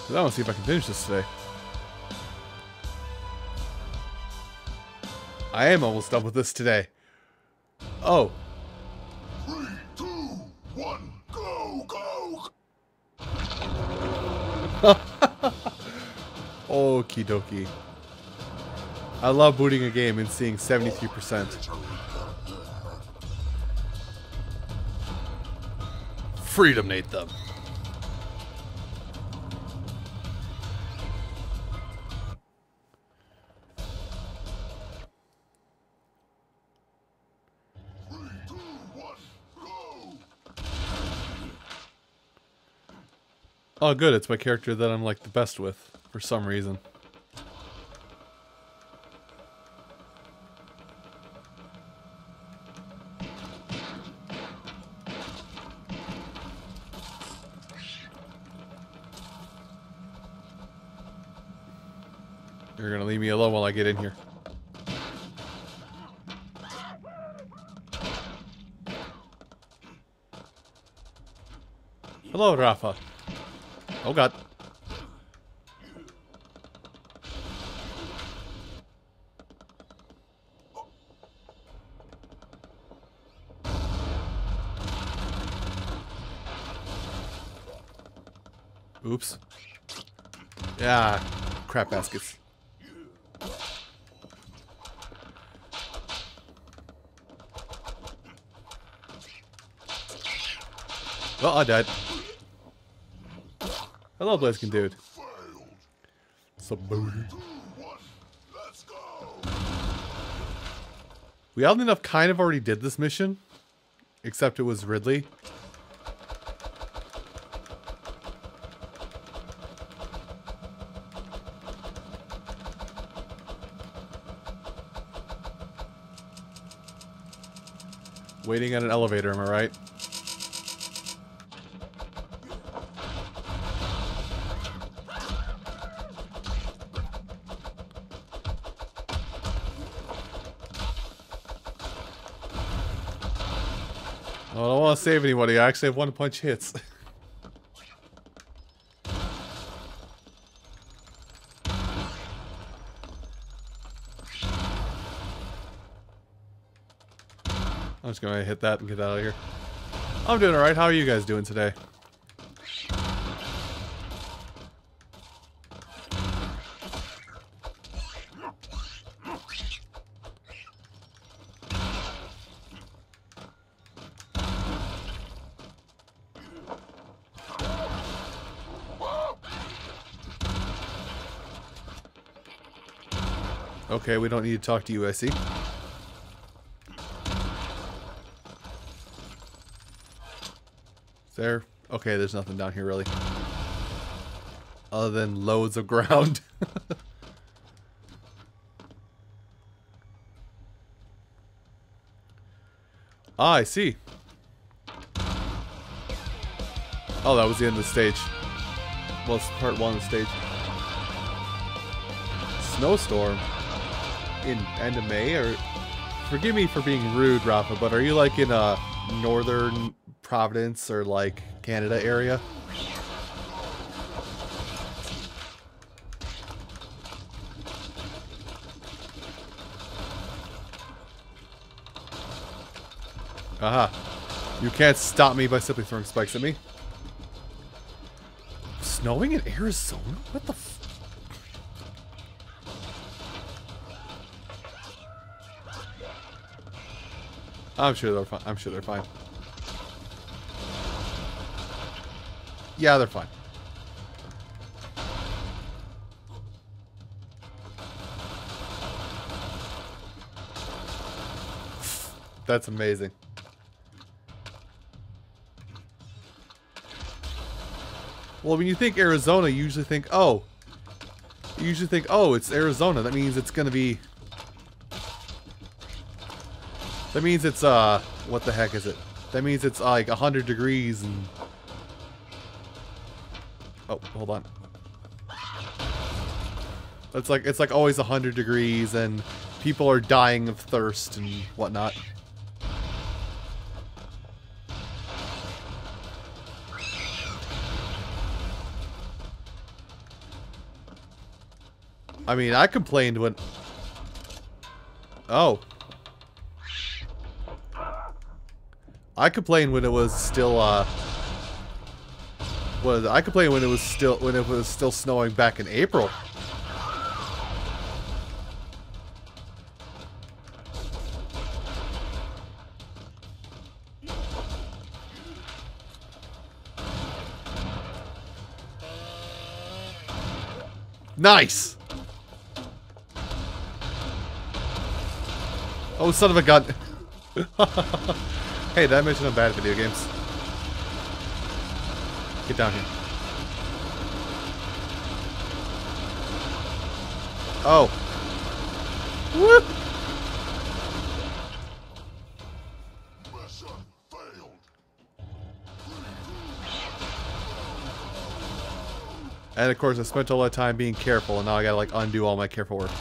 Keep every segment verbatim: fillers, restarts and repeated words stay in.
I want to see if I can finish this today. I am almost done with this today. Oh. Three, two, one, go, go! Okie dokie. I love booting a game and seeing seventy-three percent. Freedomnate them. Three, two, one, go! Oh good, it's my character that I'm like the best with, for some reason. You're gonna leave me alone while I get in here. Hello, Rafa. Oh god. Oops. Yeah, crap baskets. Well, I died. Hello, Blaziken dude. So booty. Let's go! We oddly enough kind of already did this mission, except it was Ridley. Waiting at an elevator, am I right? I don't want to save anybody. I actually have one punch hits. I'm just gonna hit that and get out of here. I'm doing alright. How are you guys doing today? Okay, we don't need to talk to you, I see. There. Okay, there's nothing down here really. Other than loads of ground. Ah, I see. Oh, that was the end of the stage. Well, it's part one of the stage. Snowstorm? In end of May? Or forgive me for being rude, Rafa, but are you like in a northern Providence or like Canada area? Aha. You can't stop me by simply throwing spikes at me. Snowing in Arizona? What the f- I'm sure they're fine. I'm sure they're fine. Yeah, they're fine. That's amazing. Well, when you think Arizona, you usually think, oh. You usually think, oh, it's Arizona. That means it's gonna be... That means it's, uh... what the heck is it? That means it's, uh, like, one hundred degrees and... Oh, hold on. It's like, it's like always one hundred degrees and people are dying of thirst and whatnot. I mean, I complained when... Oh. I complained when it was still, uh... Was I complained when it was still when it was still snowing back in April. Nice. Oh, son of a gun. Hey, did I mention I'm bad at video games? Get down here. Oh. Whoop. Mission failed. And of course, I spent a lot of time being careful, and now I gotta like undo all my careful work.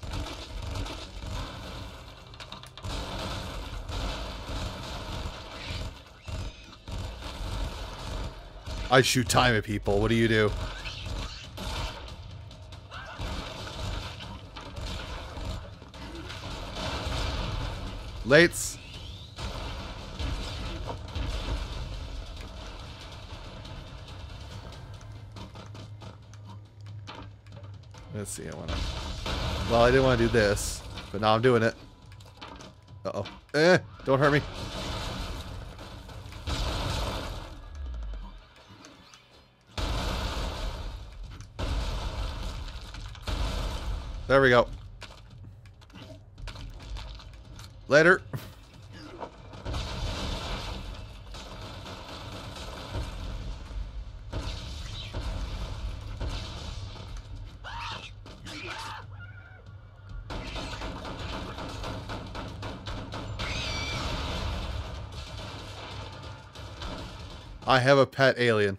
I shoot time at people. What do you do? Lates. Let's see. I wanna. Well, I didn't want to do this, but now I'm doing it. Uh oh. Eh! Don't hurt me. There we go. Later. I have a pet alien.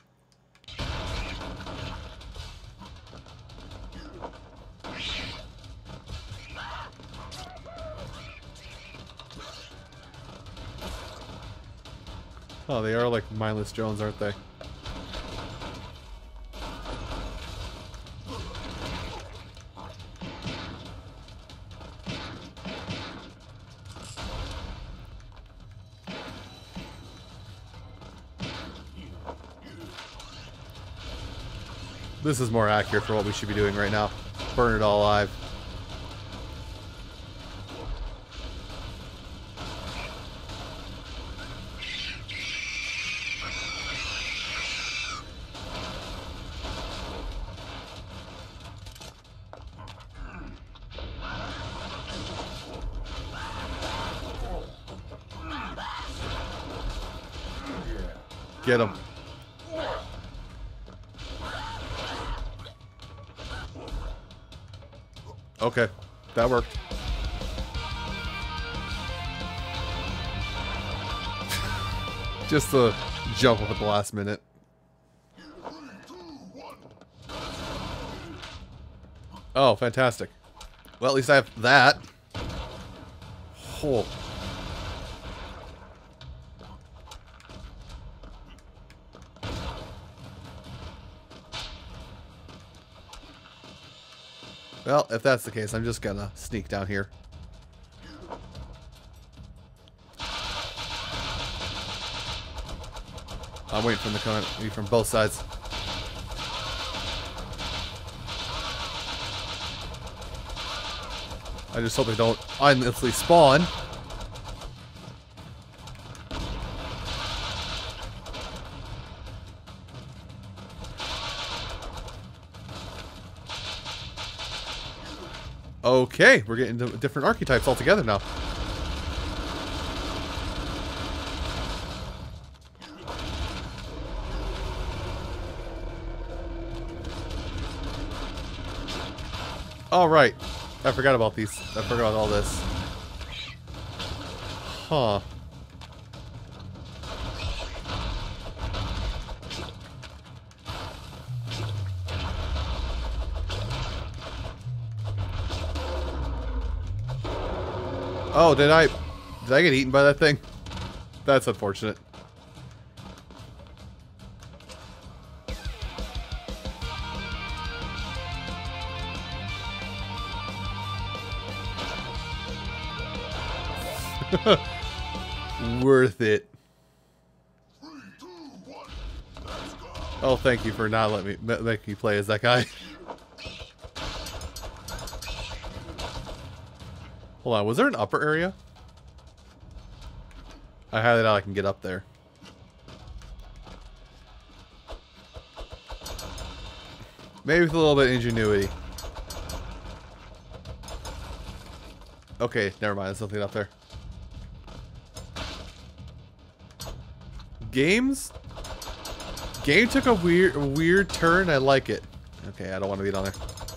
Oh, they are like mindless drones, aren't they? This is more accurate for what we should be doing right now. Burn it all alive. Get him. Okay, that worked. Just the jump up at the last minute. Oh, fantastic. Well, at least I have that. Oh. Well, if that's the case, I'm just gonna sneak down here. I'm waiting for them to come at me from both sides. I just hope they don't endlessly spawn. Okay, we're getting to different archetypes altogether now. All right, I forgot about these. I forgot about all this. Huh. Oh, did I... Did I get eaten by that thing? That's unfortunate. Worth it. Three, two, one, let's go. Oh, thank you for not letting me ma- make me play as that guy. Hold on, was there an upper area? I highly doubt I can get up there. Maybe with a little bit of ingenuity. Okay, never mind. There's nothing up there. Games? Game took a weird, weird turn. I like it. Okay, I don't want to be down there.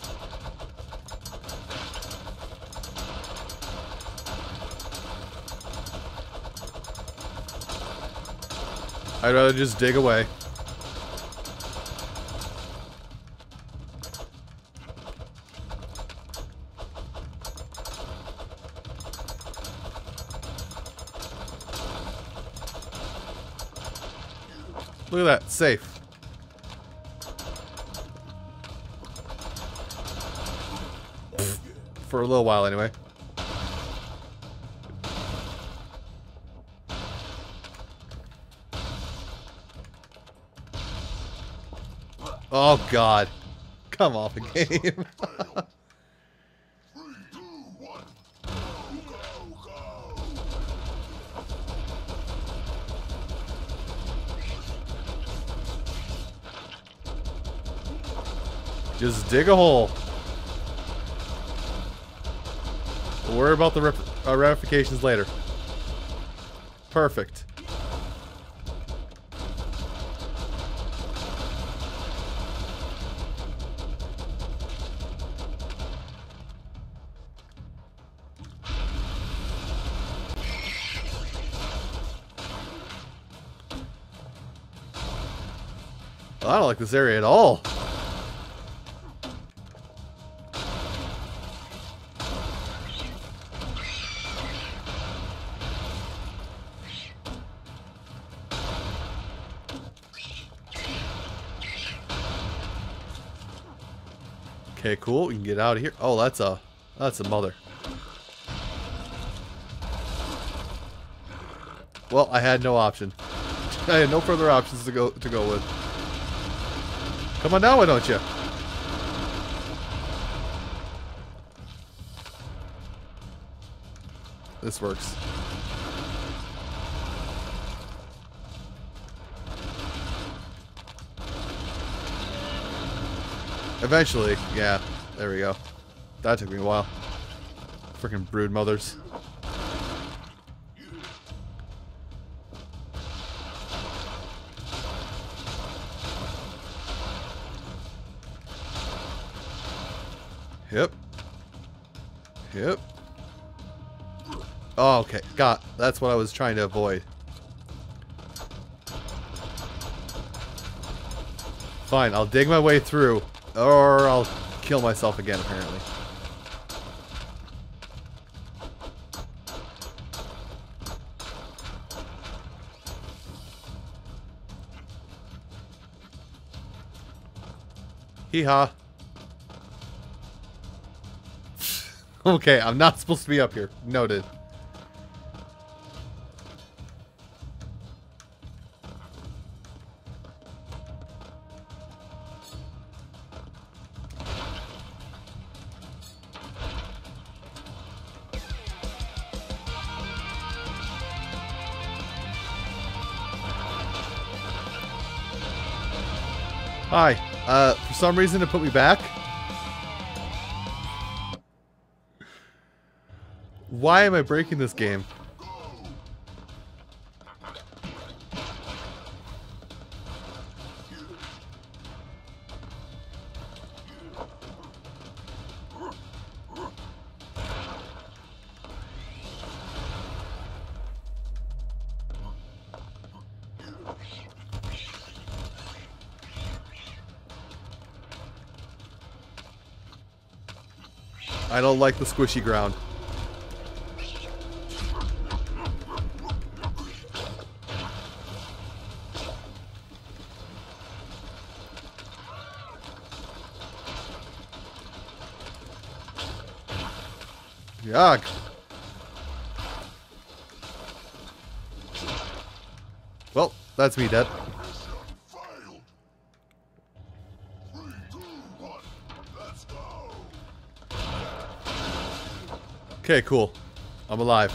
I'd rather just dig away. Look at that, safe. For a little while, anyway. Oh, God. Come off the game. Three, two, one, go, go, go. Just dig a hole. We'll worry about the rep uh, ramifications later. Perfect. I don't like this area at all. Okay, cool. We can get out of here. Oh, that's a that's a mother. Well, I had no option. I had no further options to go to go with. Come on now, why don't you? This works. Eventually, yeah. There we go. That took me a while. Freaking brood mothers. Yep. Yep. Oh, okay. Got. That's what I was trying to avoid. Fine, I'll dig my way through. Or I'll kill myself again, apparently. Hee-haw. Okay, I'm not supposed to be up here. Noted. Hi. Uh, for some reason it put me back. Why am I breaking this game? I don't like the squishy ground. Yuck. that's me dead. Mission failed. Three, two, one, let's go. Okay, cool. I'm alive.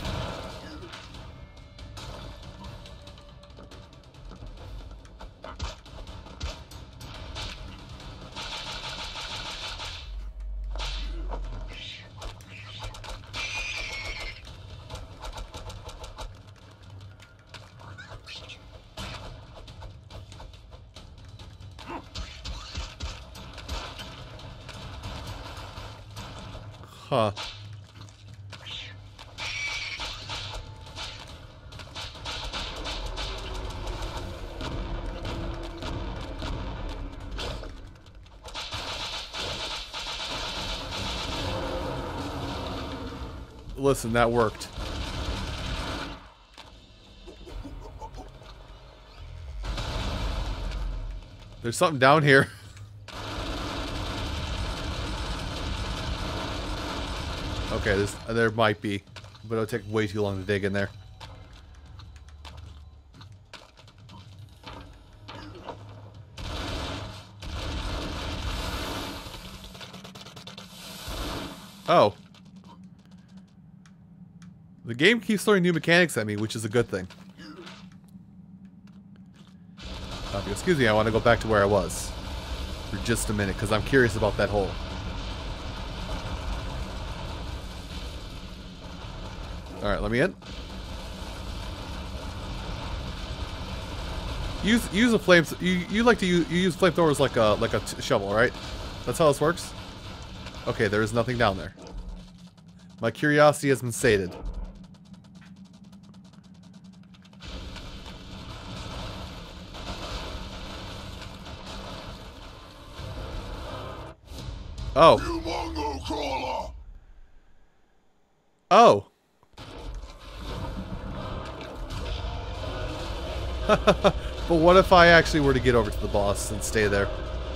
Huh. Listen, that worked. There's something down here. Okay, this, there might be, but it'll take way too long to dig in there. Oh. The game keeps throwing new mechanics at me, which is a good thing. Uh, excuse me, I want to go back to where I was for just a minute, because I'm curious about that hole. Alright, let me in. Use use a flame. You you like to use you use flamethrowers like a like a t shovel, right? That's how this works. Okay, there is nothing down there. My curiosity has been sated. Oh. You Mongo crawler. Oh. But what if I actually were to get over to the boss and stay there?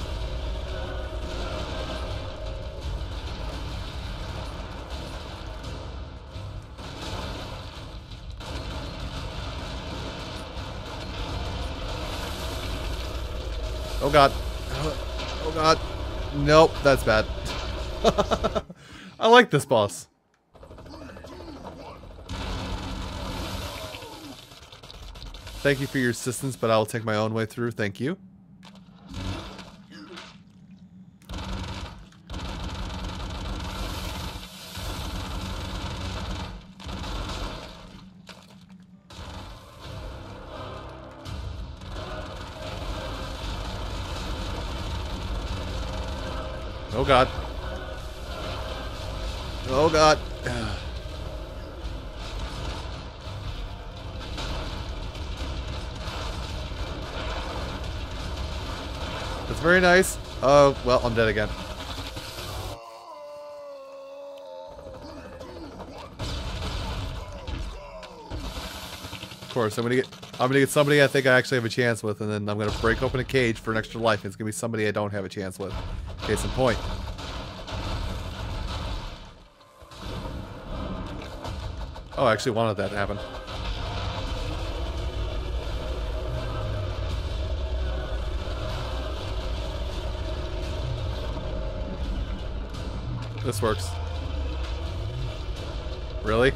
Oh god. Oh god. Nope, that's bad. I like this boss. Thank you for your assistance, but I will take my own way through. Thank you. Oh god. Oh god. That's very nice. Oh, well, I'm dead again. Of course, I'm gonna get I'm gonna get somebody I think I actually have a chance with, and then I'm gonna break open a cage for an extra life, and it's gonna be somebody I don't have a chance with. Case in point. Oh, I actually wanted that to happen. This works. Really?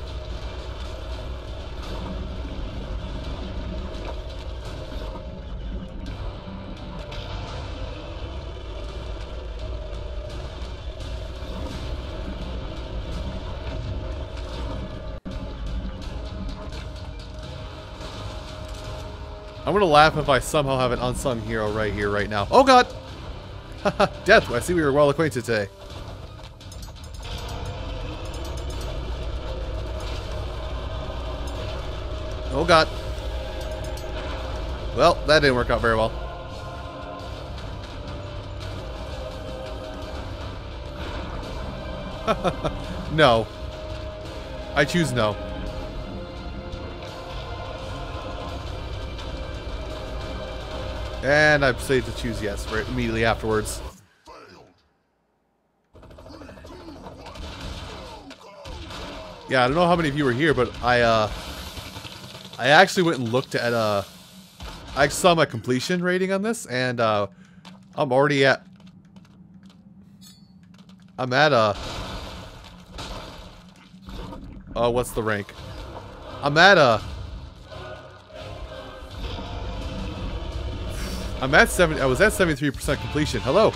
I'm gonna laugh if I somehow have an unsung hero right here, right now. Oh god! Haha, Death, I see we were well acquainted today. Oh god. Well, that didn't work out very well. No. I choose no. And I'm safe to choose yes right immediately afterwards. Yeah, I don't know how many of you were here, but I uh I actually went and looked at uh I saw my completion rating on this, and uh, I'm already at... I'm at a... Oh, what's the rank? I'm at a... I'm at seven. I was at seventy-three percent completion. Hello.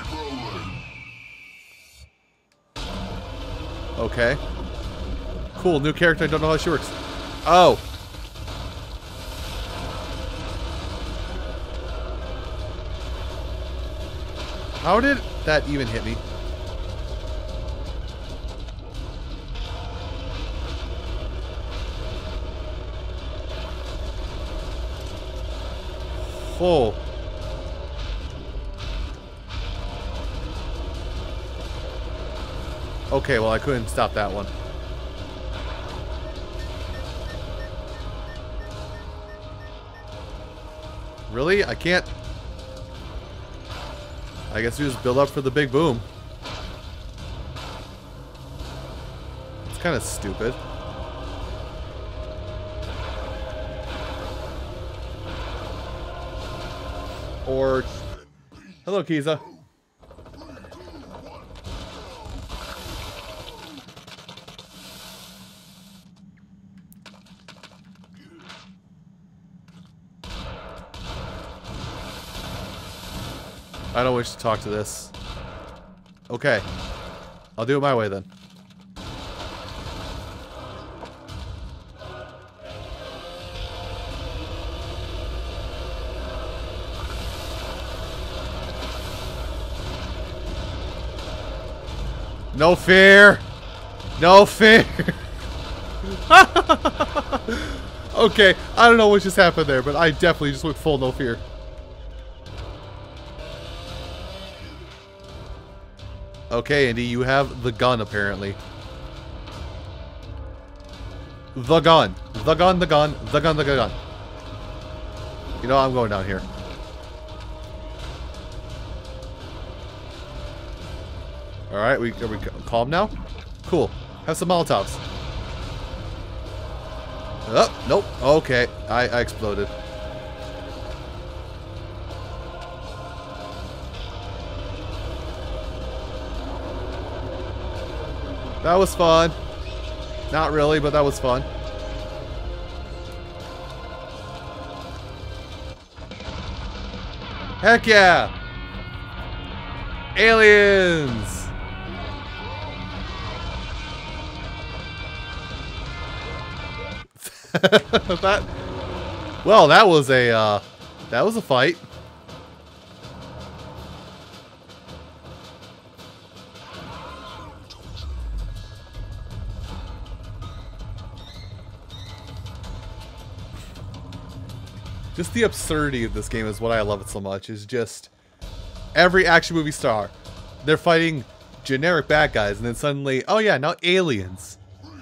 Okay. Cool. New character. I don't know how she works. Oh. How did that even hit me? Oh. Okay, well I couldn't stop that one. Really? I can't... I guess we just build up for the big boom. It's kind of stupid. Or... Hello, Kiza. I don't wish to talk to this. Okay. I'll do it my way then. No fear! No fear! Okay, I don't know what just happened there, but I definitely just went full no fear. Okay, Indy, you have the gun, apparently. The gun. The gun, the gun, the gun, the gun. You know, I'm going down here. Alright, we, are we calm now? Cool. Have some Molotovs. Oh, nope. Okay, I, I exploded. That was fun. Not really, but that was fun. Heck yeah! Aliens! that, well, that was a, uh, that was a fight. Just the absurdity of this game is what I love it so much. Is just every action movie star, they're fighting generic bad guys, and then suddenly, oh yeah, now aliens.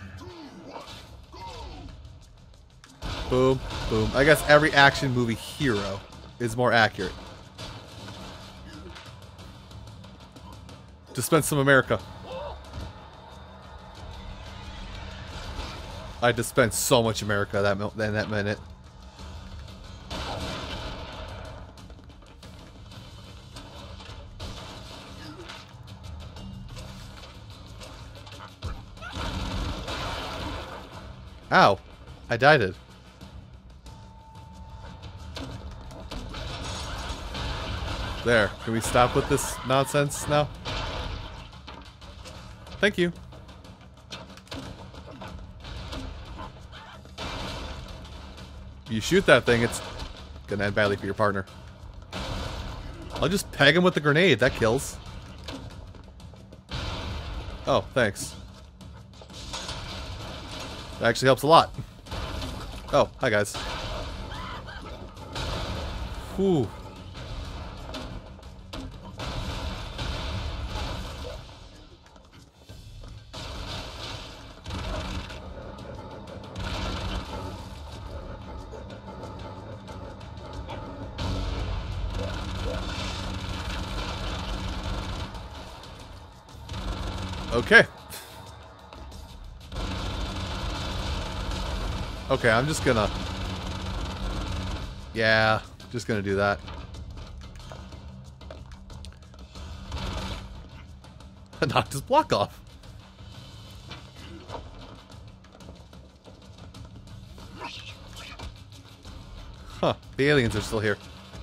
Boom, boom. I guess every action movie hero is more accurate. Dispense some America. I dispensed so much America that in that minute. Ow. I died it. There. Can we stop with this nonsense now? Thank you. You shoot that thing, it's gonna end badly for your partner. I'll just peg him with the grenade. That kills. Oh, thanks. That actually helps a lot. Oh, hi guys. Whew. Okay. Okay, I'm just gonna... Yeah, Just gonna do that. I knocked his block off. Huh, the aliens are still here.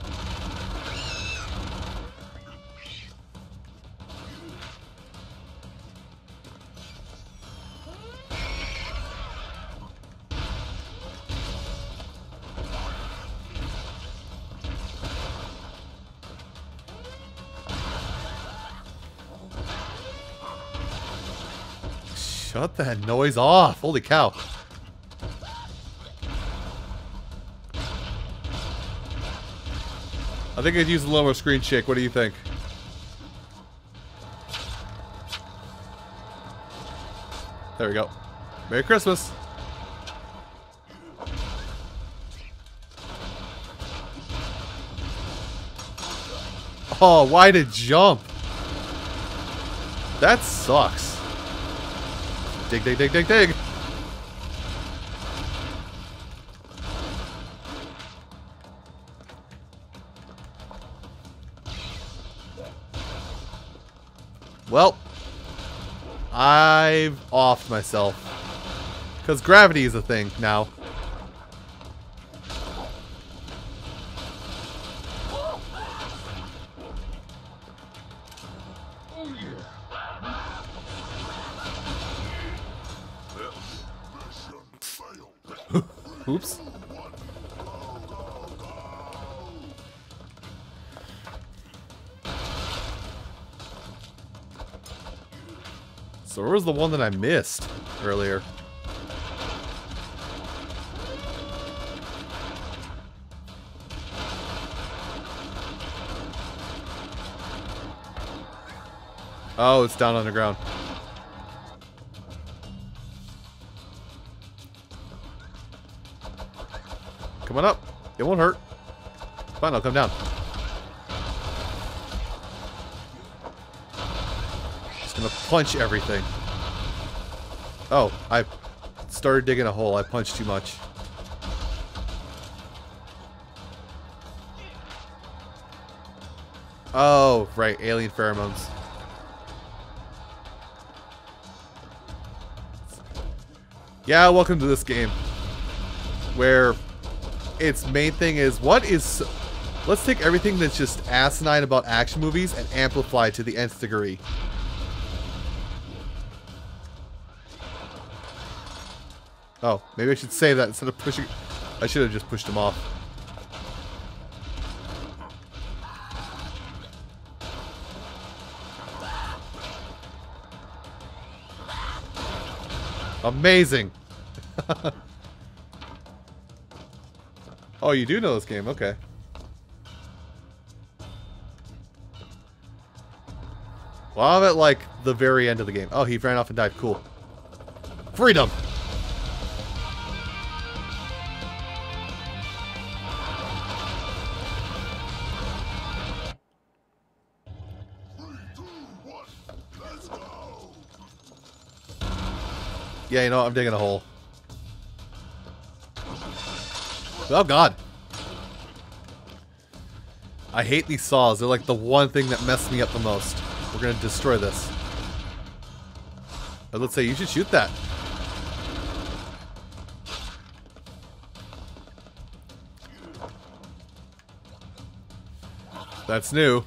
Shut that noise off. Holy cow. I think I'd use a little more screen shake. What do you think? There we go. Merry Christmas. Oh, why did jump? That sucks. Dig, dig, dig, dig, dig. Well, I've offed myself. Because gravity is a thing now. Oops. So where was the one that I missed earlier? Oh, it's down underground. Come on up. It won't hurt. Fine, I'll come down. Just gonna punch everything. Oh, I started digging a hole. I punched too much. Oh, right. Alien pheromones. Yeah, welcome to this game. Where its main thing is, what is... Let's take everything that's just asinine about action movies and amplify it to the nth degree. Oh, maybe I should say that instead of pushing... I should have just pushed him off. Amazing! Oh, you do know this game, okay. Well, I'm at, like, the very end of the game. Oh, he ran off and died. Cool. Freedom! Yeah, you know, I'm digging a hole. Oh, God. I hate these saws. They're like the one thing that messed me up the most. We're going to destroy this. But let's say you should shoot that. That's new.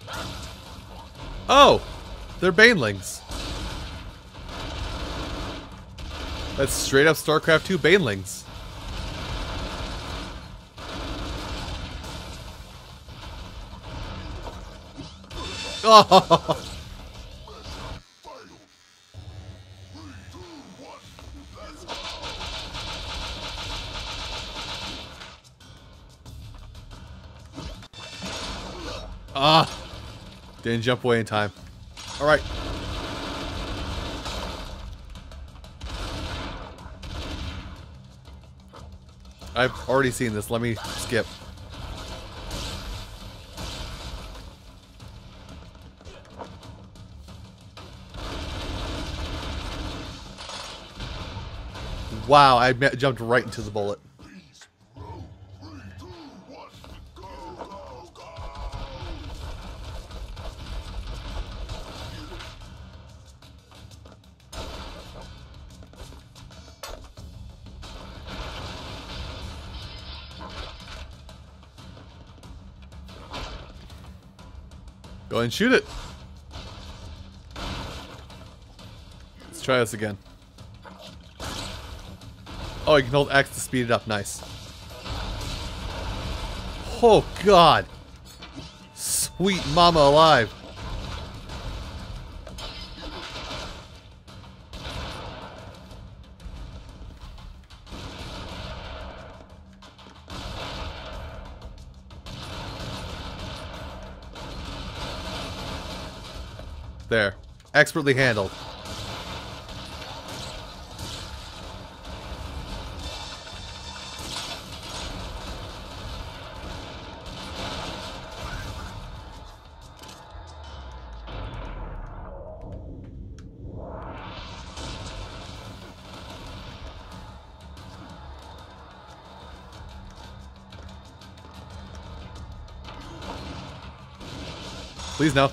Oh! They're banelings. That's straight up StarCraft two banelings. Oh! Ah! Didn't jump away in time. Alright. I've already seen this. Let me skip. Wow, I jumped right into the bullet. Go ahead and shoot it. Let's try this again. Oh, you can hold X to speed it up. Nice. Oh, God. Sweet mama alive. There. Expertly handled. Please no.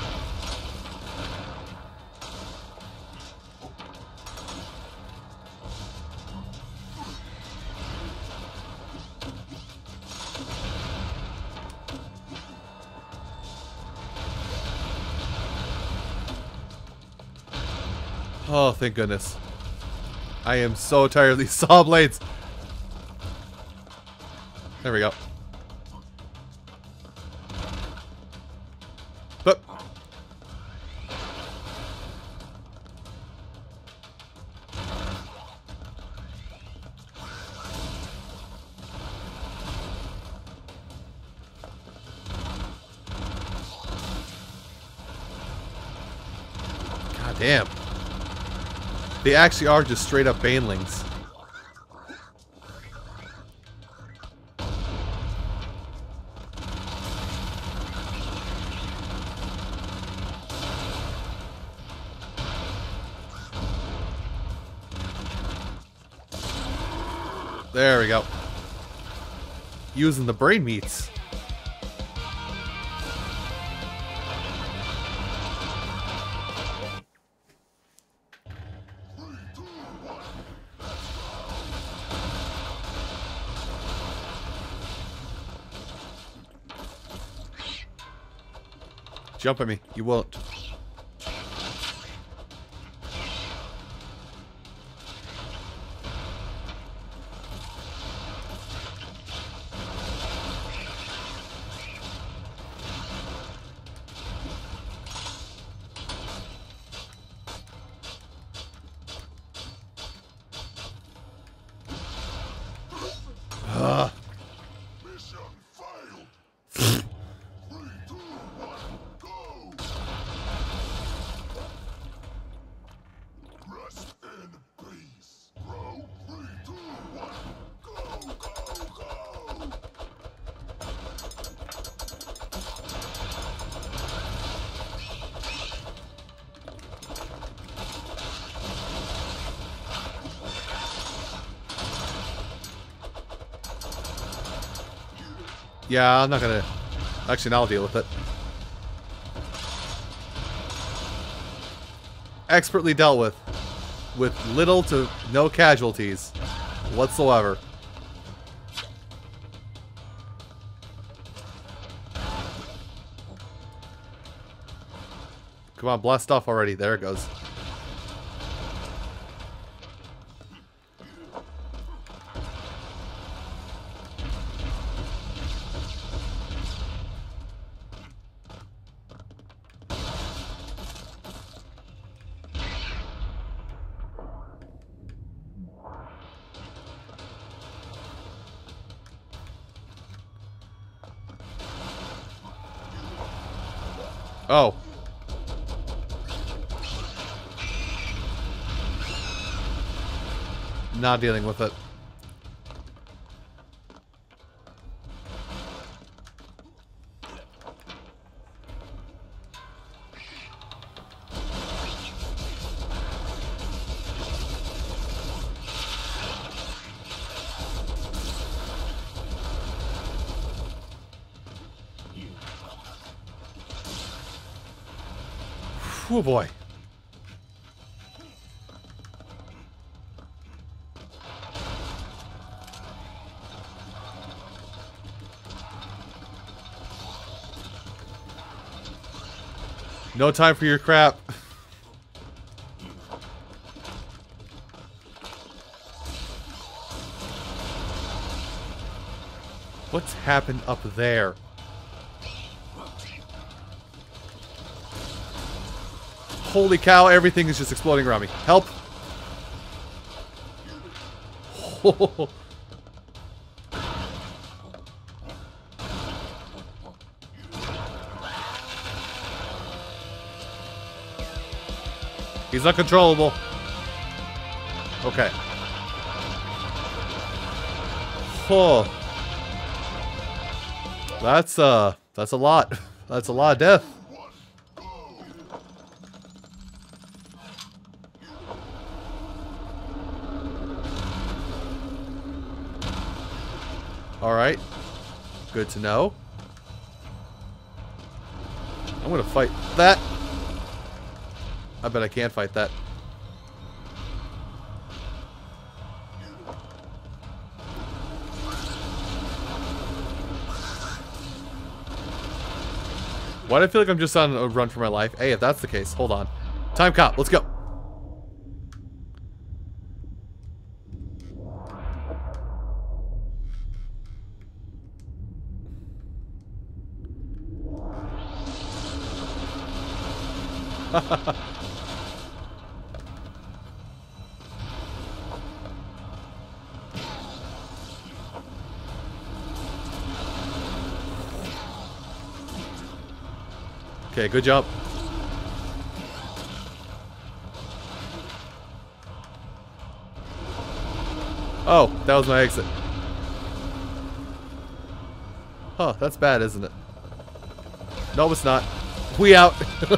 Oh, thank goodness. I am so tired of these saw blades. There we go. But God damn. They actually are just straight up banelings. There we go. Using the brain meats. Jump at me. You won't. Ugh. Mission failed. Three, two, one, go. Rest in peace, bro. Three, two, one, go, go, go. Yeah, I'm not gonna... Actually, now I'll deal with it. Expertly dealt with. With little to no casualties whatsoever. Come on, blast off already. There it goes. Oh. Not dealing with it. Oh boy. No time for your crap. What's happened up there? Holy cow, everything is just exploding around me. Help! He's uncontrollable. Okay. Oh. That's, uh, that's a lot. That's a lot of death. Alright. Good to know. I'm gonna fight that. I bet I can't fight that. Why do I feel like I'm just on a run for my life? Hey, if that's the case, hold on. Time cop, let's go. Okay, good job. Oh, that was my exit. Huh, that's bad, isn't it? No, it's not. We out.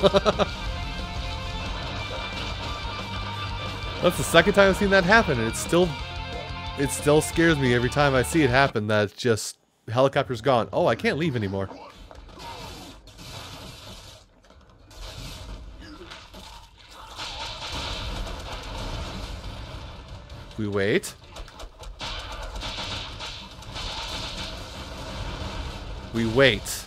That's the second time I've seen that happen, and it still, it still scares me every time I see it happen. That just helicopter's gone. Oh, I can't leave anymore. We wait. We wait.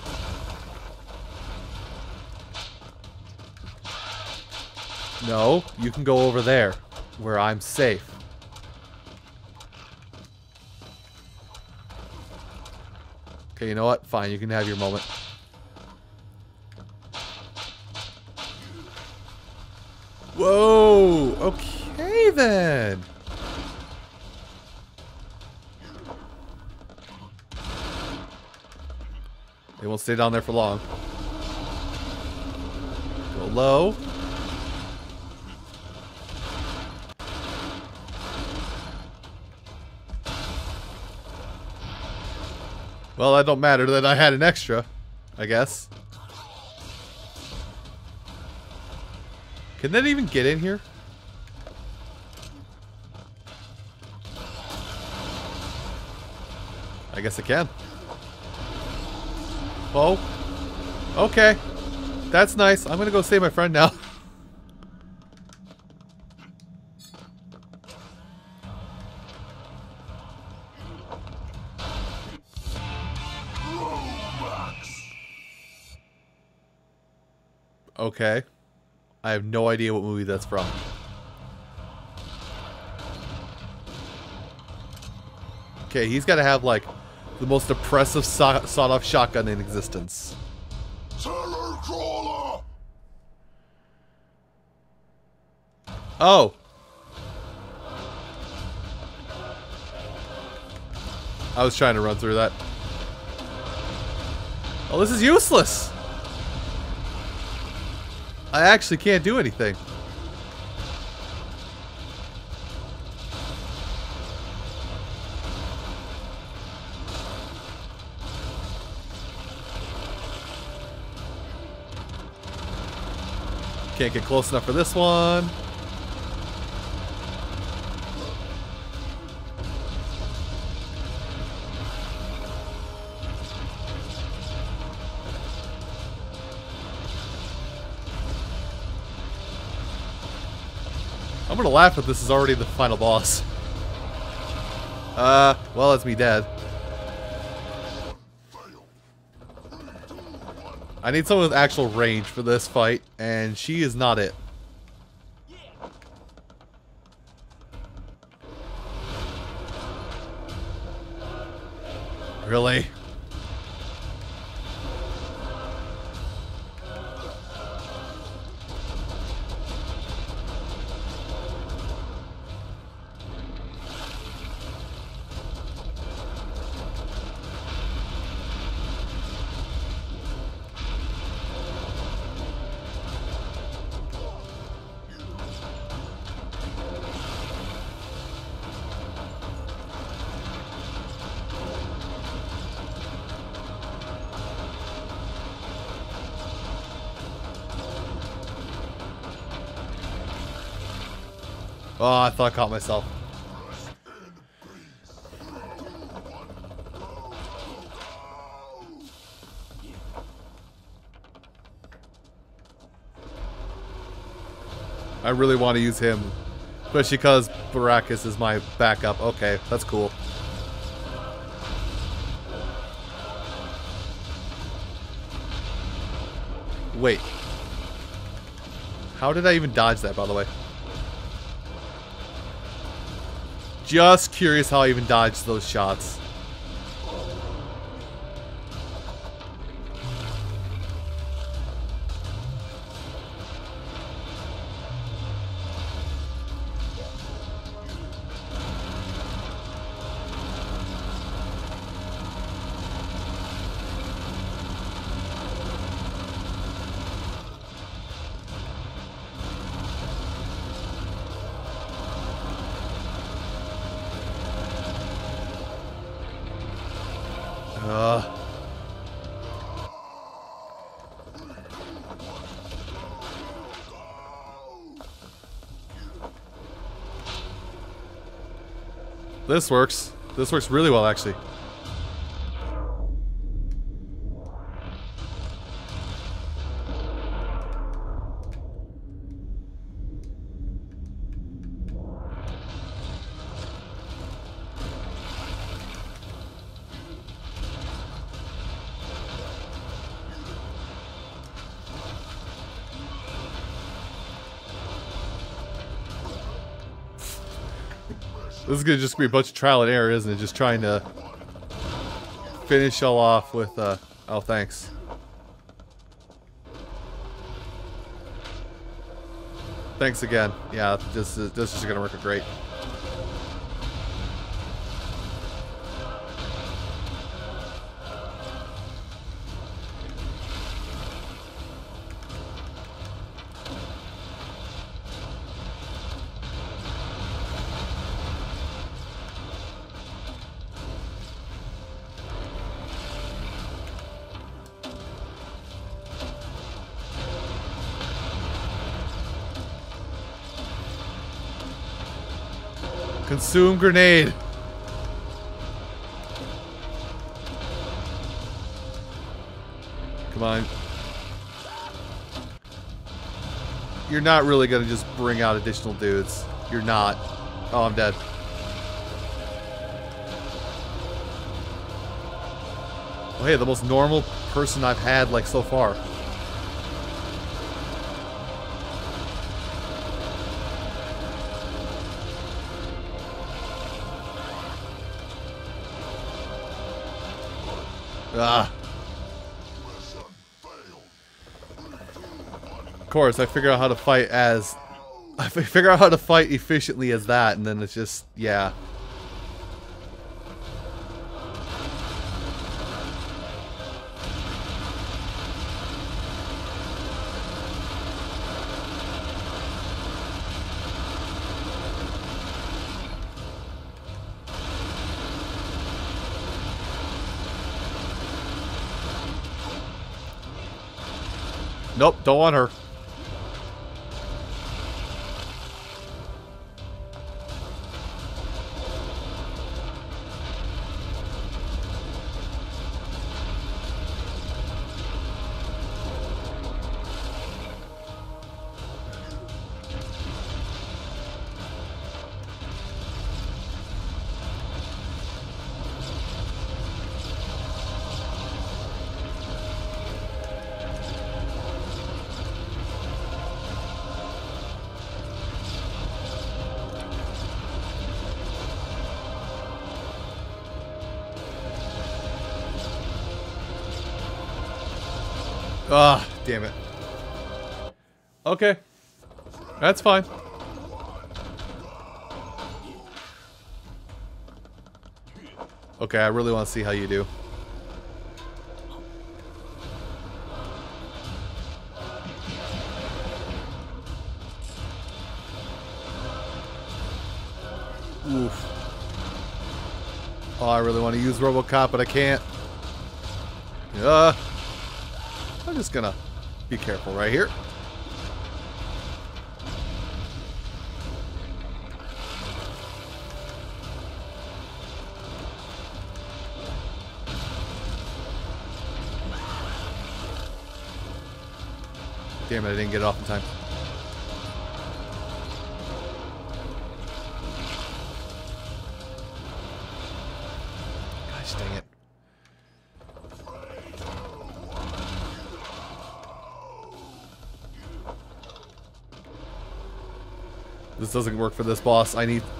No, you can go over there, where I'm safe. Okay, you know what? Fine, you can have your moment. Whoa! Okay then! They won't stay down there for long. Go low. Well, that don't matter that I had an extra, I guess. Can that even get in here? I guess it can. Oh. Okay. That's nice. I'm gonna go save my friend now. Okay. I have no idea what movie that's from. Okay, he's got to have, like, the most oppressive saw sawed-off shotgun in existence. Terror crawler! Oh. I was trying to run through that. Oh, this is useless! I actually can't do anything. Can't get close enough for this one. I'm gonna laugh if this is already the final boss. Uh, well, that's me dead. I need someone with actual range for this fight, and she is not it. Really? Oh, I thought I caught myself. I really want to use him, especially because Baracus is my backup. Okay, that's cool. Wait. How did I even dodge that, by the way? Just curious how I even dodged those shots. Uh. This works. This works really well, actually. This is gonna just be a bunch of trial and error, isn't it? Just trying to finish all off with, uh, oh, thanks. Thanks again. Yeah, this is, this is gonna work great. Consume grenade. Come on. You're not really gonna just bring out additional dudes. You're not. Oh, I'm dead. Oh, hey, the most normal person I've had, like, so far. Ah. Of course, I figure out how to fight as... I figure out how to fight efficiently as that, and then it's just... yeah. Nope, don't want her. Ah, damn it. Okay. That's fine. Okay, I really want to see how you do. Oof. Oh, I really want to use RoboCop, but I can't. Uh, I'm just gonna be careful right here. Damn it, I didn't get it off in time. Gosh dang it. This doesn't work for this boss. I need...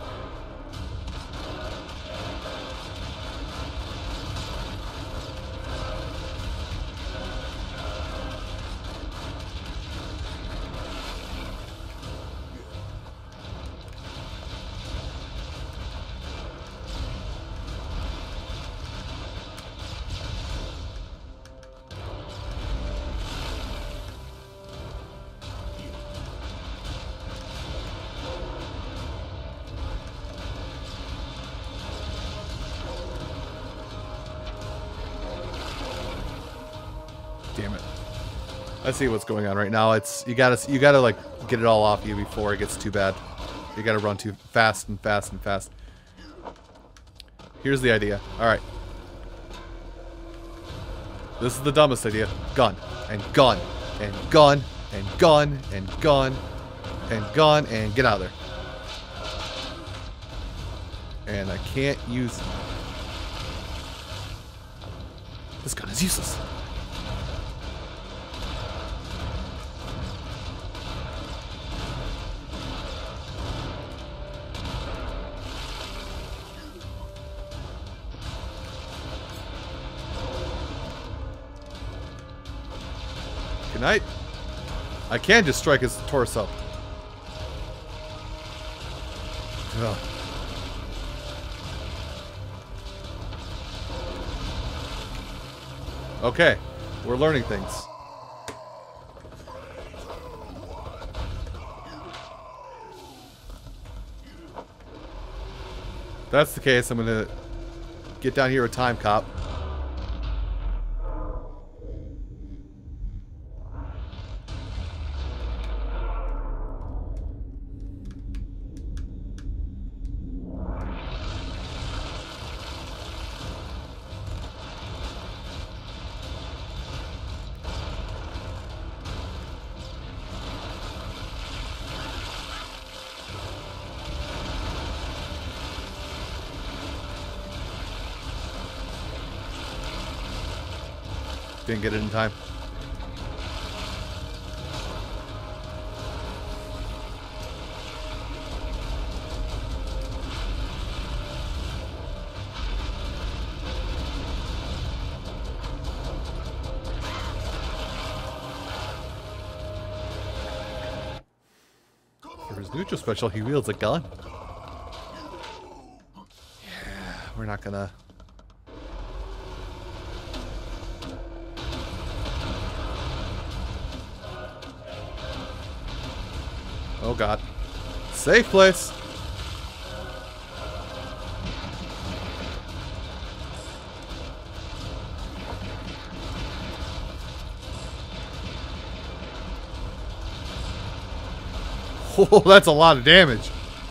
Damn it. I see what's going on right now. It's you gotta you gotta like get it all off you before it gets too bad. You gotta run too fast and fast and fast. Here's the idea. Alright. This is the dumbest idea. Gun. And gun. And gun. And gun. And gun. And gun. And get out of there. And I can't use... This gun is useless. Good night. I can just strike his torso. Ugh. Okay, we're learning things. If that's the case, I'm gonna get down here with Time Cop. Didn't get it in time. For his neutral special, he wields a gun. Yeah, we're not gonna... Oh god. Safe place. Oh, that's a lot of damage.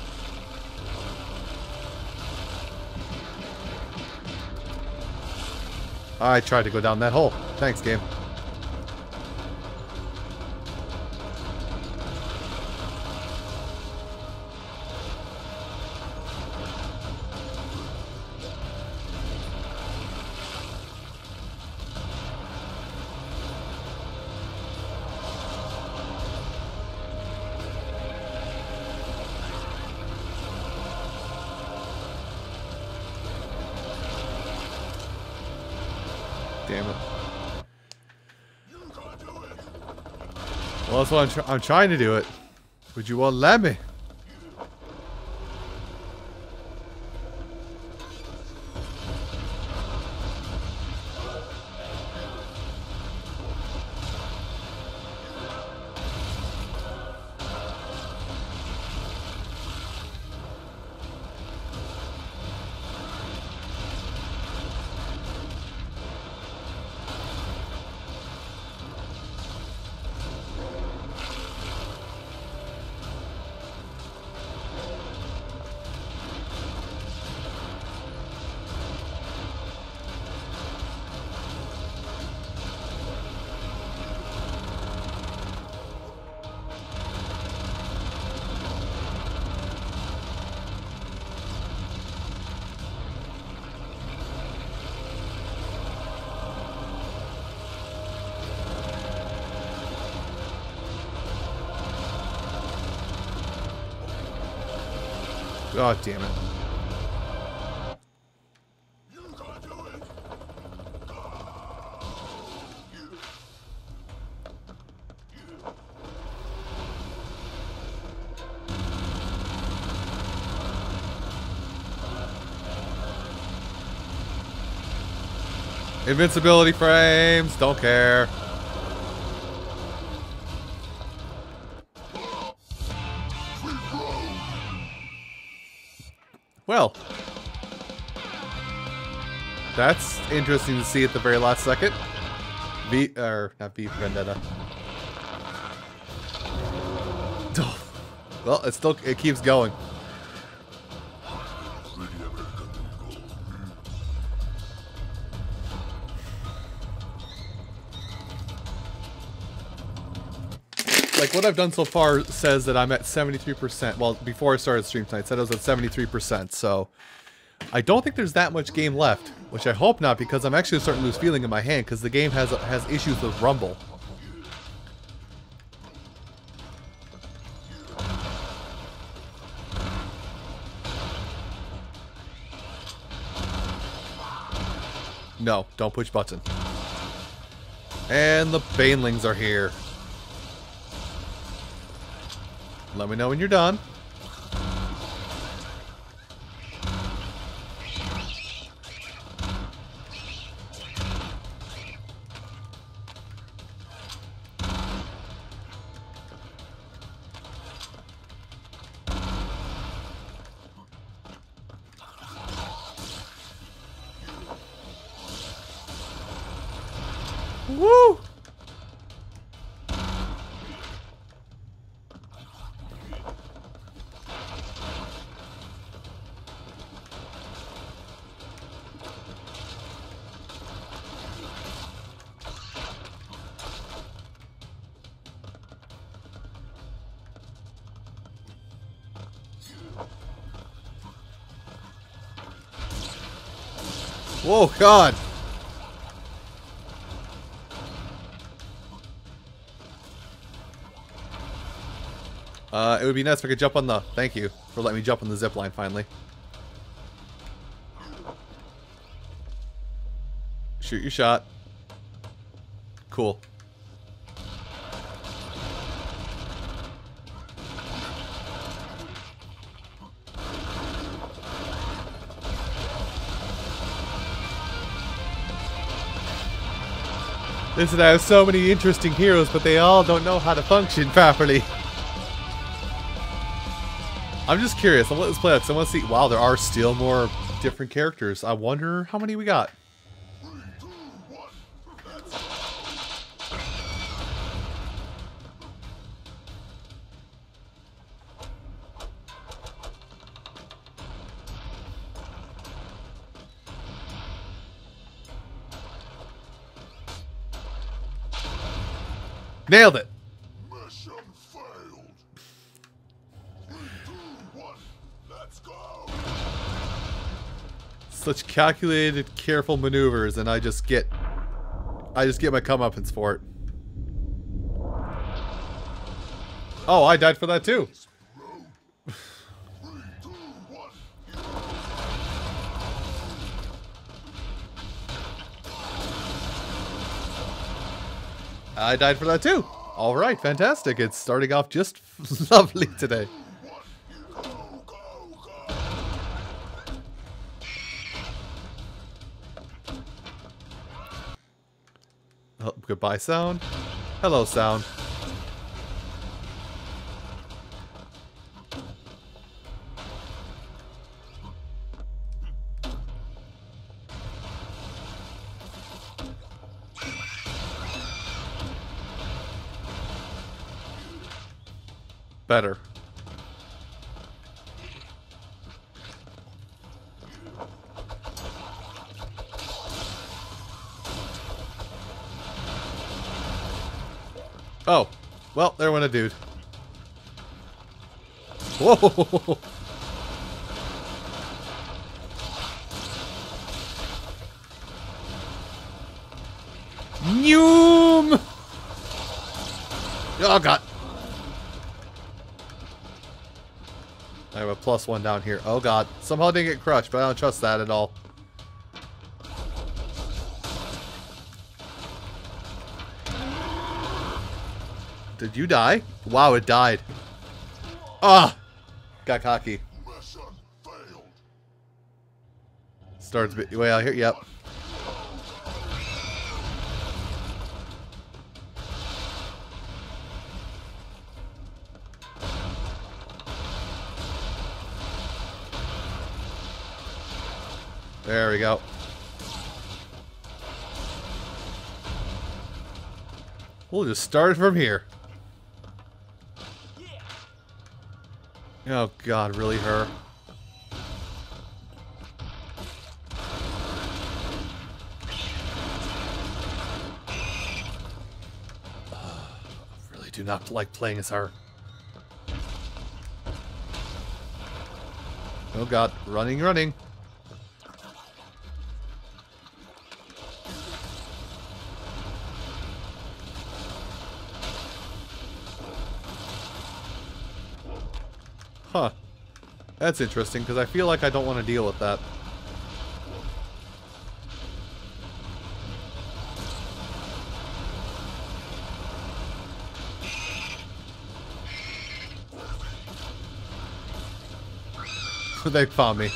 I tried to go down that hole. Thanks, game. Damn it. Well, that's what I'm, tr I'm trying to do it. Would you want to let me? God damn it. You gotta do it. Invincibility frames, don't care. Well, that's interesting to see at the very last second. V, or not V for Vendetta. Well, it still it keeps going. Like, what I've done so far says that I'm at seventy-three percent. Well, before I started stream tonight, it said I was at seventy-three percent, so I don't think there's that much game left, which I hope not, because I'm actually starting to lose feeling in my hand, because the game has has issues with rumble. No, don't push button. And the Banelings are here. Let me know when you're done. Woo! Whoa, God! Uh, it would be nice if I could jump on the... Thank you for letting me jump on the zipline finally. Shoot your shot. Cool. Listen, I have so many interesting heroes, but they all don't know how to function properly. I'm just curious. I'll let this play out because I want to see... Wow, there are still more different characters. I wonder how many we got. Nailed it. Mission failed. Three, two, one, let's go. Such calculated, careful maneuvers, and I just get, I just get my comeuppance for it. Oh, I died for that too. Three, two, one. I died for that too. All right, fantastic. It's starting off just lovely today. Oh, goodbye, sound. Hello, sound. Better. Oh, well, there went a dude. Whoa! Noom! Oh god. I have a plus one down here. Oh god. Somehow I didn't get crushed, but I don't trust that at all. Did you die? Wow, it died. Ah! Got cocky. Mission failed. Starts bit. Wait, I hear. Yep. There we go. We'll just start from here. Oh god, really her? I really do not like playing as her. Oh god, running, running. Huh. That's interesting, because I feel like I don't want to deal with that. They found me.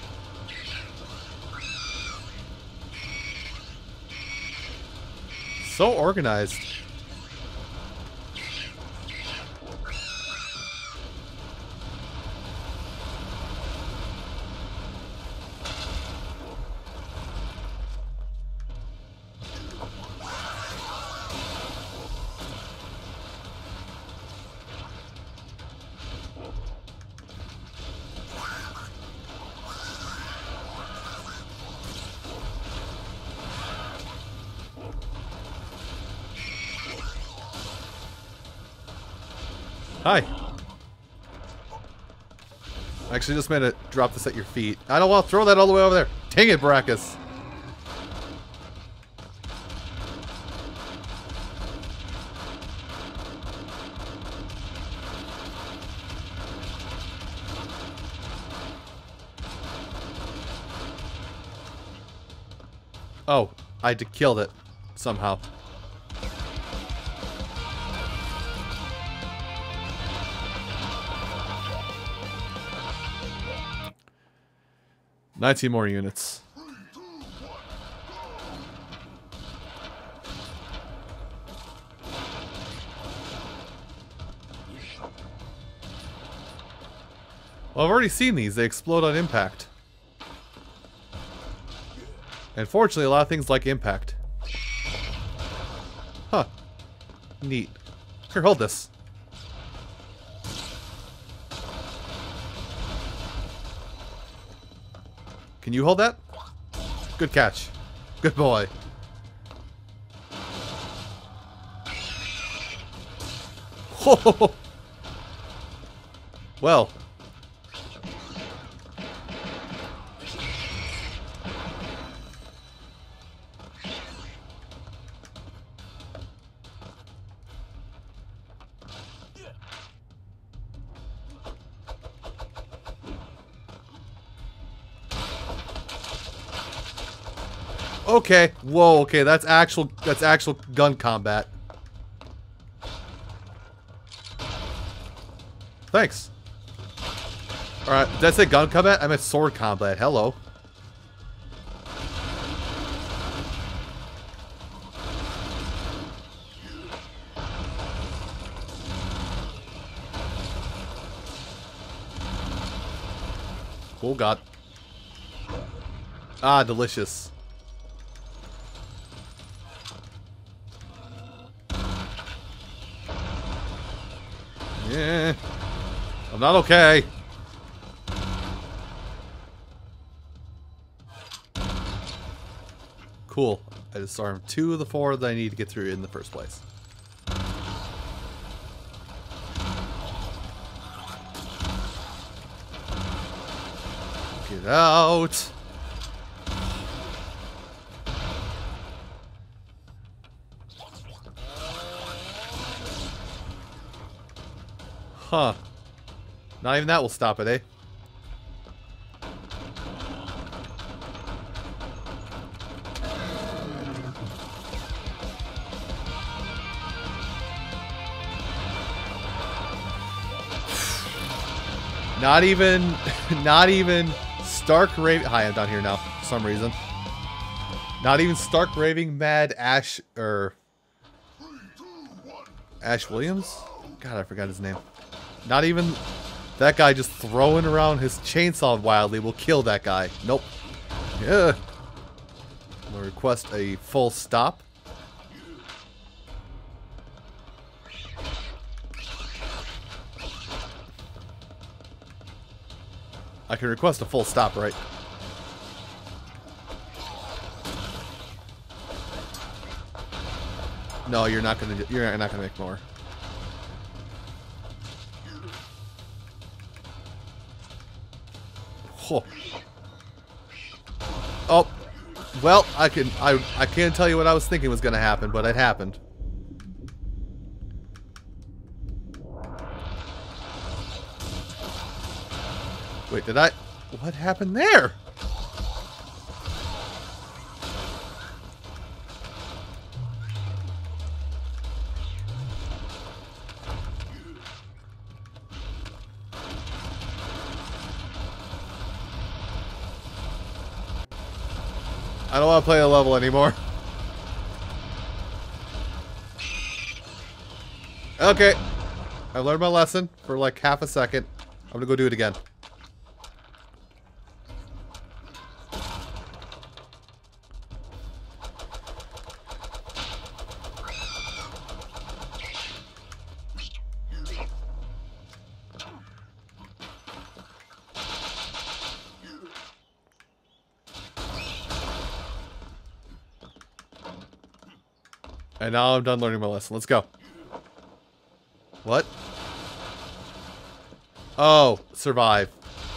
So organized. Hi. I actually just meant to drop this at your feet. I don't want to throw that all the way over there. Dang it, Baracus. Oh, I had to kill it somehow. nineteen more units. Well, I've already seen these. They explode on impact. And fortunately, a lot of things like impact. Huh. Neat. Here, hold this. Can you hold that? Good catch. Good boy. Oh. Well. Okay. Whoa, okay, that's actual that's actual gun combat. Thanks. Alright, did I say gun combat? I meant sword combat. Hello. Oh god. Ah, delicious. Yeah. I'm not okay. Cool. I disarmed two of the four that I need to get through in the first place. Get out. Huh. Not even that will stop it, eh? Not even, not even stark raving. Hi, I'm down here now for some reason. Not even stark raving mad Ash or Ash Williams. God, I forgot his name. Not even that guy just throwing around his chainsaw wildly will kill that guy. Nope. Yeah. I'm gonna request a full stop. I can request a full stop, right? No, you're not gonna. You're not gonna make more. Oh. Oh. Well, I can. I. I can't tell you what I was thinking was gonna happen, but it happened. Wait, did I... What happened there? I don't want to play the level anymore. Okay. I learned my lesson for like half a second. I'm gonna go do it again. And now I'm done learning my lesson. Let's go. What? Oh, survive.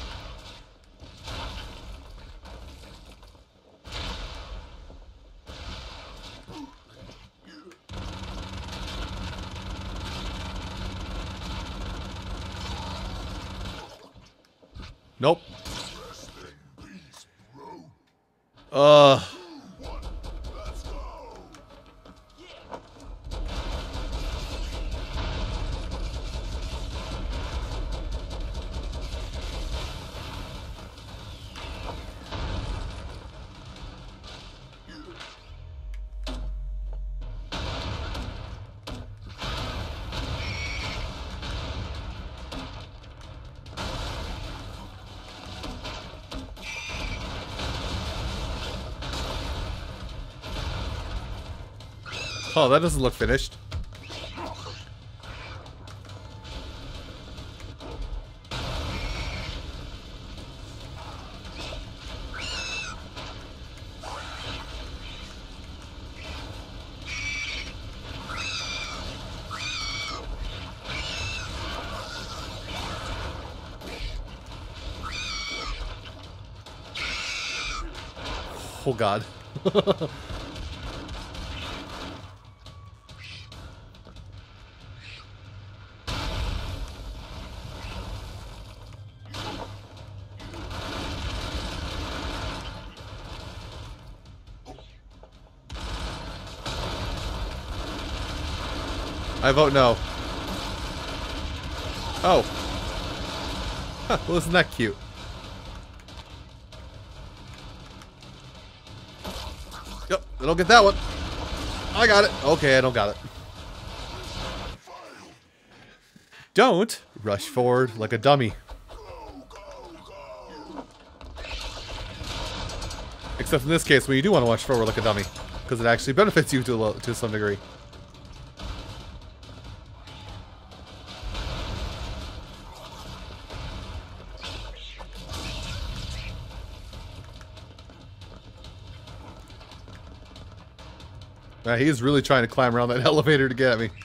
Nope. Uh. Oh, that doesn't look finished. Oh god. I vote no. Oh. Well, isn't that cute? Yep, I don't get that one. I got it. Okay, I don't got it. Don't rush forward like a dummy. Except in this case, when you do want to rush forward like a dummy, because it actually benefits you to, to some degree. Man, he's really trying to climb around that elevator to get at me.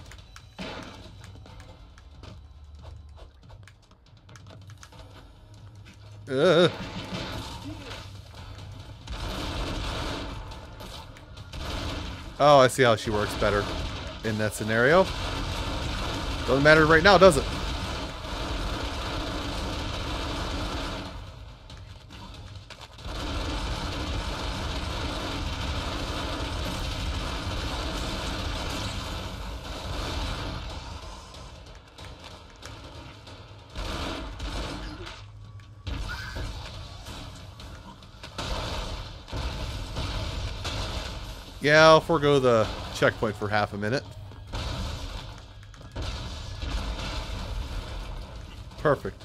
Ugh. Oh, I see how she works better in that scenario. Doesn't matter right now, does it? Yeah, I'll forego the checkpoint for half a minute. Perfect.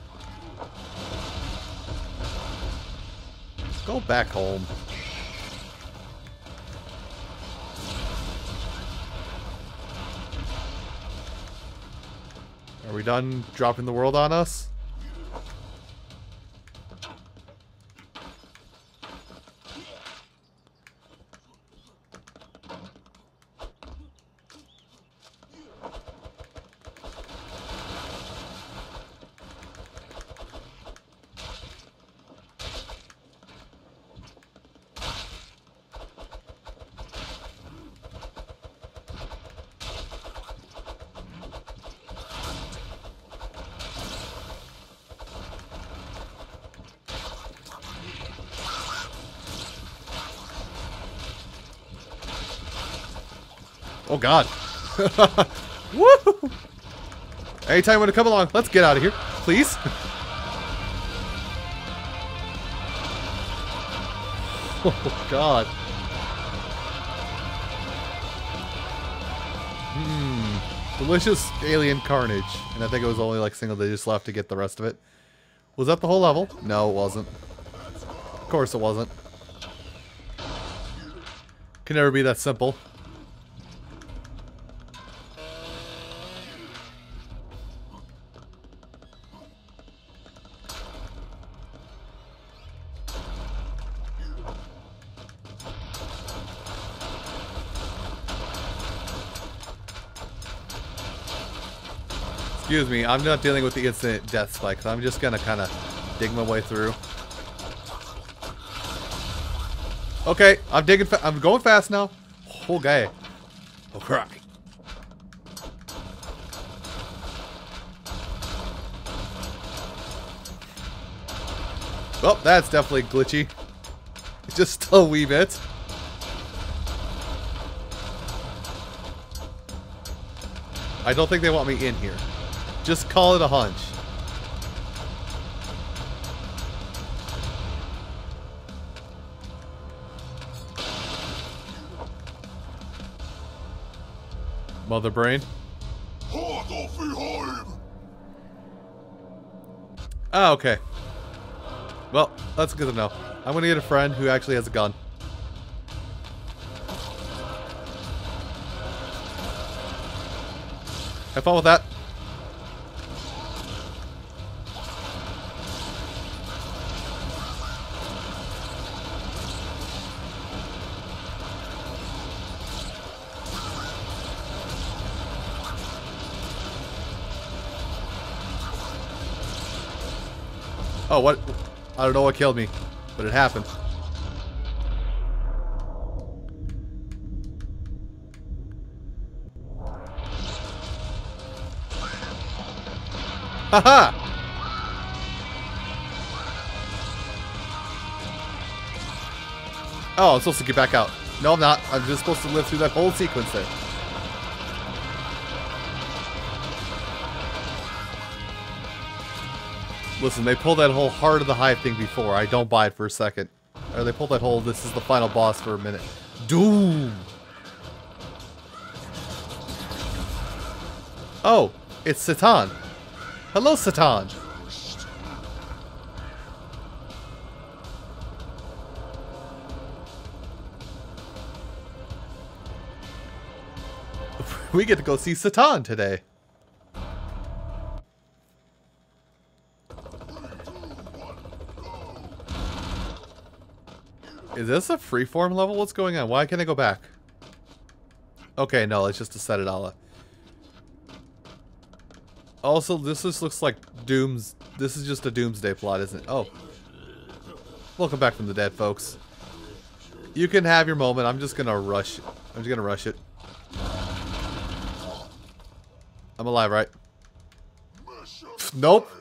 Go back home. Are we done dropping the world on us? Oh god. Woo! Anytime you want to come along, let's get out of here, please. Oh god. Hmm. Delicious alien carnage. And I think it was only like single digits left to get the rest of it. Was that the whole level? No, it wasn't. Of course it wasn't. Can never be that simple. Excuse me, I'm not dealing with the instant death spikes. I'm just gonna kind of dig my way through. Okay, I'm digging. Fa I'm going fast now. Okay. Oh crap. Well, that's definitely glitchy. Just a wee bit. I don't think they want me in here. Just call it a hunch. Mother brain. Ah, okay. Well, that's good to know. I'm gonna get a friend who actually has a gun. Have fun with that. Oh, what? I don't know what killed me, but it happened. Haha! Oh, I'm supposed to get back out. No, I'm not. I'm just supposed to live through that whole sequence there. Listen, they pulled that whole Heart of the Hive thing before. I don't buy it for a second. Or they pulled that whole, this is the final boss for a minute. Doom! Oh, it's Satan. Hello, Satan. We get to go see Satan today. Is this a freeform level? What's going on? Why can't I go back? Okay, no, it's just to set it all up. Also, this just looks like Doom's... This is just a Doomsday plot, isn't it? Oh. Welcome back from the dead, folks. You can have your moment. I'm just gonna rush... I'm just gonna rush it. I'm alive, right? Nope.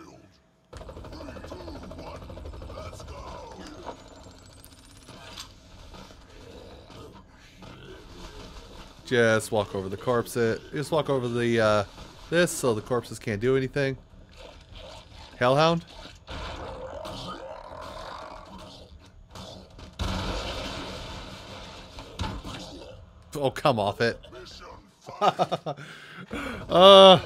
Just walk over the corpse. It. Just walk over the uh, this so the corpses can't do anything. Hellhound. Oh, come off it. uh.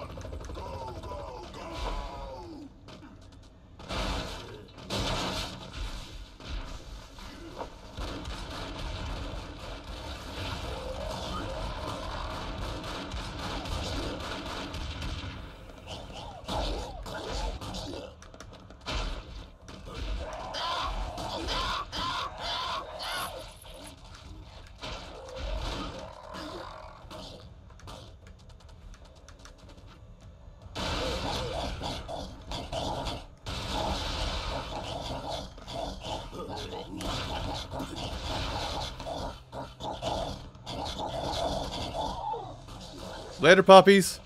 Later, puppies.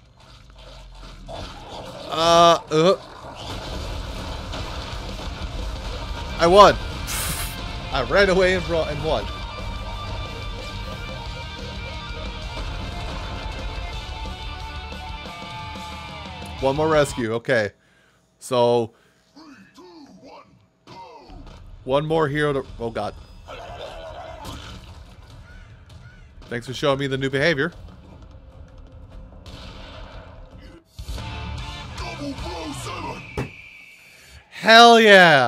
Uh, uh. I won. I ran away and, brought, and won. One more rescue. Okay. So, one more hero to... Oh, God. Thanks for showing me the new behavior. Hell yeah!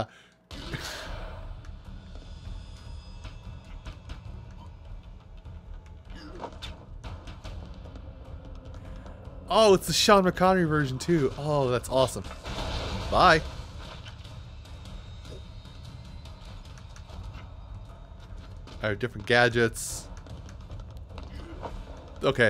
Oh, it's the Sean McConaughey version too. Oh, that's awesome. Bye. Alright, different gadgets. Okay.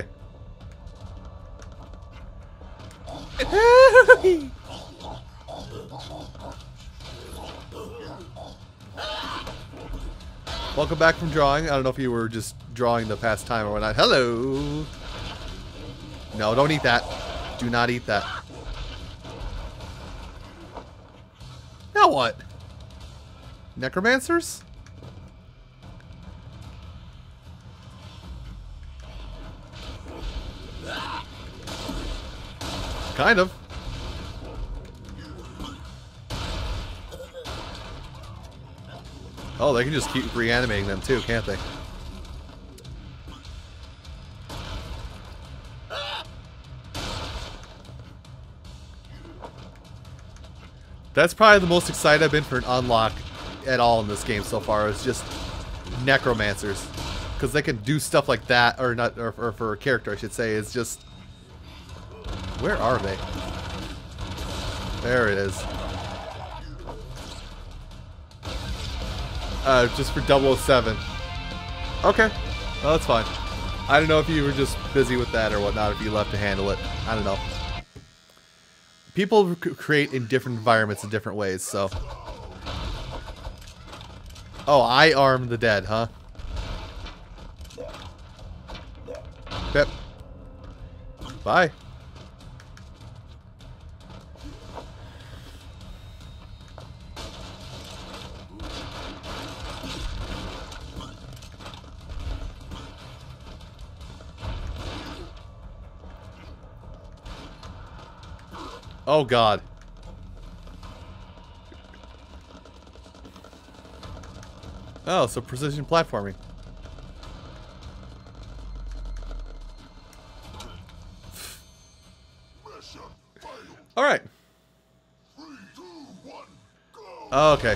Welcome back from drawing. I don't know if you were just drawing the past time or whatnot. Hello! No, don't eat that. Do not eat that. Now what? Necromancers? Kind of. Oh, they can just keep reanimating them too, can't they? That's probably the most excited I've been for an unlock at all in this game so far. It's just necromancers, because they can do stuff like that, or not, or, or for a character, I should say. It's just, where are they? There it is. Uh, just for double oh seven. Okay, well, that's fine. I don't know if you were just busy with that or whatnot, if you left to handle it. I don't know. People create in different environments in different ways, so. Oh, I arm the dead, huh? Yep. Bye. Oh, God. Oh, so precision platforming. Mission failed. All right. Three, two, one, go. Oh, okay.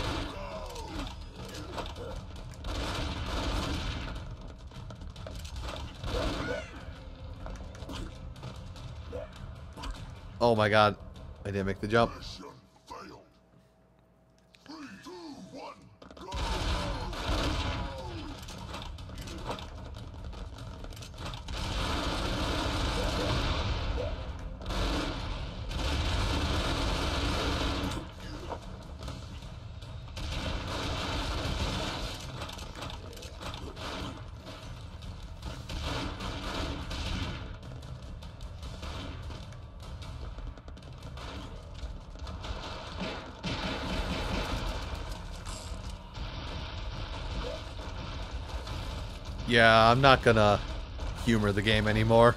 Oh my god. I didn't make the jump. Mission failed. Three, two, one, go. Yeah, I'm not gonna humor the game anymore.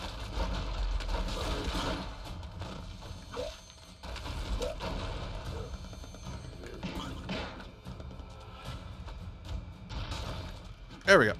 There we go.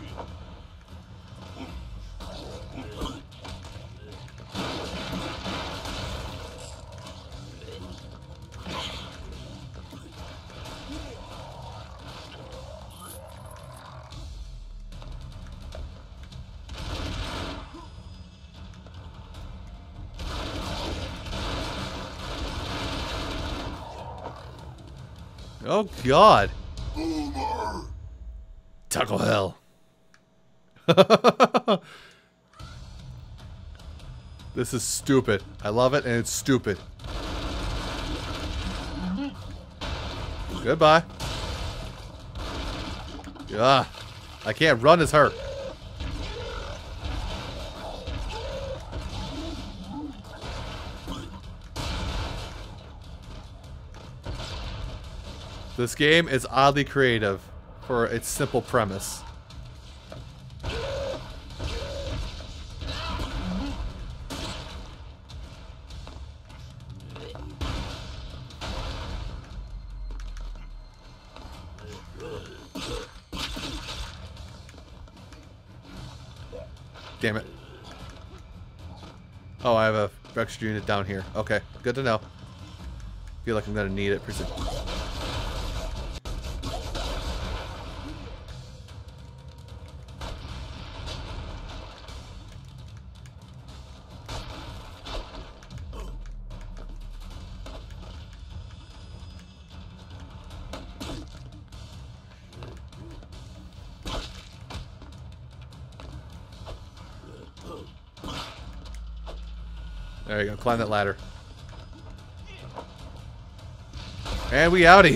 Oh god. Boomer. Taco hell. This is stupid. I love it and it's stupid. Goodbye. Yeah. I can't run as her. This game is oddly creative for its simple premise. Damn it. Oh, I have a extra unit down here. Okay, good to know. Feel like I'm gonna need it. Precision. There you go. Climb that ladder. And we outie.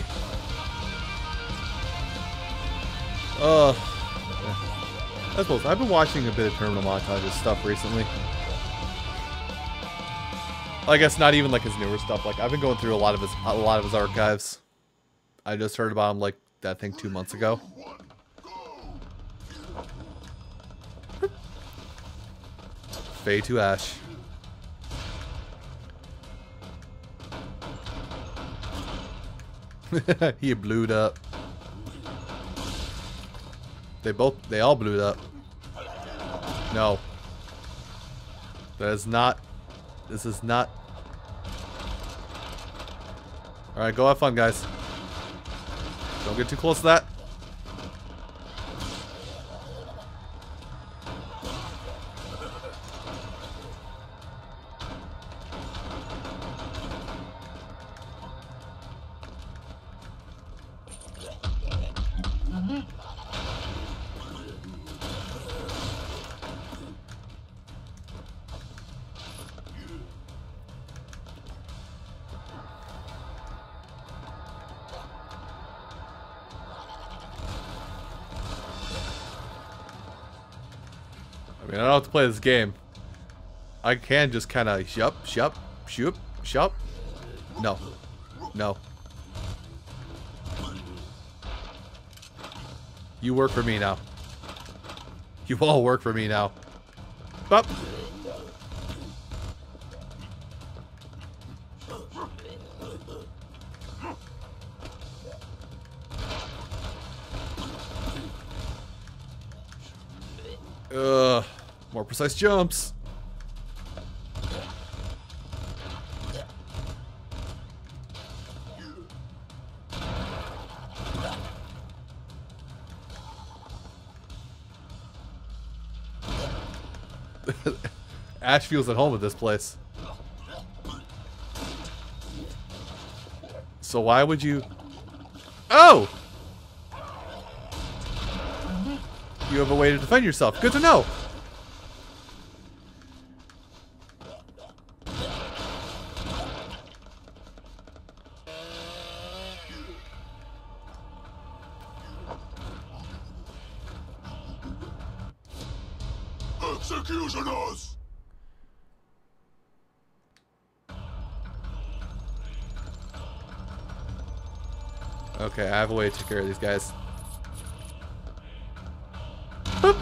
Uh, I suppose I've been watching a bit of Terminal Montage's stuff recently. I guess not even like his newer stuff. Like I've been going through a lot of his a lot of his archives. I just heard about him like that thing two months ago. Fade to ash. He blewed up. They both, they all blew up. No. That is not, this is not. Alright, go have fun, guys. Don't get too close to that. I mean, I don't have to play this game. I can just kind of shup, shup, shoop, shup. No. No. You work for me now. You all work for me now. Up. More precise jumps. Ash feels at home at this place. So why would you... Oh! You have a way to defend yourself. Good to know. Executioners! Okay, I have a way to take care of these guys. Boop.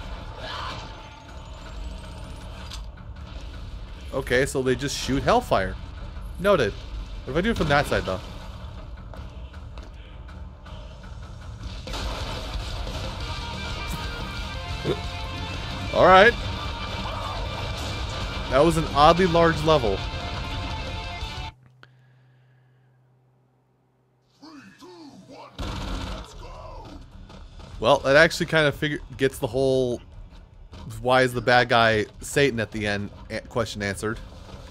Okay, so they just shoot hellfire. Noted. What if I do it from that side, though? Alright. That was an oddly large level. Well, that actually kind of figure gets the whole why is the bad guy Satan at the end question answered.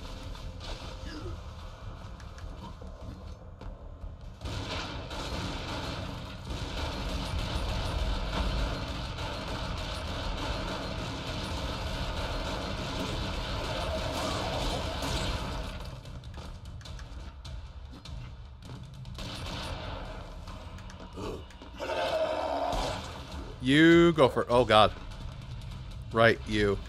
You go for... Oh, God. Right, you.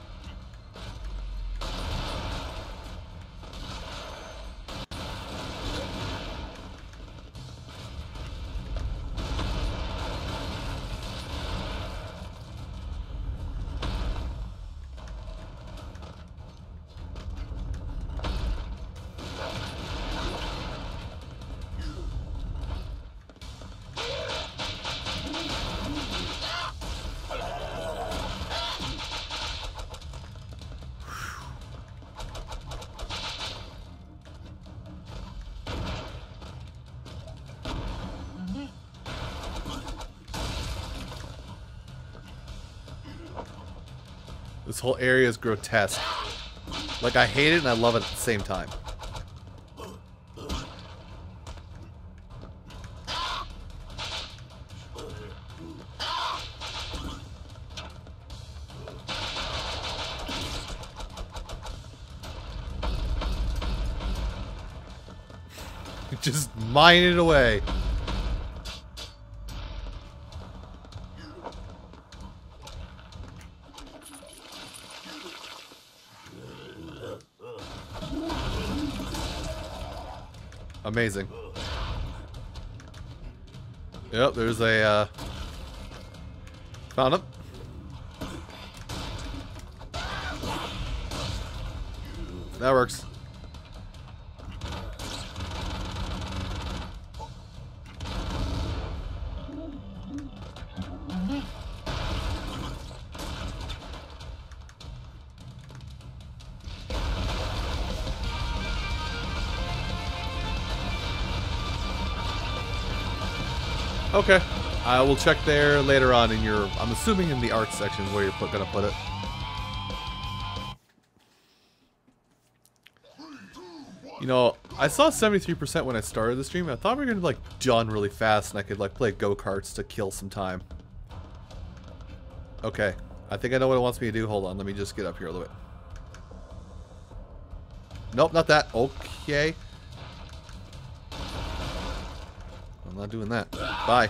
This whole area is grotesque. Like, I hate it and I love it at the same time. Just mine it away. Amazing. Yep, there's a, uh... found him. That works. Okay. I will check there later on in your... I'm assuming in the art section where you're put, gonna put it. You know, I saw seventy-three percent when I started the stream. I thought we were gonna like done really fast and I could like play go-karts to kill some time. Okay. I think I know what it wants me to do. Hold on. Let me just get up here a little bit. Nope, not that. Okay. I'm not doing that. Bye.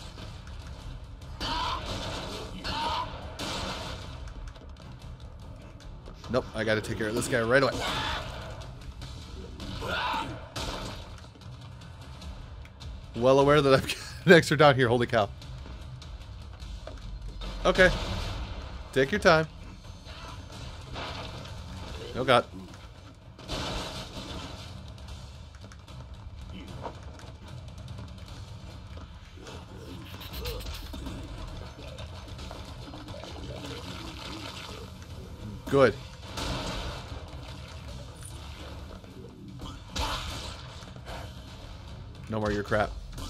Nope, I gotta take care of this guy right away. Well aware that I've got an extra down here. Holy cow. Okay. Take your time. Oh, God. Good. No more your crap.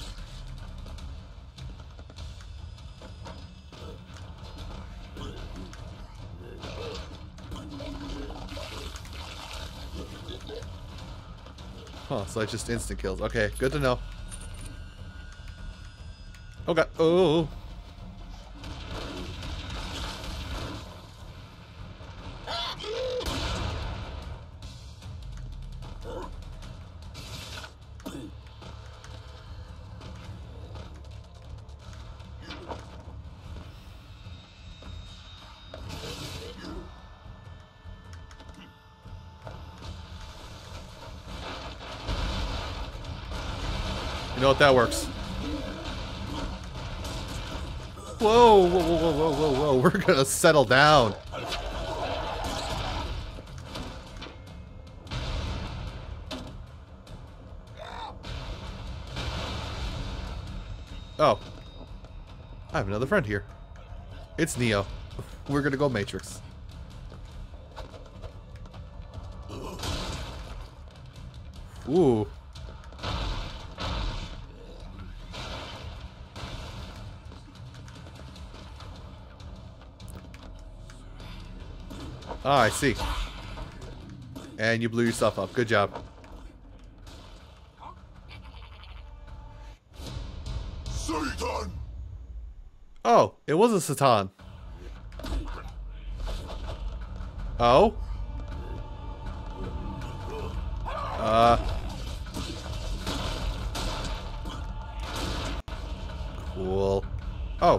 Huh, so it's just instant kills. Okay, good to know. Oh god. Oh. You know what, that works. Whoa, whoa, whoa, whoa, whoa, whoa, whoa. We're gonna settle down. Oh. I have another friend here. It's Neo. We're gonna go Matrix. Ooh. Ah, I see. And you blew yourself up. Good job. Satan! Oh, it was a Satan. Oh? Uh. Cool. Oh.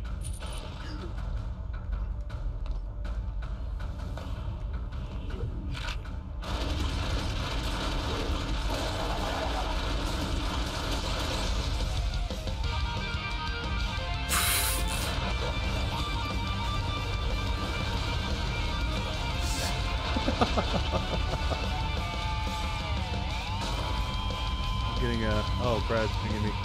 I'm getting a... Oh, Brad's pinging me.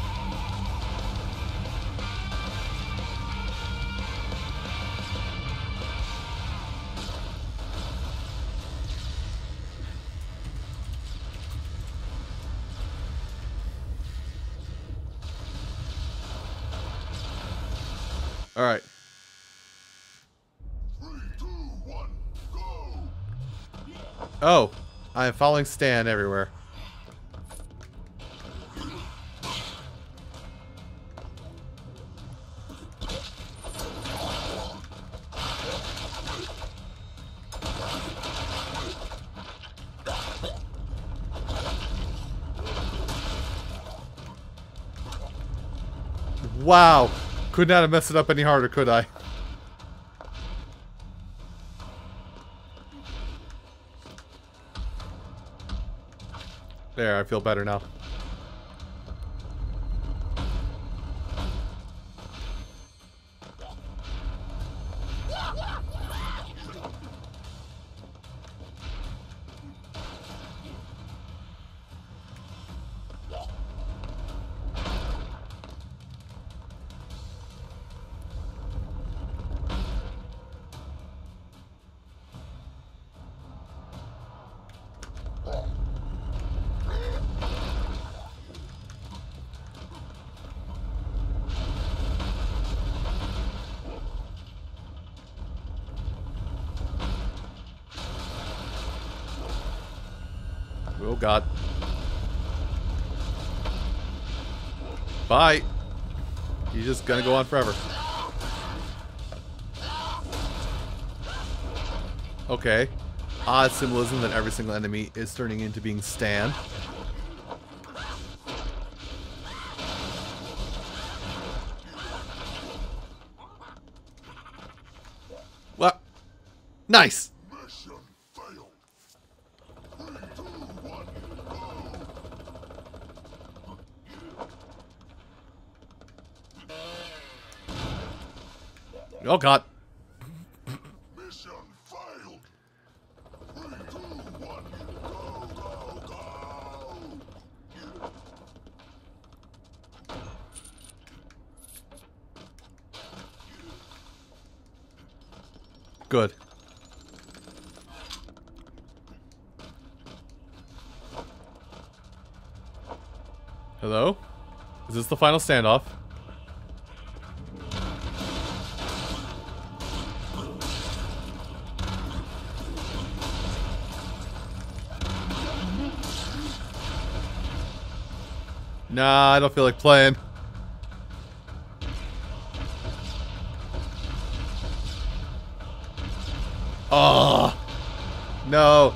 All right. Three, two, one, go! Oh, I am following Stan everywhere. Wow. Could not have messed it up any harder, could I? There, I feel better now. Oh god. Bye. You're just gonna go on forever. Okay. Odd symbolism that every single enemy is turning into being Stan. What? Nice! Mission failed. Three, two, one, go! Oh god. Mission failed. Three, two, one, go, go, go! Good. Hello? Is this the final standoff? Nah, I don't feel like playing. Oh, no.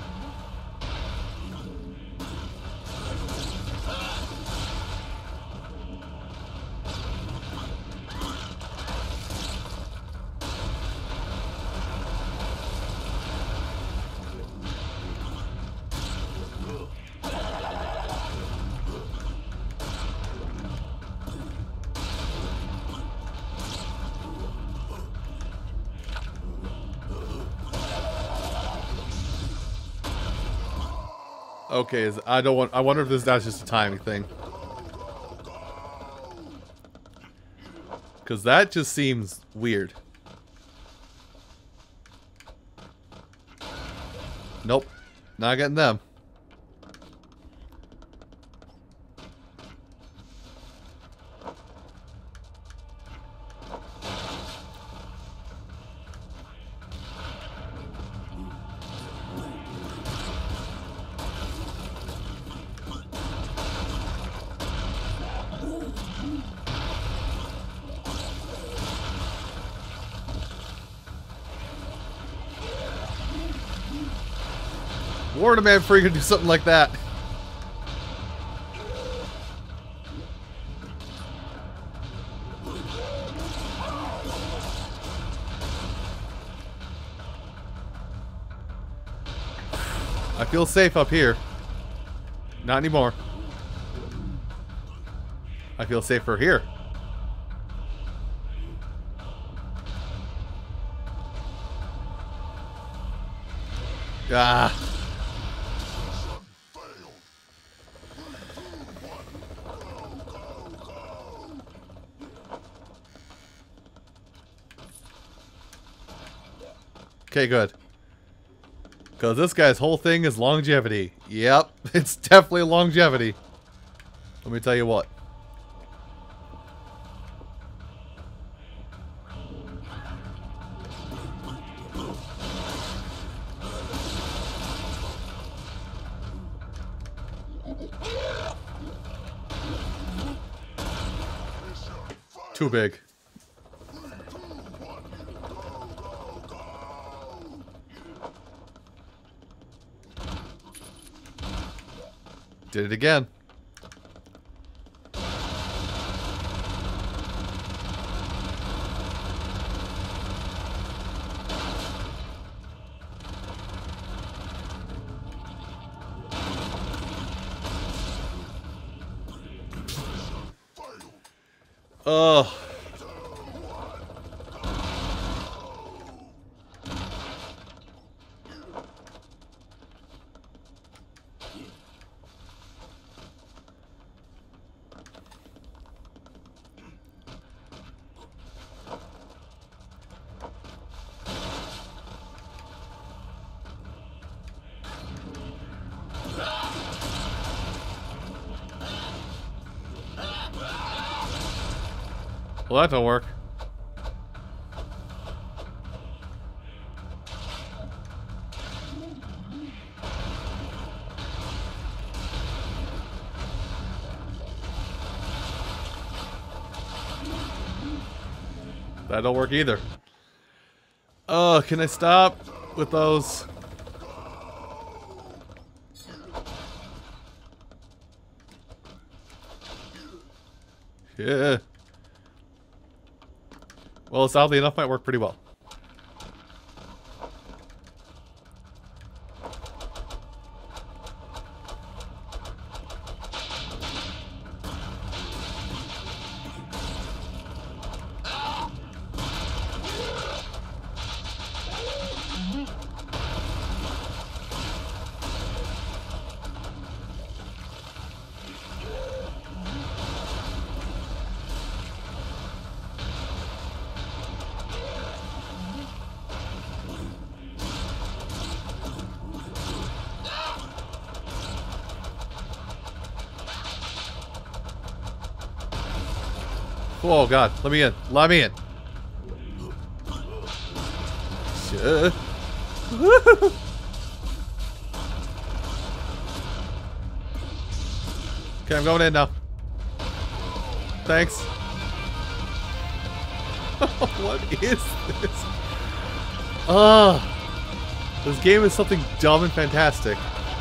Okay, is, I don't want. I wonder if this that's just a timing thing. Because that just seems weird. Nope, not getting them. Warn a man before you can do something like that. I feel safe up here. Not anymore. I feel safer here. Ah. Okay, good. Because this guy's whole thing is longevity. Yep, it's definitely longevity. Let me tell you what. Too big. Did it again. Ugh. Well, that don't work. That don't work either. Oh, can I stop with those? Yeah. Well, oddly enough, might work pretty well. Oh god, let me in. Let me in. Shit. Okay, I'm going in now. Thanks. What is this? Ah. This game is something dumb and fantastic.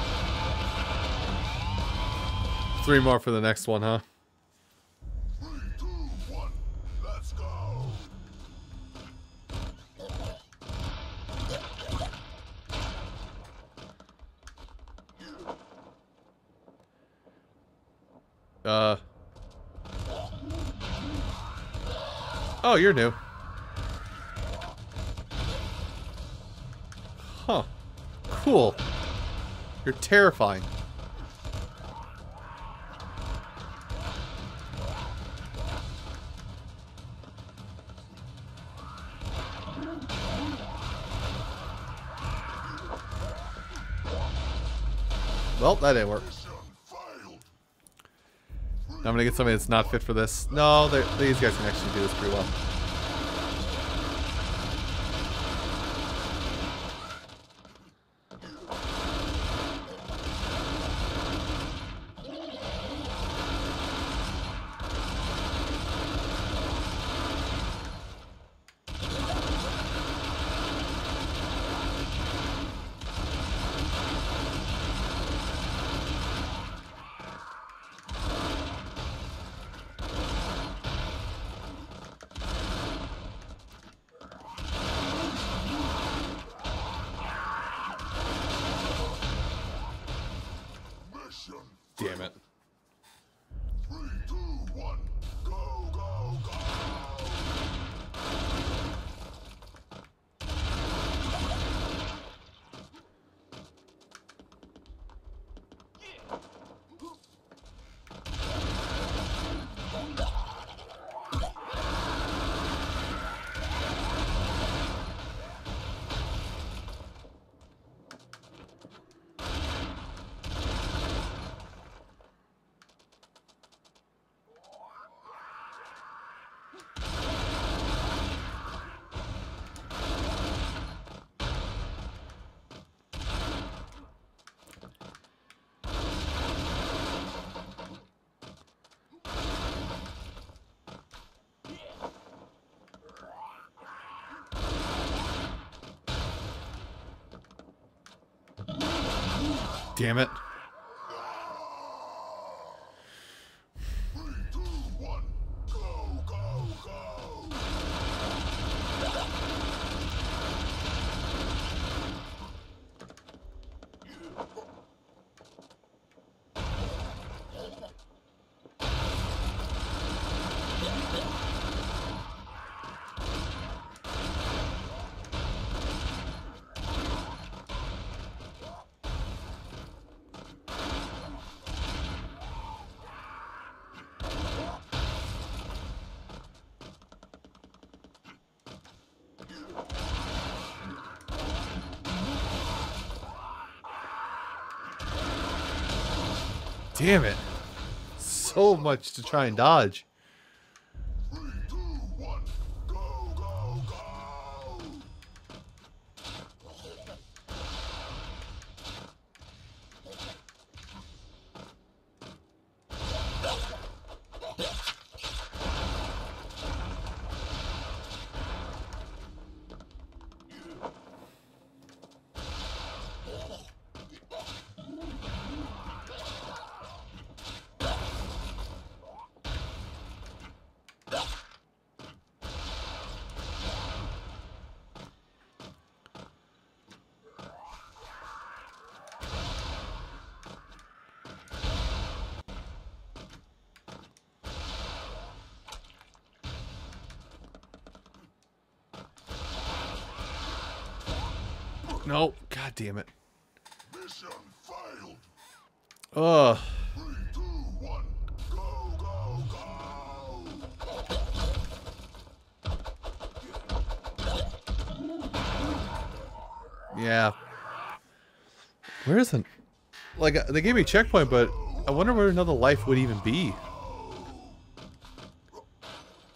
Three more for the next one, huh? Three, two, one, let's go. Uh. Oh, you're new. Huh. Cool. You're terrifying. Well, that didn't work. Mission failed. I'm gonna get somebody that's not fit for this. No, they're- these guys can actually do this pretty well. Mission Damn it. three, two, one, go, go, go. Damn it. Three, two, one, go, go, go. Damn it. So much to try and dodge. Three, two, one, go, go, go. No. God damn it. Mission failed. Ugh. Three, two, one, go, go, go. Yeah. Where isn't? Like, they gave me a checkpoint, but I wonder where another life would even be.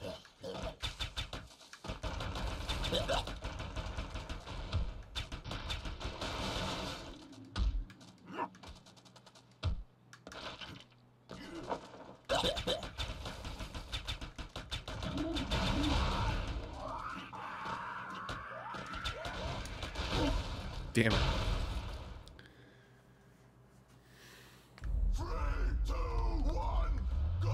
Damn it. Three, two, one, go!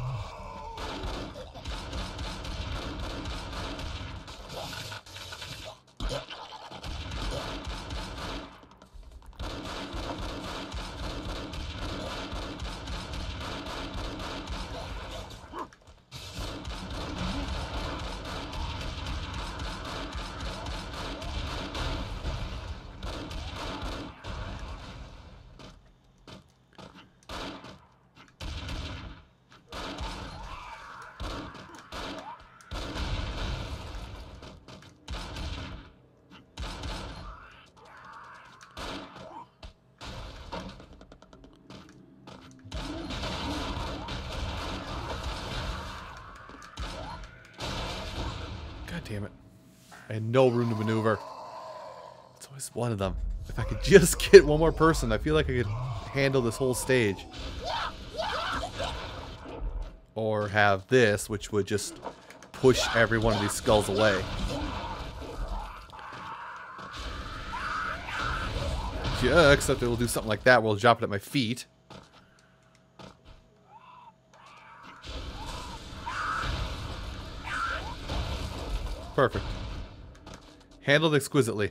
God damn it. I had no room to maneuver. It's always one of them. If I could just get one more person, I feel like I could handle this whole stage. Or have this, which would just push every one of these skulls away. Yeah, except it will do something like that where it'll drop it at my feet. Perfect. Handled exquisitely.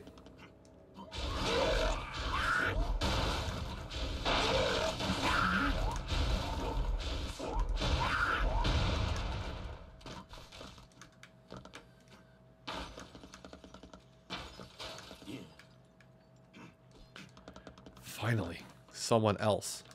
Finally, someone else.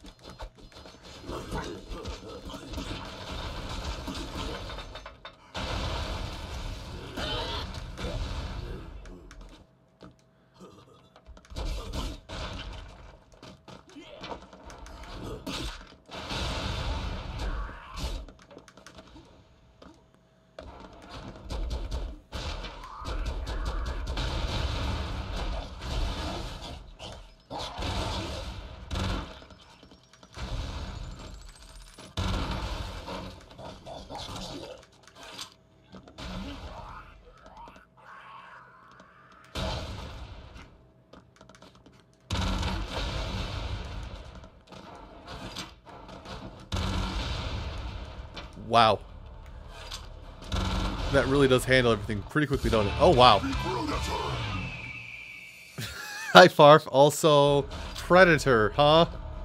Wow. That really does handle everything pretty quickly, don't it? Oh, wow. Hi, Farf. Also, Predator, huh?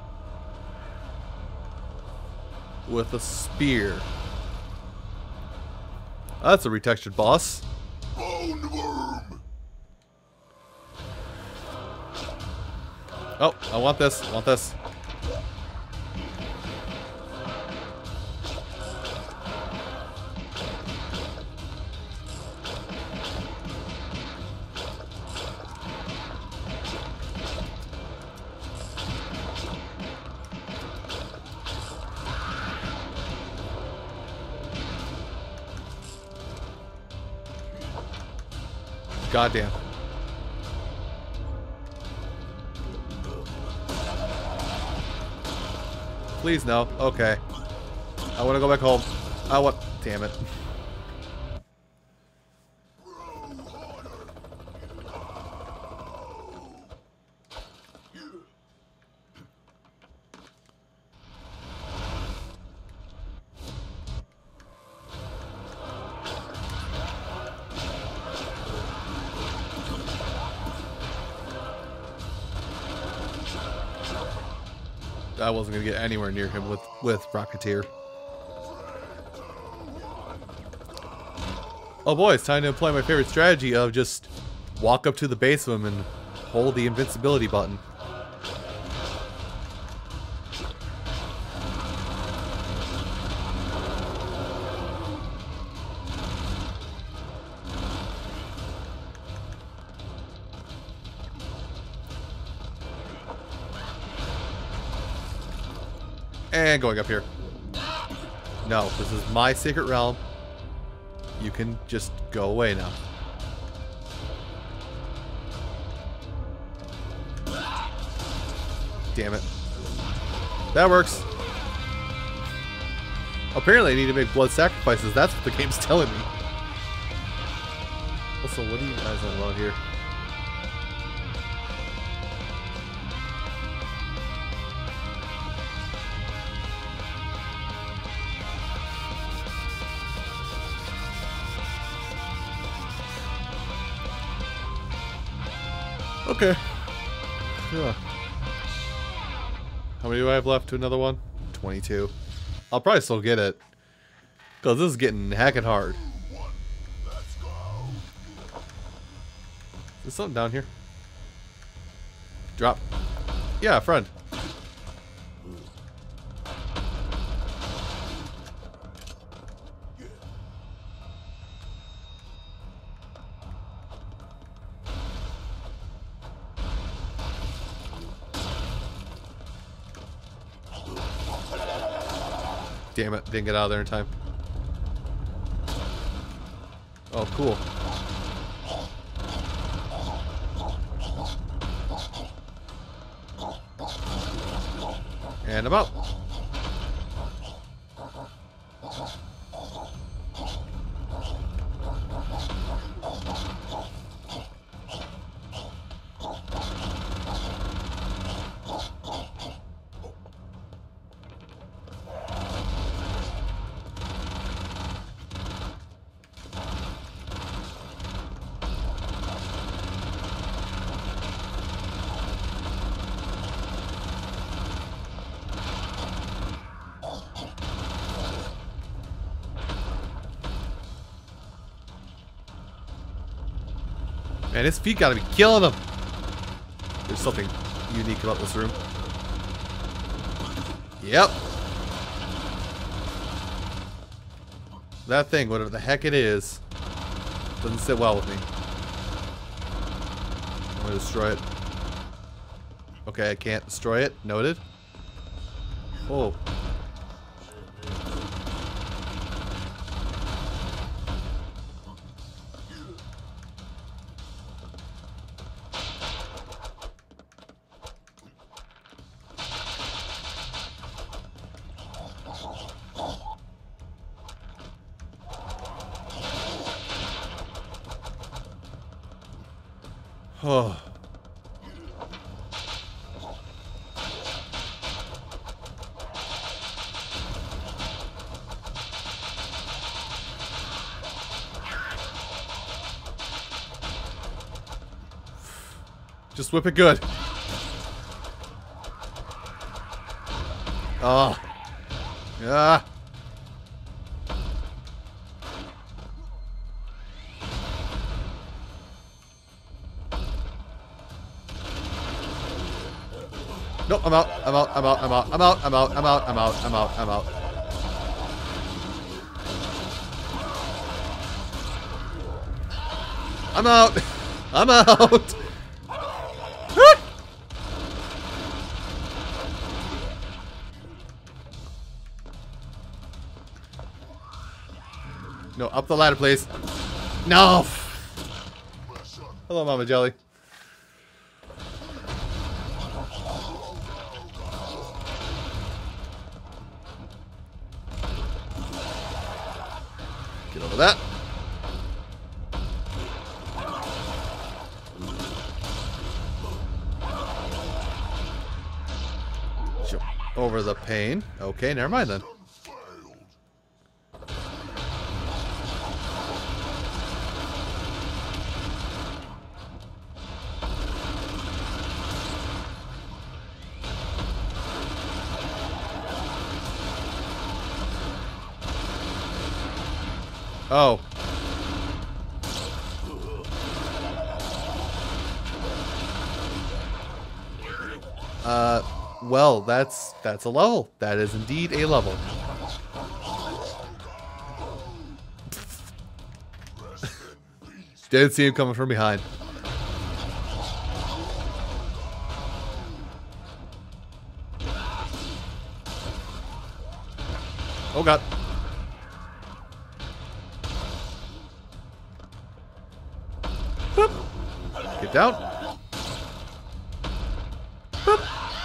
With a spear. That's a retextured boss. Bone worm. Oh, I want this. I want this. Goddamn. Please no. Okay. I want to go back home. I want. Damn it. I wasn't gonna get anywhere near him with with Rocketeer. Oh boy, it's time to apply my favorite strategy of just walk up to the base of him and hold the invincibility button. And going up here. No, this is my secret realm. You can just go away now. Damn it. That works. Apparently I need to make blood sacrifices. That's what the game's telling me. Also, what do you guys unload here? Okay. Yeah. How many do I have left to another one? twenty-two. I'll probably still get it. Because this is getting heckin' hard. Let's go. There's something down here. Drop. Yeah, friend. Damn it, didn't get out of there in time. Oh, cool. And I'm out. Man, his feet gotta be killing him. There's something unique about this room. Yep. That thing, whatever the heck it is, doesn't sit well with me. I'm gonna destroy it. Okay, I can't destroy it. Noted. Oh. Oh. Just whip it good. Oh. Yeah. Nope, I'm out, I'm out, I'm out, I'm out, I'm out, I'm out, I'm out, I'm out, I'm out, I'm out. I'm out! I'm out! No, up the ladder, please. No! Hello, Mama Jelly. Get over that. Jump over the pane. Okay, never mind then. Oh. Uh, well, that's that's a level. That is indeed a level. Didn't see him coming from behind. Oh god. Boop. Get down. Boop.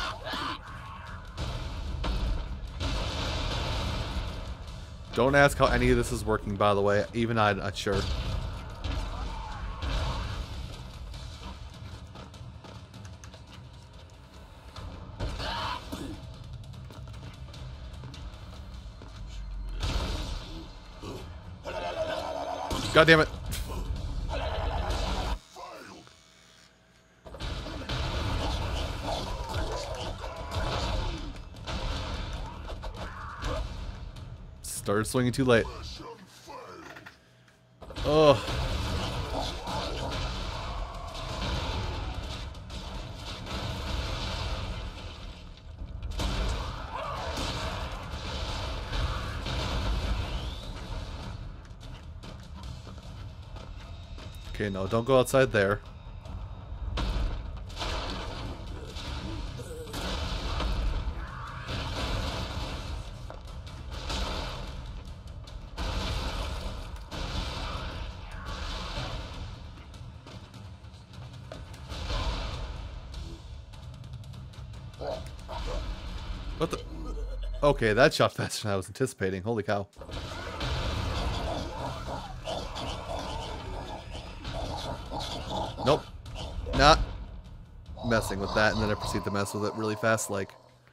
Don't ask how any of this is working, by the way. Even I'm not sure. God damn it. Started swinging too late. Oh. Okay, no, don't go outside there. What the? Okay, that shot faster than I was anticipating. Holy cow. Nope. Not messing with that, and then I proceed to mess with it really fast, like.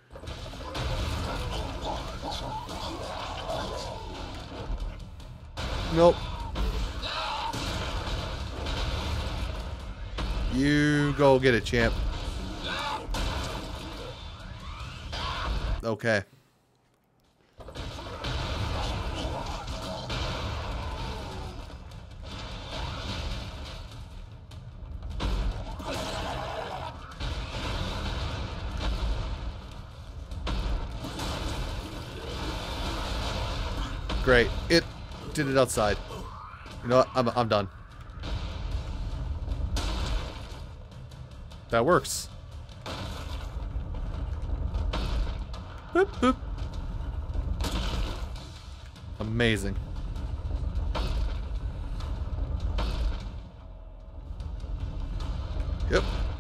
Nope. You go get it, champ. Okay. Great. It did it outside. You know what? I'm, I'm done. That works. Boop, boop. Amazing. Yep.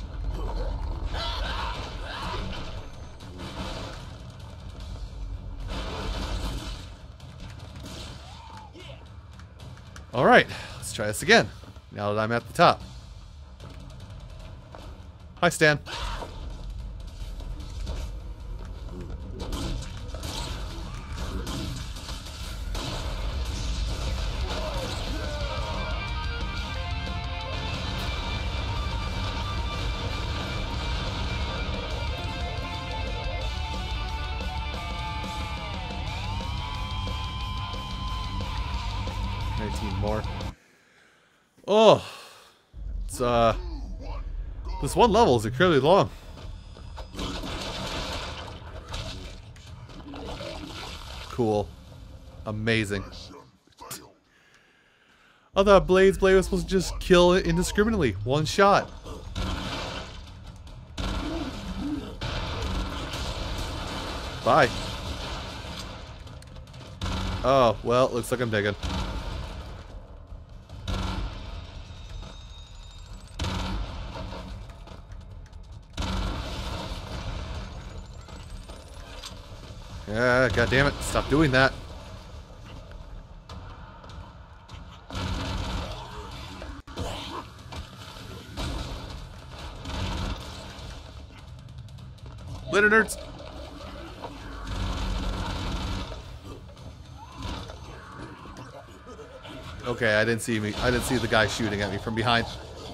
All right, let's try this again. Now that I'm at the top. Hi, Stan. nineteen more. Oh, it's uh, this one level is incredibly long. Cool, amazing. I thought Blade's Blade was supposed to just kill it indiscriminately, one shot. Bye. Oh well, looks like I'm digging. Yeah, God damn it! Stop doing that. Later, nerds. Okay, I didn't see me. I didn't see the guy shooting at me from behind.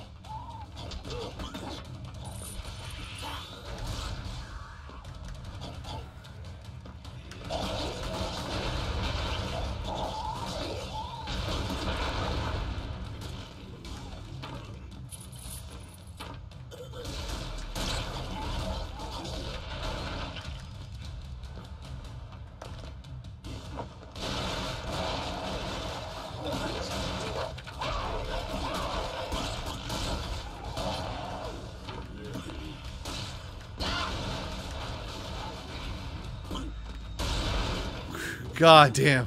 God damn.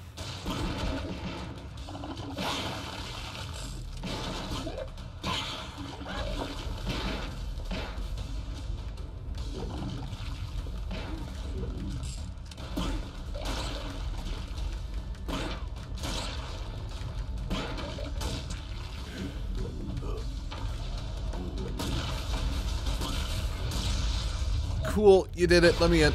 Cool, you did it. Let me in.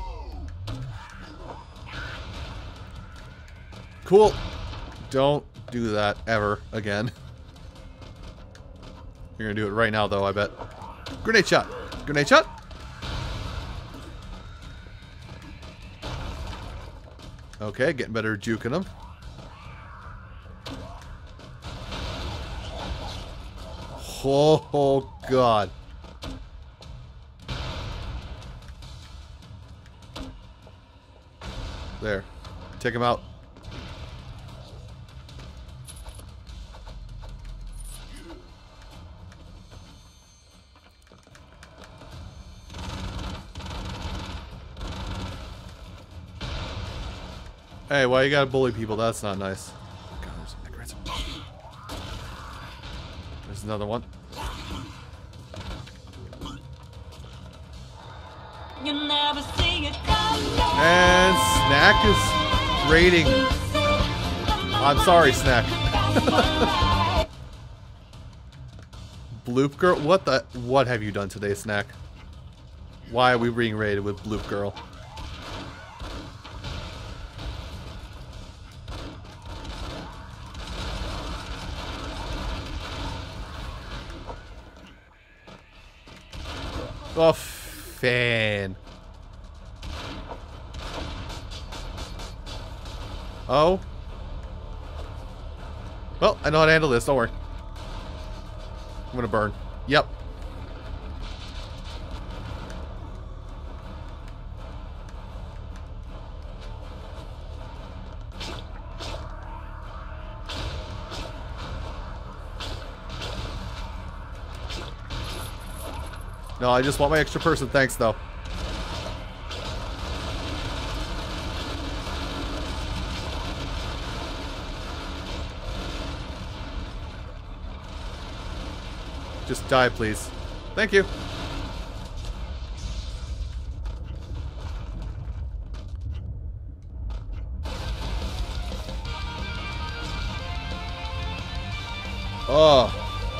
Cool. Don't do that ever again. You're gonna do it right now, though, I bet. Grenade shot! Grenade shot! Okay, getting better at juking him. Oh, oh God. There. Take him out. Hey, why you gotta bully people? That's not nice. God, there's, a ransom. There's another one. You never see it come down. And Snack is raiding. I'm sorry, Snack. Bloop Girl? What the? What have you done today, Snack? Why are we being raided with Bloop Girl? Oh, fan. Oh. Well, I know how to handle this. Don't worry. I'm gonna burn. Yep. No, I just want my extra person. Thanks, though. Just die, please. Thank you. Oh.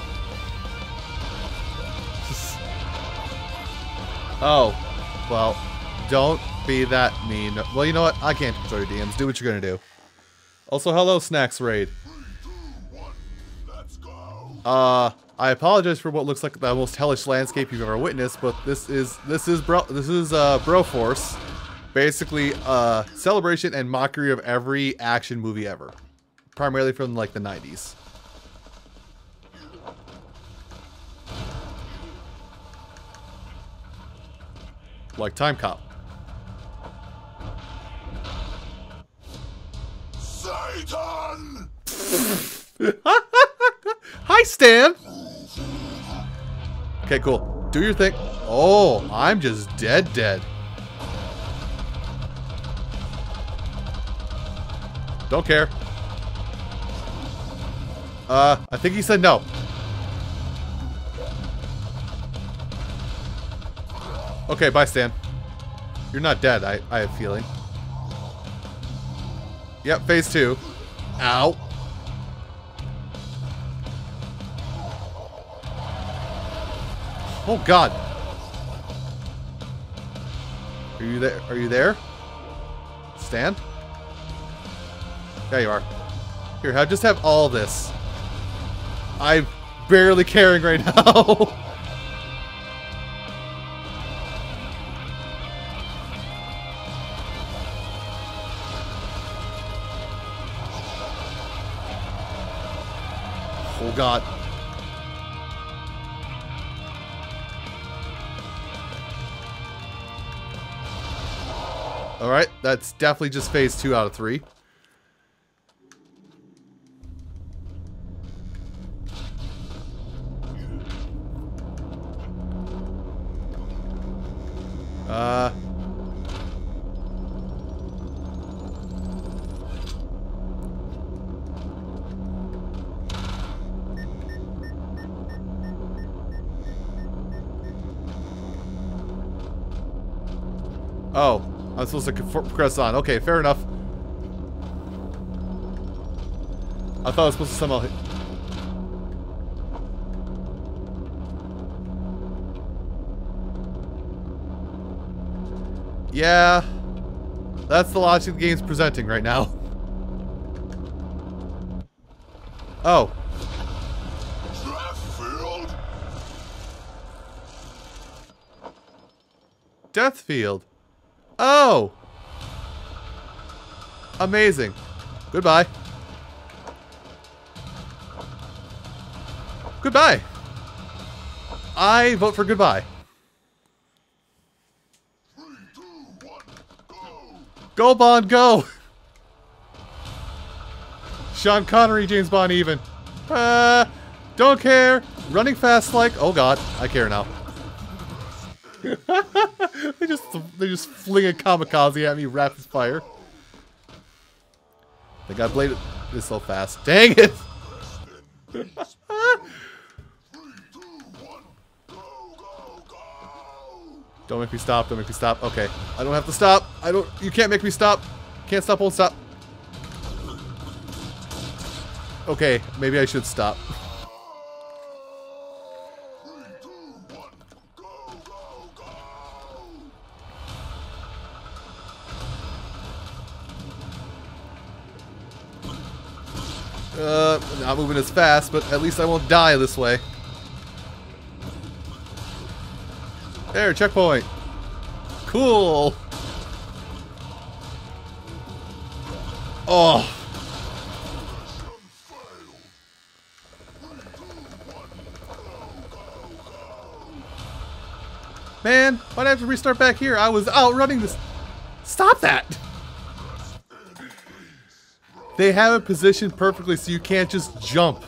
Oh, well, don't be that mean. Well, you know what? I can't control your D Ms. Do what you're gonna do. Also, hello, Snacks Raid. Uh, I apologize for what looks like the most hellish landscape you've ever witnessed, but this is this is bro this is uh Broforce, basically a celebration and mockery of every action movie ever, primarily from like the nineties. Like Time Cop. Satan! Hi, Stan! Okay, cool. Do your thing. Oh, I'm just dead dead. Don't care. Uh, I think he said no. Okay, bye, Stan. You're not dead, I, I have a feeling. Yep, phase two. Ow. Oh, God. Are you there? Are you there? Stan? There you are. Here, have, just have all this. I'm barely carrying right now. Oh, God. Alright, that's definitely just phase two out of three. Uh... Oh, I'm supposed to press on. Okay, fair enough. I thought I was supposed to somehow hit. Yeah, that's the logic the game's presenting right now. Oh. Deathfield? Deathfield. Oh. Amazing. Goodbye. Goodbye. I vote for goodbye. Three, two, one, go! Go Bond, go! Sean Connery, James Bond even. Uh, don't care. Running fast like... Oh god, I care now. they just they just fling a kamikaze at me rapid fire. They got bladed this so fast. Dang it! Three, two, one, go, go, go! Don't make me stop, don't make me stop. Okay. I don't have to stop. I don't you can't make me stop. Can't stop, won't stop. Okay, maybe I should stop. Three, two, one, go, go, go! Uh, not moving as fast, but at least I won't die this way. There, checkpoint. Cool. Oh. Man, why'd I have to restart back here? I was outrunning this. Stop that! They have it positioned perfectly so you can't just jump.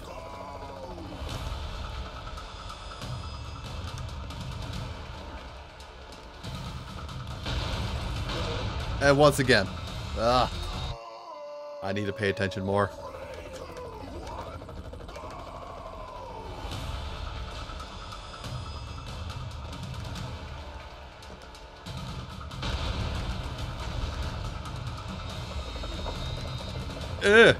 And once again. Ah. I need to pay attention more. Ugh.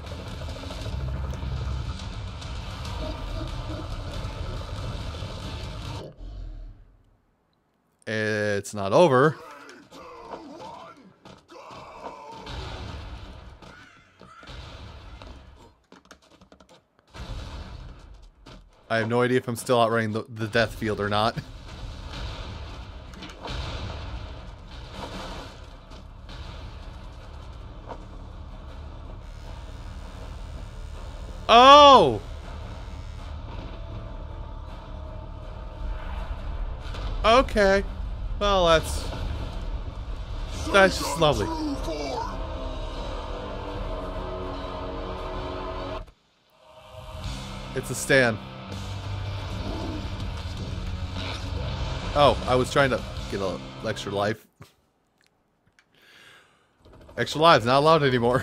It's not over. I have no idea if I'm still outrunning the, the death field or not. Oh! Okay. Well, that's... That's just lovely. It's a stand. Oh, I was trying to get a extra life. Extra lives not allowed anymore.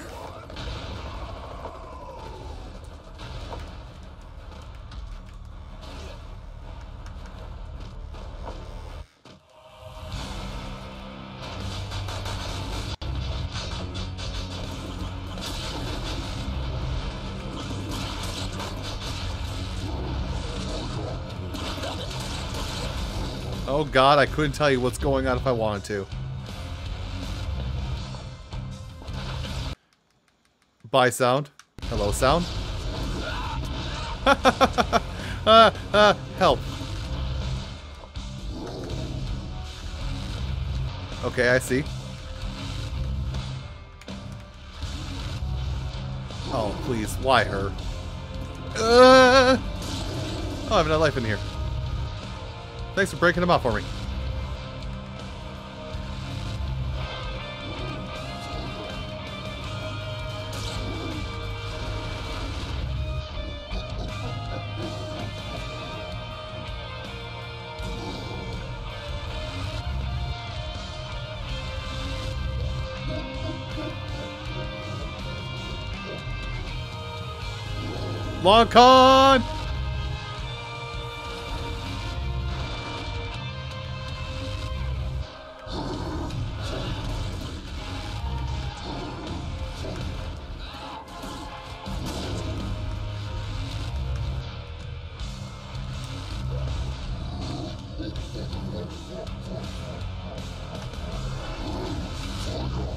Oh god, I couldn't tell you what's going on if I wanted to. Bye sound. Hello sound. uh, uh, help. Okay, I see. Oh, please, why her? Uh, oh, I have enough life in here. Thanks for breaking them up for me. Long con!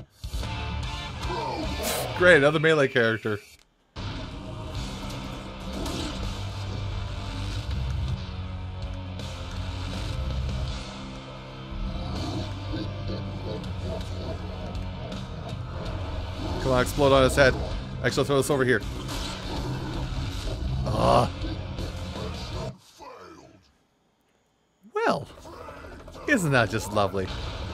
Great, another melee character. Come on, explode on his head. Actually, I'll throw this over here. Ah. Well, isn't that just lovely?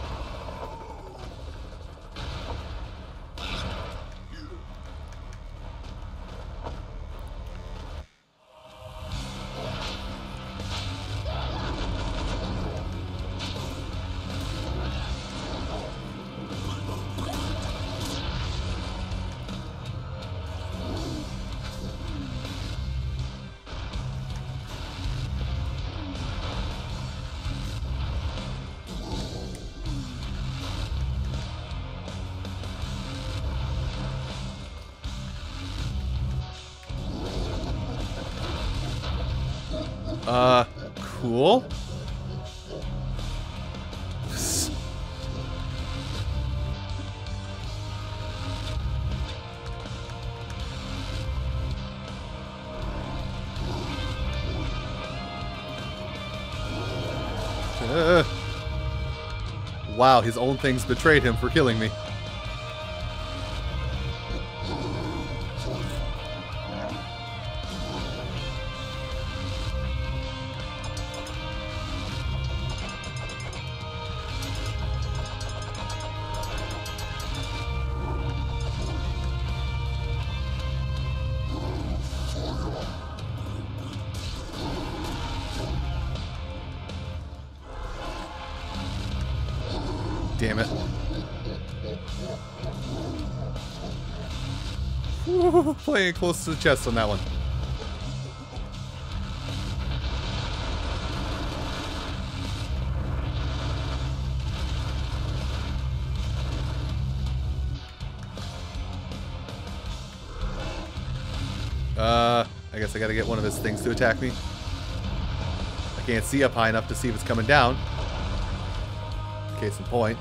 Uh, cool. Uh, wow, his own things betrayed him for killing me. Damn it. Ooh, playing it close to the chest on that one. Uh, I guess I gotta get one of his things to attack me. I can't see up high enough to see if it's coming down. Case in point.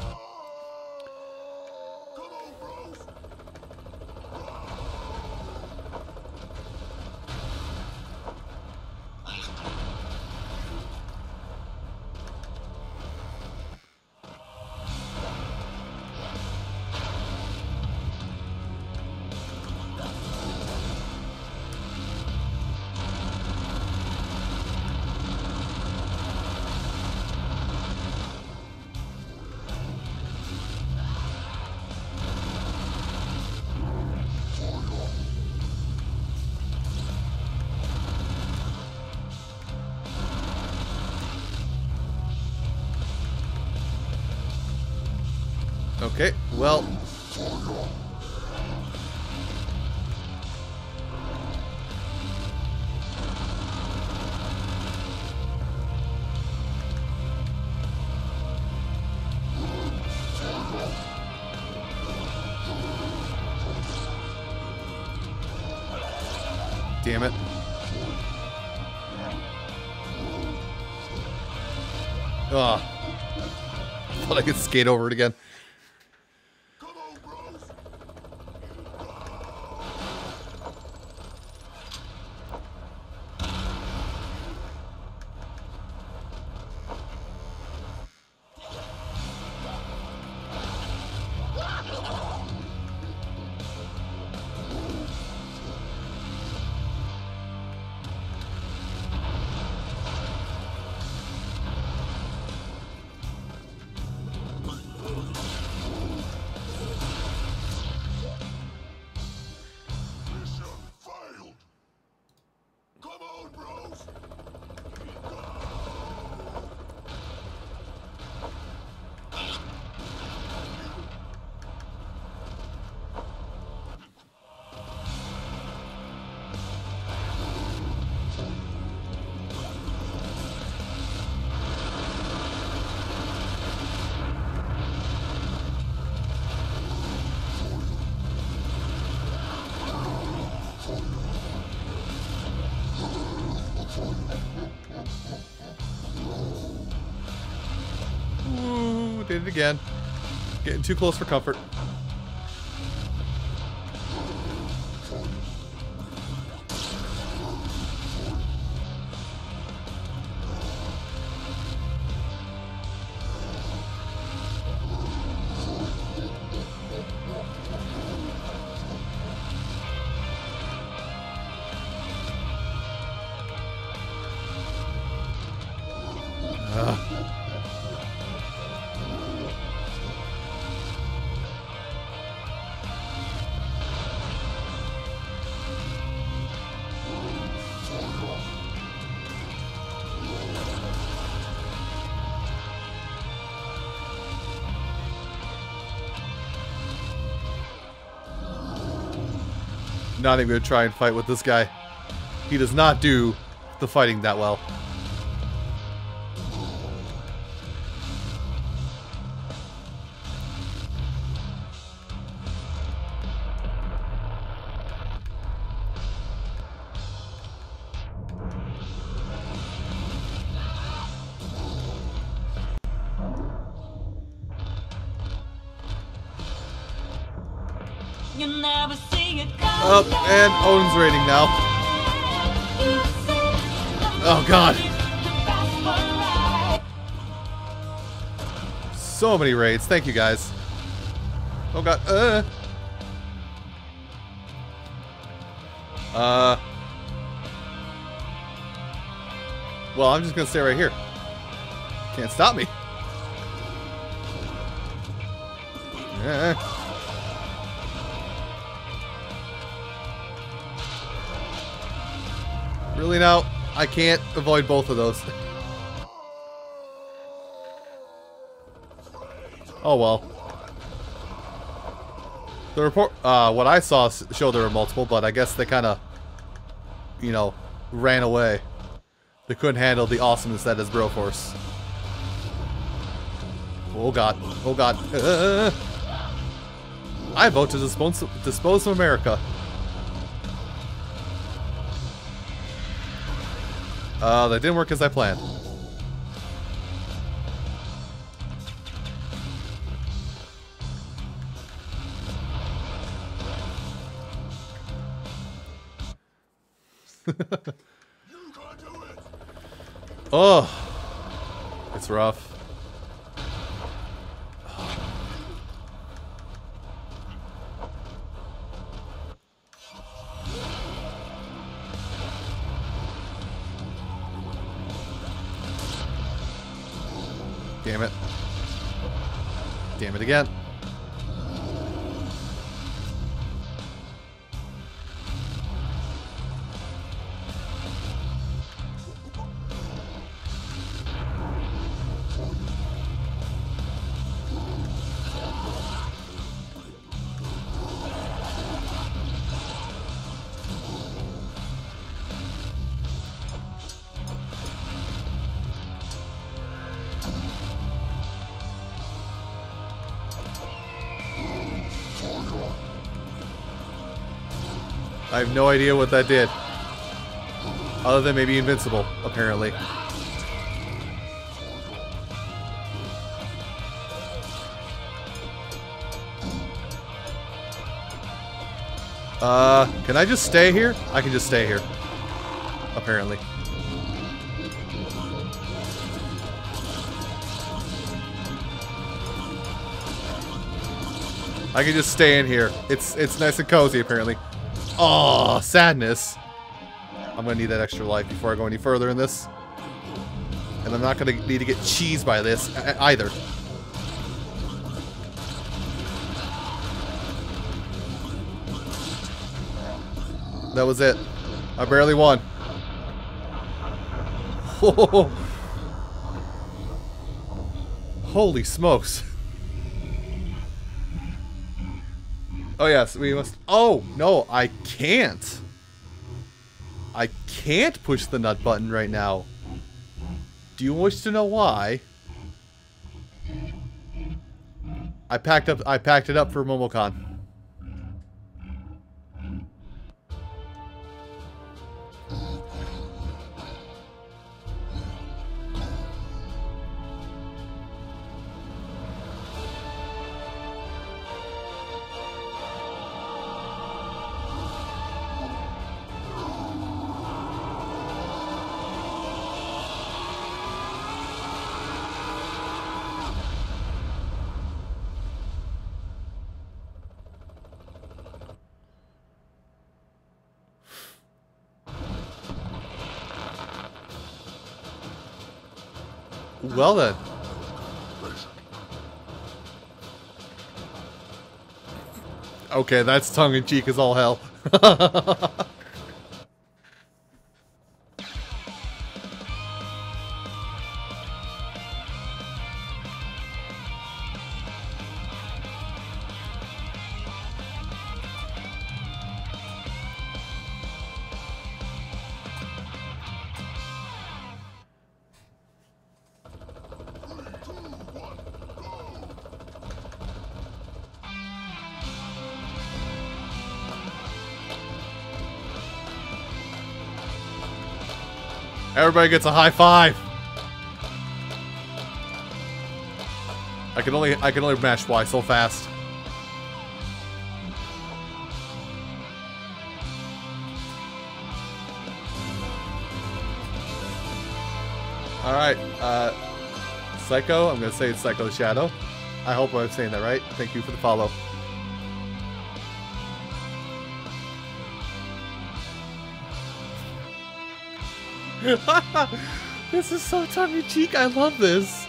Okay, well. Damn it. Oh. I thought I could skate over it again. Ooh, did it again. Getting too close for comfort. not even gonna try and fight with this guy. He does not do the fighting that well. You never see it come. Up and Odin's raiding now. Oh god. So many raids. Thank you guys. Oh god. Uh. Uh. Well, I'm just gonna stay right here. Can't stop me. Yeah. Really now? I can't avoid both of those. Oh well. The report, uh, what I saw showed there were multiple, but I guess they kind of, you know, ran away. They couldn't handle the awesomeness that is Broforce. Oh god. Oh god. Uh, I vote to dispose, dispose of America. Uh, that didn't work as I planned. Oh, it's rough. Damn it. Damn it again. I have no idea what that did. Other than maybe invincible, apparently. Uh, can I just stay here? I can just stay here. Apparently. I can just stay in here. It's it's nice and cozy, apparently. Oh, sadness. I'm gonna need that extra life before I go any further in this. And I'm not gonna need to get cheesed by this either. That was it. I barely won. Oh. Holy smokes. Oh yes, we must... Oh, no, I can't. I can't push the nut button right now. Do you wish to know why? I packed up I packed it up for Momocon. Well then. Okay, that's tongue-in-cheek as all hell. Everybody gets a high five. I can only I can only mash Y so fast. All right, uh, Psycho. I'm gonna say it's Psycho Shadow. I hope I'm saying that right. Thank you for the follow. This is so tongue-in-cheek. I love this.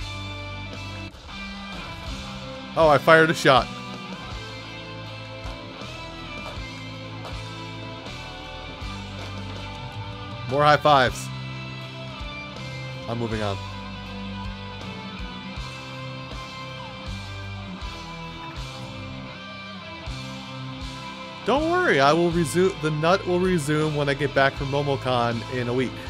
Oh, I fired a shot. More high fives. I'm moving on. Don't worry, I will resume. The nut will resume when I get back from MomoCon in a week.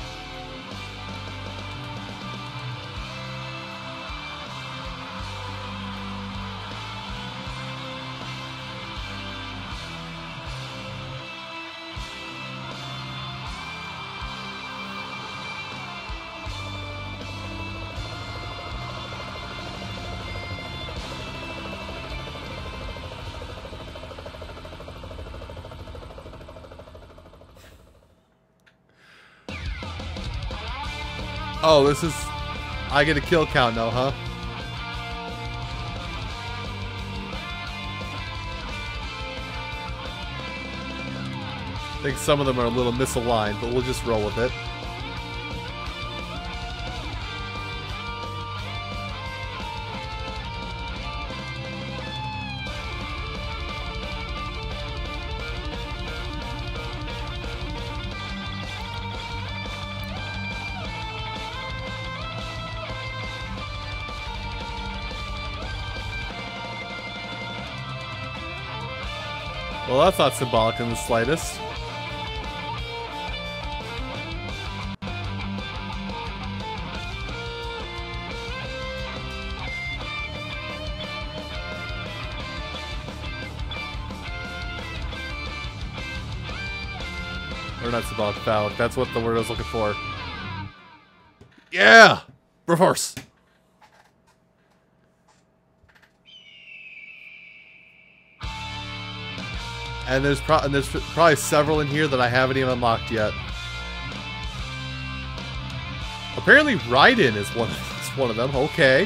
Oh, this is... I get a kill count now, huh? I think some of them are a little misaligned, but we'll just roll with it. Well, that's not symbolic in the slightest. Or not symbolic, phallic. That's what the word I was looking for. Yeah! Reverse! And there's, pro and there's probably several in here that I haven't even unlocked yet. Apparently Raiden is one, is one of them. Okay.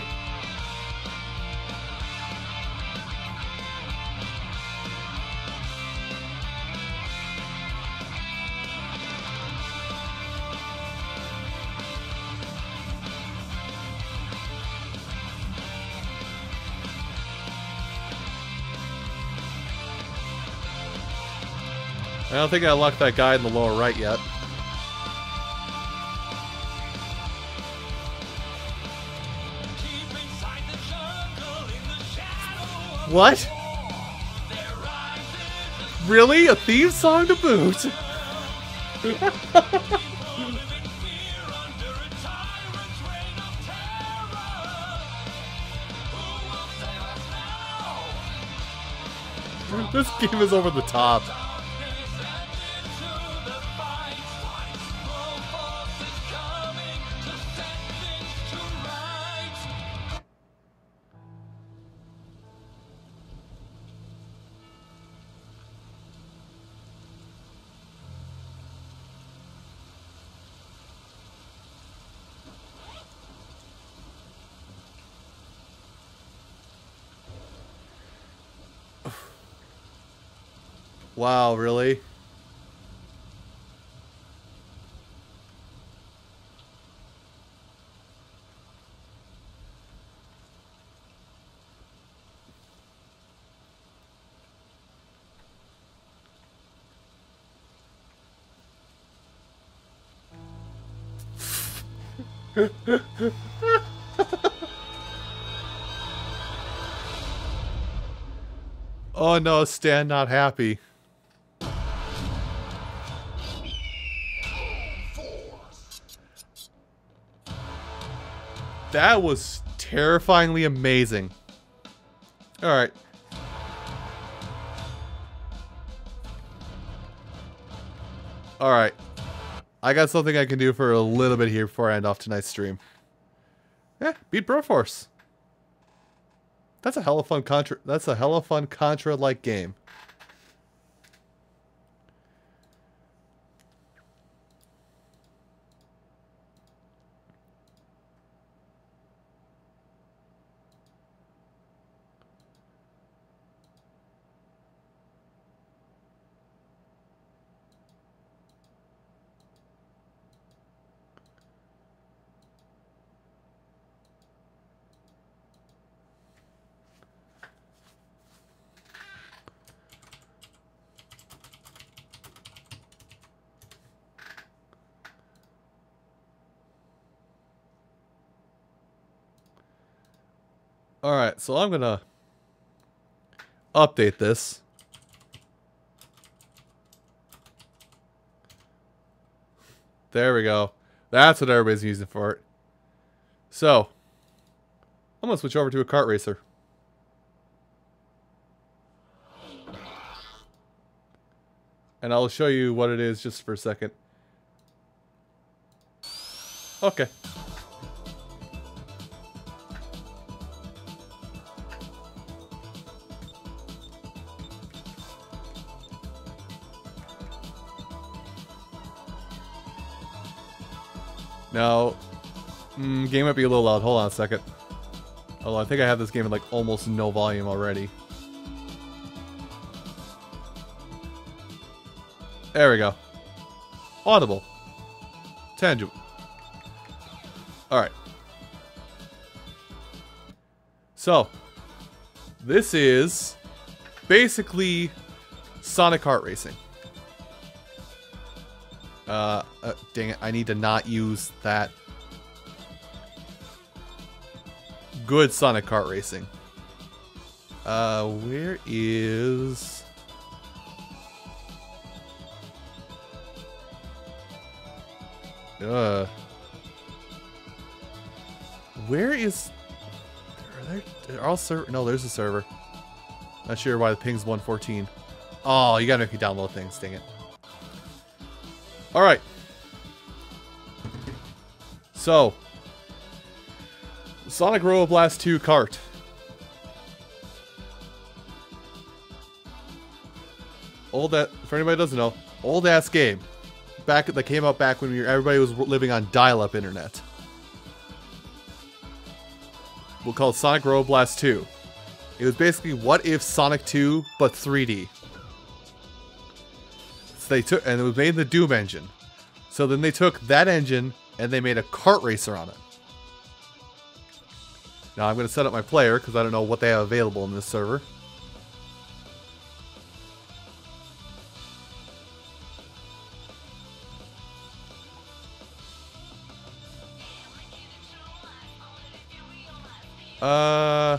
I don't think I unlocked that guy in the lower right yet. What? Really? A theme song to boot? This game is over the top. Wow, really? Oh no, Stan not happy. That was terrifyingly amazing. Alright. Alright. I got something I can do for a little bit here before I end off tonight's stream. Yeah, beat Broforce. That's a hella fun Contra. That's a hella fun Contra-like game. Alright, so I'm gonna update this. There we go. That's what everybody's using for it. So, I'm gonna switch over to a kart racer. And I'll show you what it is just for a second. Okay. Now, mm, game might be a little loud. Hold on a second. Oh, I think I have this game at like almost no volume already. There we go. Audible. Tangible. Alright. So, this is basically Sonic Kart Racing. Uh, uh, dang it, I need to not use that. Good Sonic Kart Racing. Uh, where is... Uh... Where is... Are there... They're all server... No, there's a server. Not sure why the ping's one fourteen. Oh, you gotta make me download things, dang it. Alright. So. Sonic Robo Blast two Kart. Old that for anybody who doesn't know, old ass game. Back that came out back when we were, everybody was living on dial-up internet. We'll call it Sonic Robo Blast two. It was basically what if Sonic two but three D. They took and it was made in the Doom engine. So then they took that engine and they made a kart racer on it. Now I'm going to set up my player because I don't know what they have available in this server. Uh,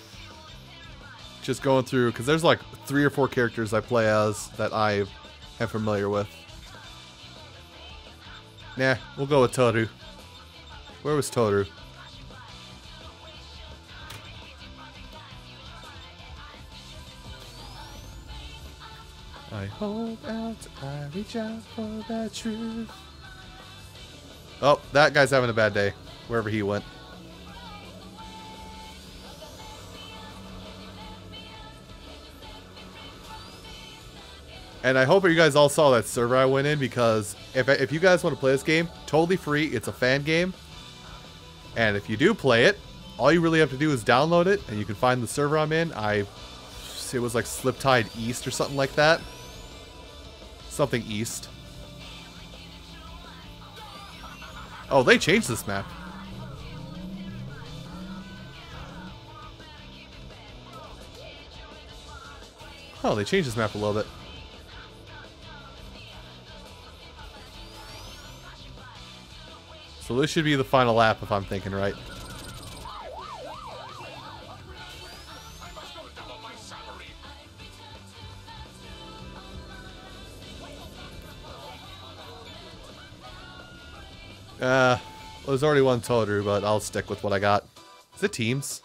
just going through because there's like three or four characters I play as that I am familiar with. Nah, we'll go with Toru. Where was Toru? I hold out, I reach out for that truth. Oh, that guy's having a bad day, wherever he went. And I hope you guys all saw that server I went in, because if, if you guys want to play this game, totally free. It's a fan game. And if you do play it, all you really have to do is download it, and you can find the server I'm in. I, it was like Sliptide East or something like that. Something East. Oh, they changed this map. Oh, they changed this map a little bit. So this should be the final lap if I'm thinking right. Uh, well, there's already one Toru, but I'll stick with what I got. Is it teams?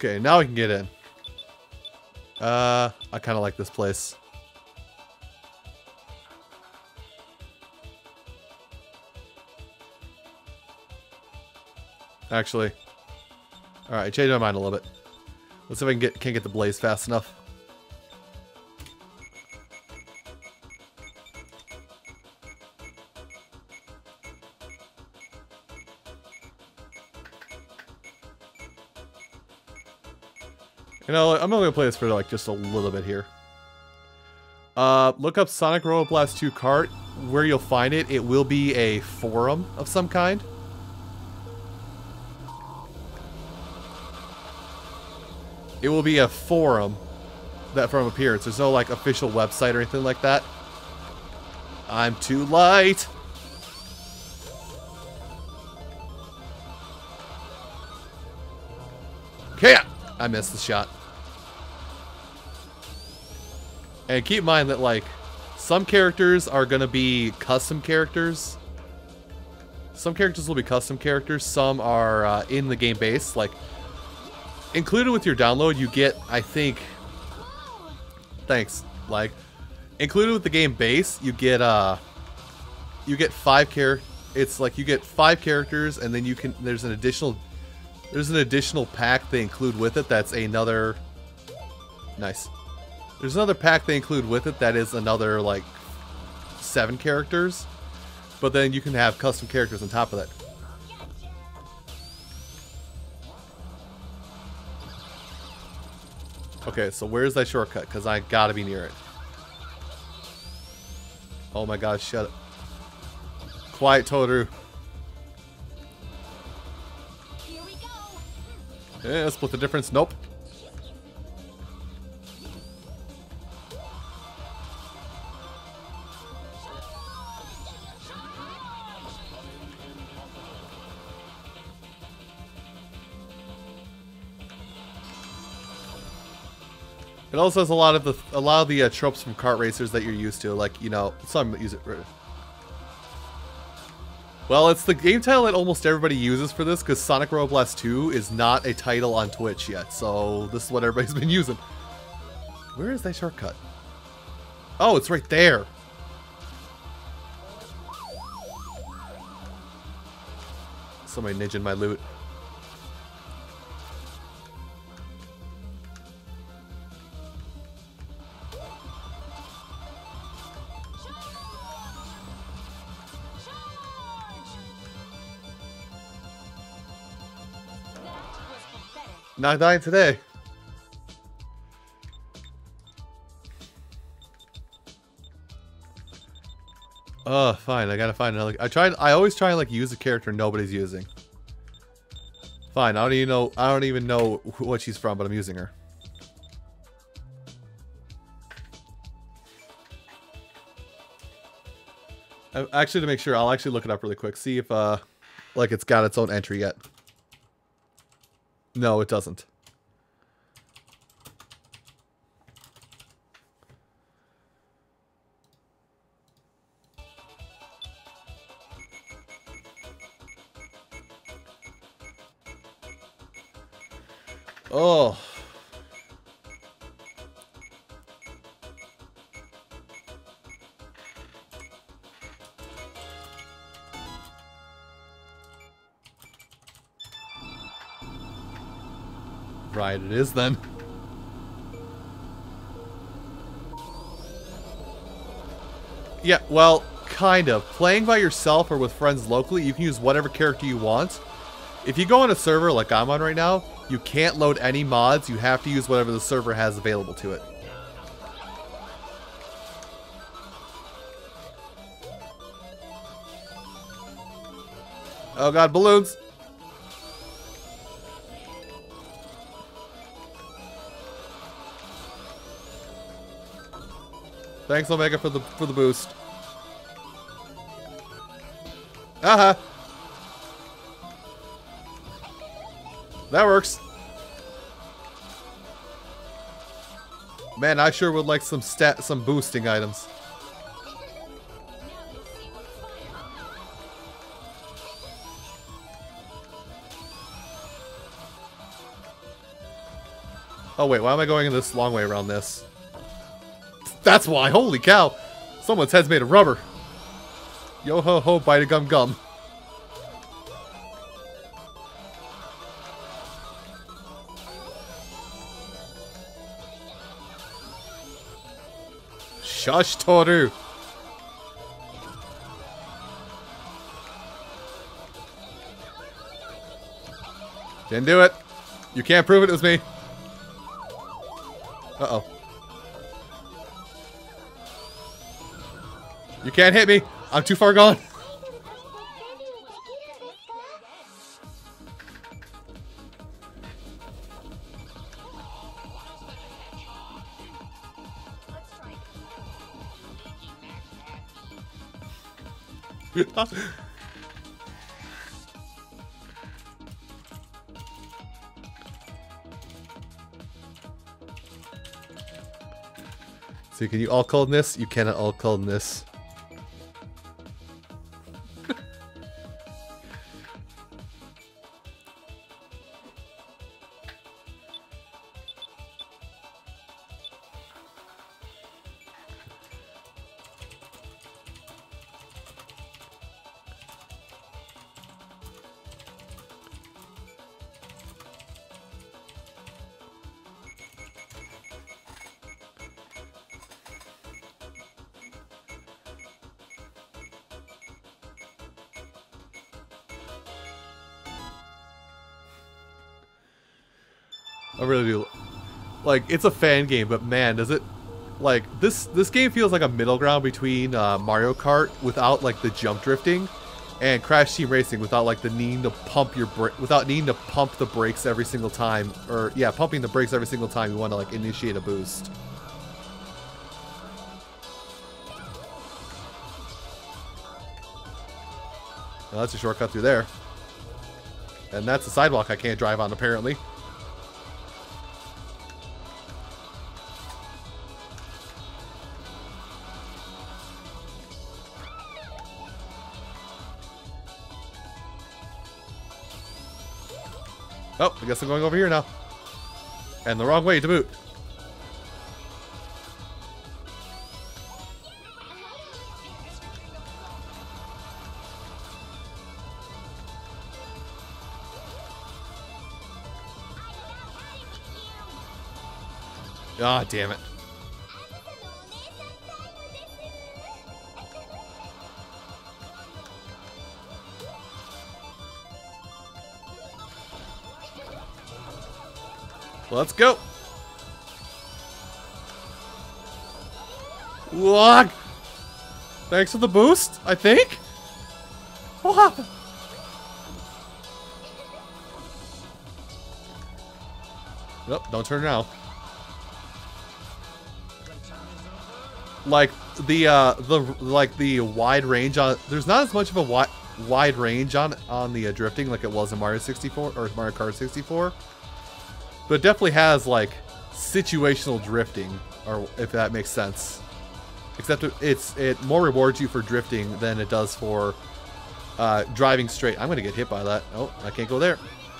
Okay, now we can get in. Uh, I kind of like this place. Actually, all right, I changed my mind a little bit. Let's see if I can get can't get the blaze fast enough. You know, I'm only gonna play this for like just a little bit here. Uh, look up Sonic Robo Blast two Kart. Where you'll find it, it will be a forum of some kind. It will be a forum that from appearance. There's no like official website or anything like that. I'm too light. Okay, I missed the shot. And keep in mind that like some characters are gonna be custom characters. Some characters will be custom characters. Some are uh, in the game base. Like included with your download, you get I think. Thanks. Like included with the game base, you get uh, you get five char. It's like you get five characters, and then you can. There's an additional. There's an additional pack they include with it. That's another. Nice. There's another pack they include with it that is another like seven characters, but then you can have custom characters on top of that. Okay, so where's that shortcut? Because I gotta be near it. Oh my god, shut up. Quiet, Toru. Here we go. Yeah, split the difference. Nope. It also has a lot of the a lot of the uh, tropes from kart racers that you're used to, like you know, some use it. Well, it's the game title that almost everybody uses for this because Sonic Robo Blast two is not a title on Twitch yet, so this is what everybody's been using. Where is that shortcut? Oh, it's right there. Somebody ninjing my loot. Not dying today. Oh, fine. I gotta find another. I tried. I always try and like use a character nobody's using. Fine. I don't even know. I don't even know what she's from, but I'm using her. I, actually, to make sure, I'll actually look it up really quick. See if uh, like it's got its own entry yet. No, it doesn't. Oh. Right, it is then. Yeah, well, kind of. Playing by yourself or with friends locally, you can use whatever character you want. If you go on a server like I'm on right now, you can't load any mods. You have to use whatever the server has available to it. Oh god, balloons! Thanks, Omega, for the for the boost. Aha! That works. Man, I sure would like some stat, some boosting items. Oh wait, why am I going in this long way around this? That's why, holy cow! Someone's head's made of rubber. Yo ho ho, bite a gum gum. Shush, Toru. Didn't do it. You can't prove it, it was me. Uh-oh. You can't hit me. I'm too far gone. See, can you all call this? You cannot all call this. I really do. Like, it's a fan game, but man, does it... Like, this this game feels like a middle ground between uh, Mario Kart without, like, the jump drifting, and Crash Team Racing without, like, the needing to pump your brake... Without needing to pump the brakes every single time. Or, yeah, pumping the brakes every single time you want to, like, initiate a boost. Well, that's a shortcut through there. And that's a sidewalk I can't drive on, apparently. Oh, I guess I'm going over here now. And the wrong way to boot. Ah, damn it. Let's go. Look. Thanks for the boost, I think. What happened? Nope, don't turn now. Like the uh the like the wide range on there's not as much of a wide wide range on on the uh, drifting like it was in Mario sixty-four or Mario Kart sixty-four. But it definitely has, like, situational drifting, or if that makes sense. Except it's it more rewards you for drifting than it does for uh, driving straight. I'm going to get hit by that. Oh, I can't go there.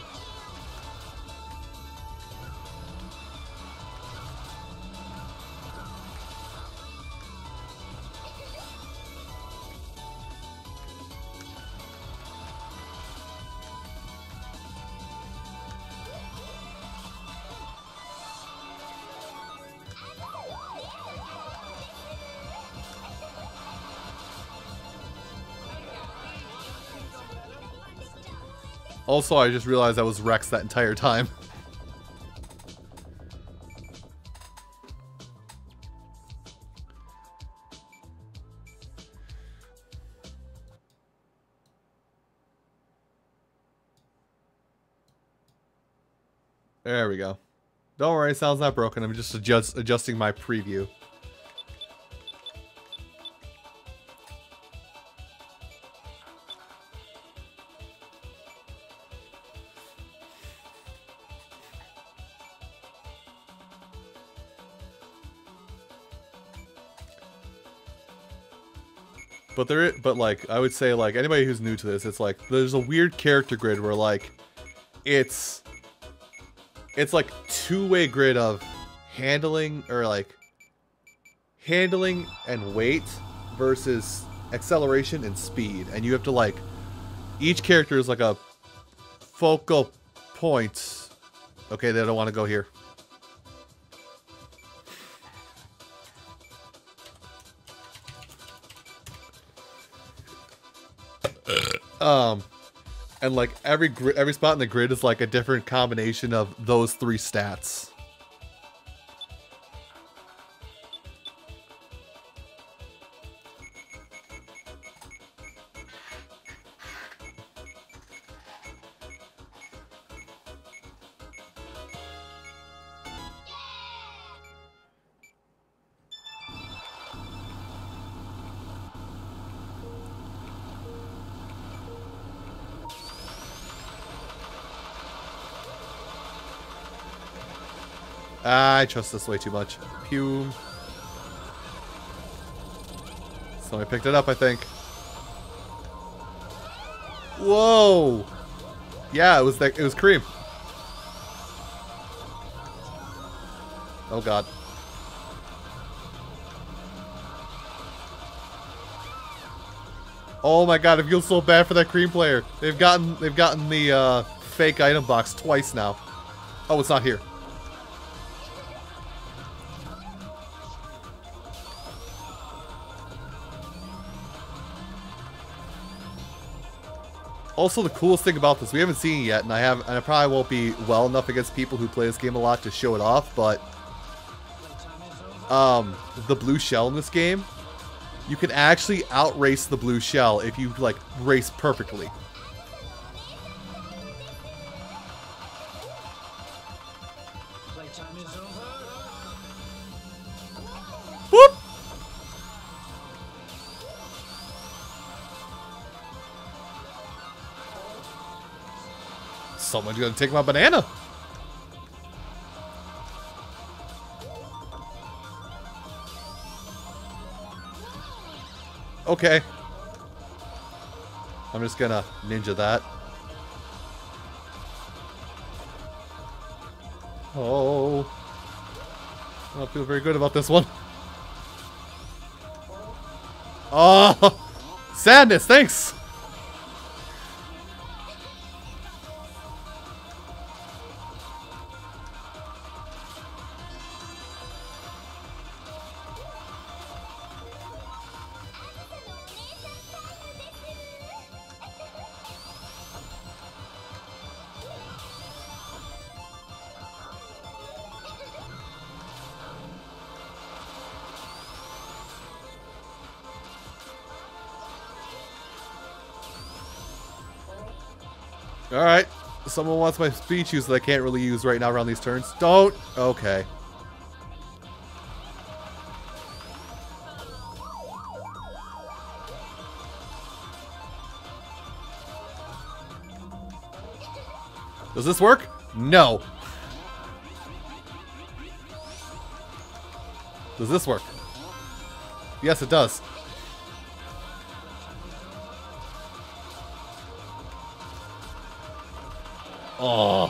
Also, I just realized I was Rex that entire time. There we go. Don't worry, sound's not broken. I'm just adjust adjusting my preview. But there, but like I would say, like anybody who's new to this, it's like there's a weird character grid where like it's it's like two-way grid of handling or like handling and weight versus acceleration and speed, and you have to like each character is like a focal point. Okay, they don't want to go here. Um, and like every gri every spot in the grid is like a different combination of those three stats. I trust this way too much. Pew. Somebody picked it up, I think. Whoa! Yeah, it was that. It was cream. Oh god. Oh my god! I feel so bad for that cream player. They've gotten. They've gotten the uh, fake item box twice now. Oh, it's not here. Also, the coolest thing about this, we haven't seen it yet, and I have, and I probably won't be well enough against people who play this game a lot to show it off, but um, the blue shell in this game, you can actually outrace the blue shell if you like race perfectly. Whoop! Someone's gonna take my banana. Okay. I'm just gonna ninja that. Oh. I don't feel very good about this one. Oh! Sadness, thanks! Alright. Someone wants my speed shoes that I can't really use right now around these turns. Don't! Okay. Does this work? No. Does this work? Yes, it does. Oh.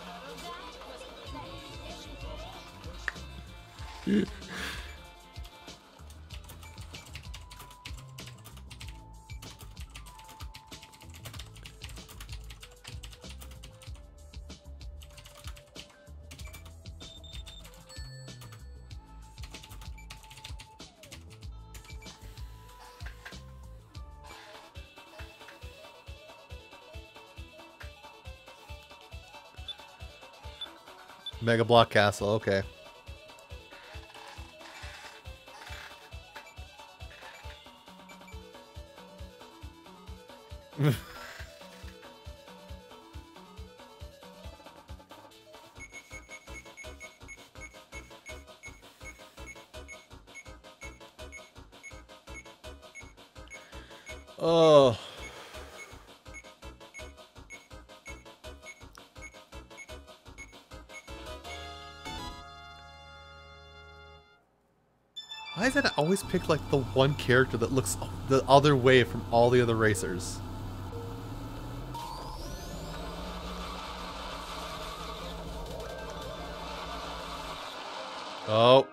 Mega Block Castle, okay. Oh. Why is it I always pick like the one character that looks the other way from all the other racers? Oh.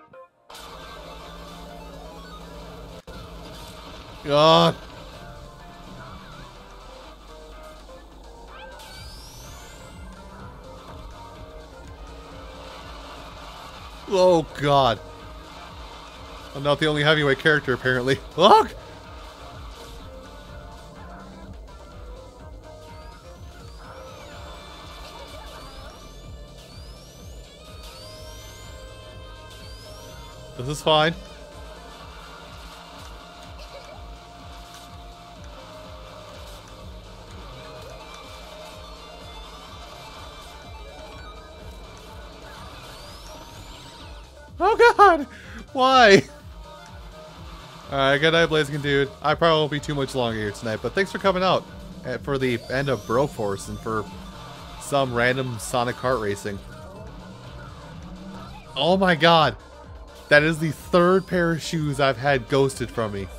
God. Oh, God. I'm not the only heavyweight character, apparently. Look! This is fine. Oh, God! Why? Alright, good night, Blaziken Dude. I probably won't be too much longer here tonight, but thanks for coming out uh, for the end of Broforce and for some random Sonic kart racing. Oh my god. That is the third pair of shoes I've had ghosted from me.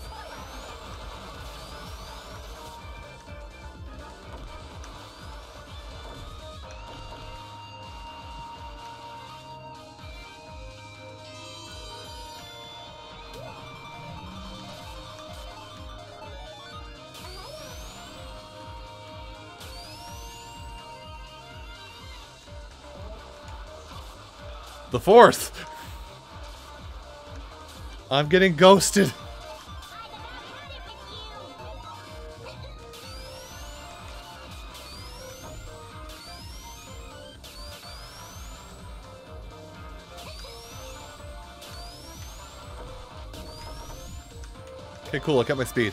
The fourth! I'm getting ghosted. Okay, cool, I got my speed.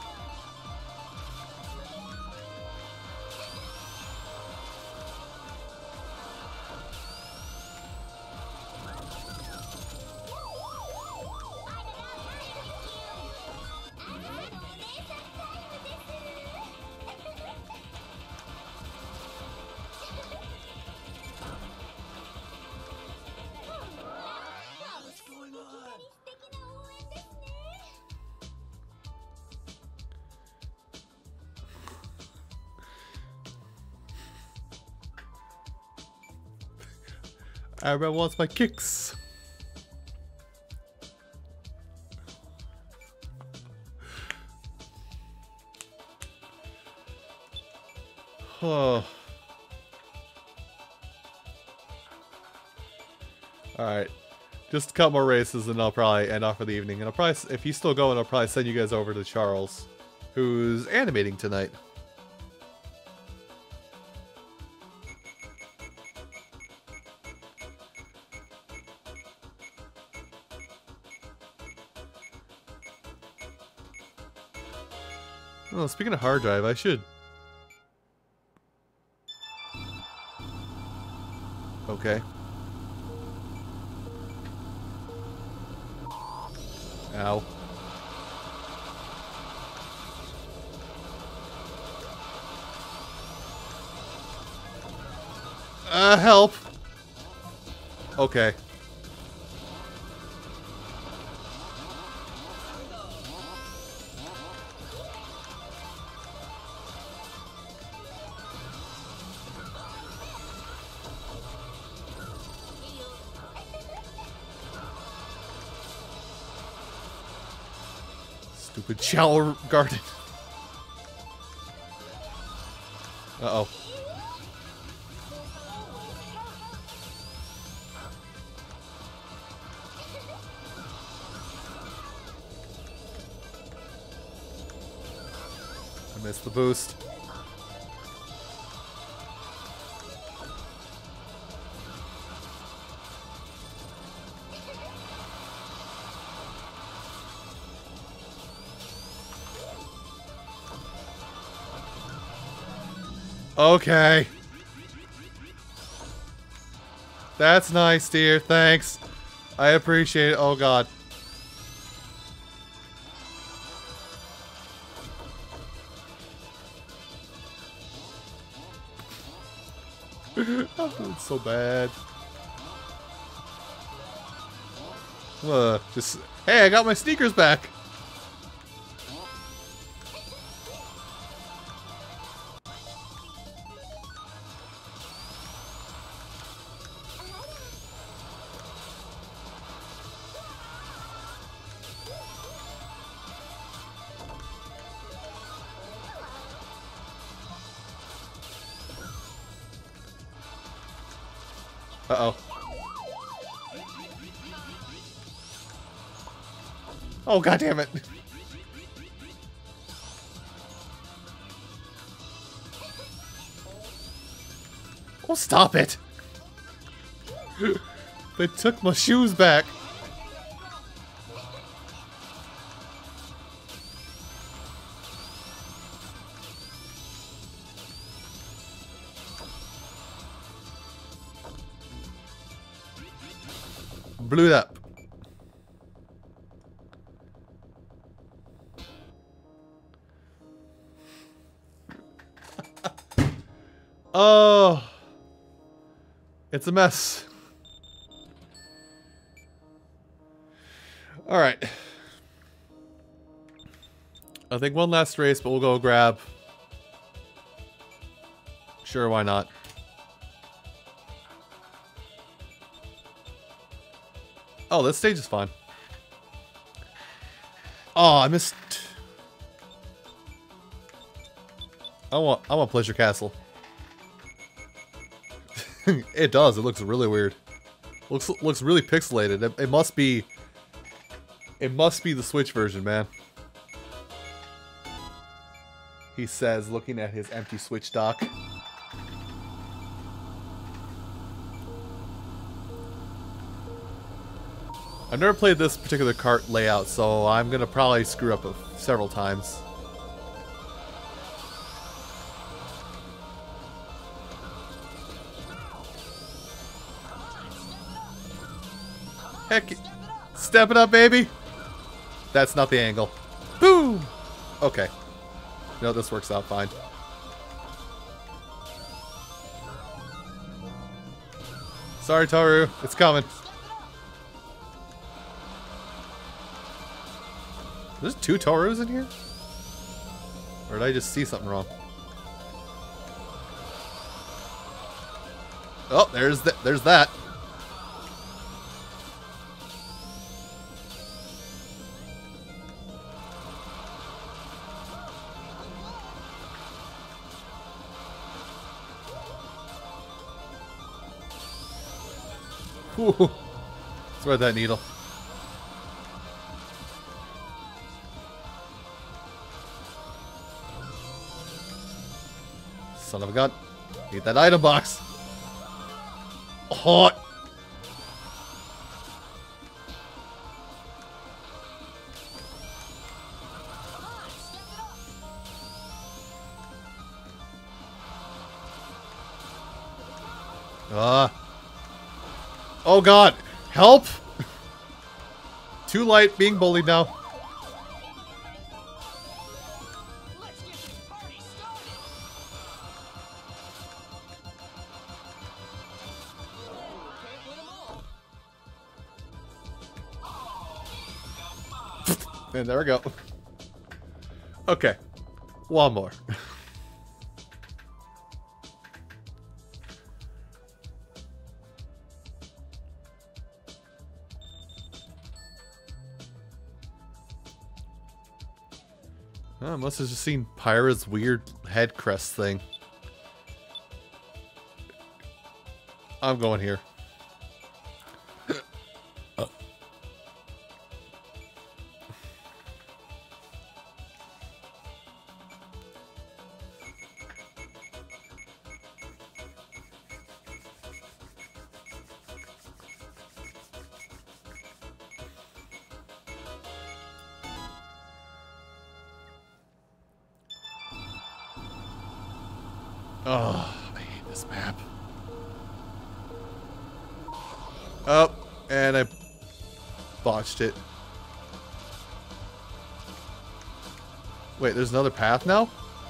Everyone wants my kicks. Oh. Alright. Just a couple more races and I'll probably end off for the evening. And I'll probably, if he's still going, I'll probably send you guys over to Charles, who's animating tonight. Oh, speaking of hard drive, I should... Okay. Ow. Uh, help! Okay. Stupid shower garden. Uh-oh. I missed the boost. Okay. That's nice, dear. Thanks. I appreciate it. Oh, God. I'm doing so bad. Uh, just... Hey, I got my sneakers back. Uh-oh. Oh, god damn it. Oh, stop it. They took my shoes back. Blew it up. Oh. It's a mess. Alright. I think one last race, but we'll go grab. Sure, why not? Oh, this stage is fun. Oh, I missed. I want I want Pleasure Castle. It does. It looks really weird. Looks looks really pixelated. It, it must be. It must be the Switch version, man. He says, looking at his empty Switch dock. I've never played this particular cart layout, so I'm gonna probably screw up several times. Heck, step it up, baby. That's not the angle. Boom. Okay. No, this works out fine. Sorry, Toru. It's coming. There's two Torus in here? Or did I just see something wrong? Oh, there's that. There's that. Ooh, thread that needle. Son of a gun. Need that item box. Hot. Ah. Uh. Oh god, help! Too light, being bullied now. And there we go. Okay, one more. I must have just seen Pyra's weird head crest thing. I'm going here. uh. Oh, I hate this map. Oh, and I botched it. Wait, there's another path now?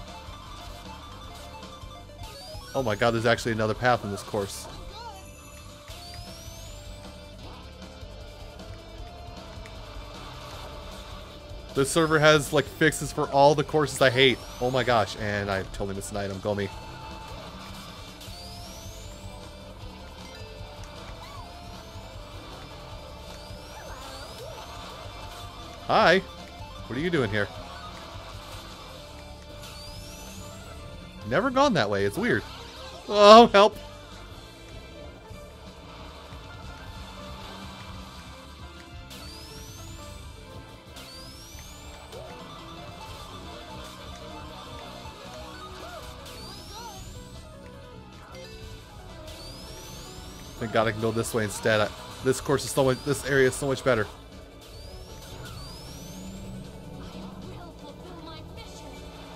Oh my god, there's actually another path in this course. This server has like fixes for all the courses I hate. Oh my gosh, and I totally missed an item. Go me. Hi. What are you doing here? Never gone that way. It's weird. Oh, help. Thank God I can go this way instead. I, this course is so much. This area is so much better. will fulfill my mission.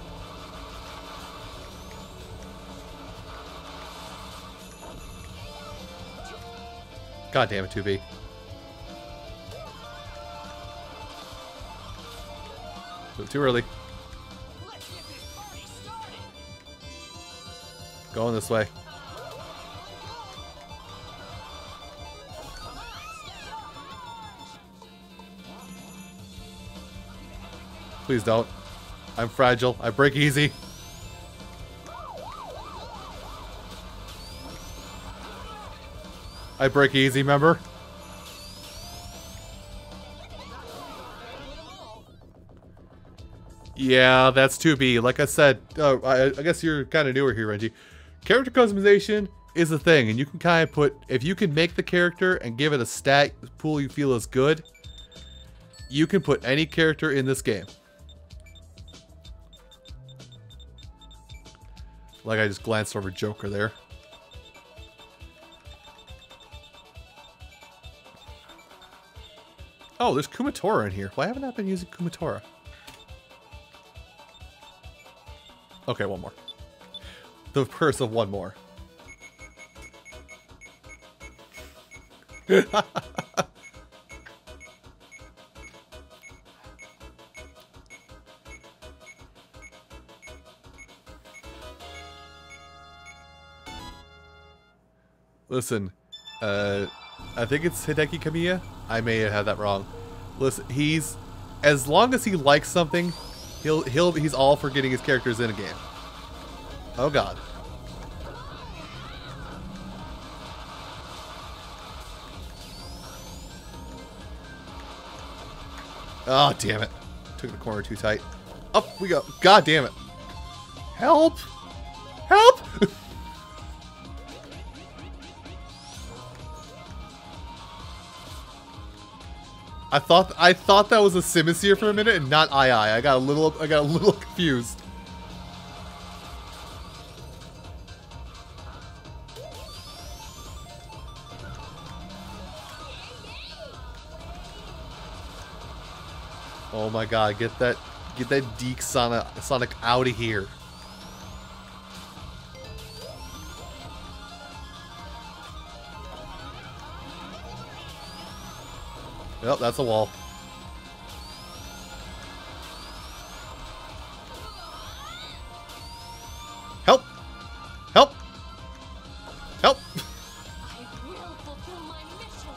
God damn it, two B. Too early. Let's get this party started. Going this way. Please don't. I'm fragile. I break easy. I break easy, remember? Yeah, that's two B. Like I said, uh, I, I guess you're kind of newer here, Renji. Character customization is a thing, and you can kind of put... If you can make the character and give it a stat pool you feel is good, you can put any character in this game. Like I just glanced over Joker there. Oh, there's Kumatora in here. Why haven't I been using Kumatora? Okay, one more. The curse of one more. Listen, uh, I think it's Hideki Kamiya. I may have had that wrong. Listen, he's... As long as he likes something, he'll he'll he's all for getting his characters in a game. Oh god. Oh damn it. Took the corner too tight. Up we go. God damn it. Help! Help! I thought I thought that was a Simisear for a minute and not I I. I got a little I got a little confused. Oh my god, get that get that Deke Sonic Sonic out of here. Yep, that's a wall. Help! Help! Help! I will fulfill my mission.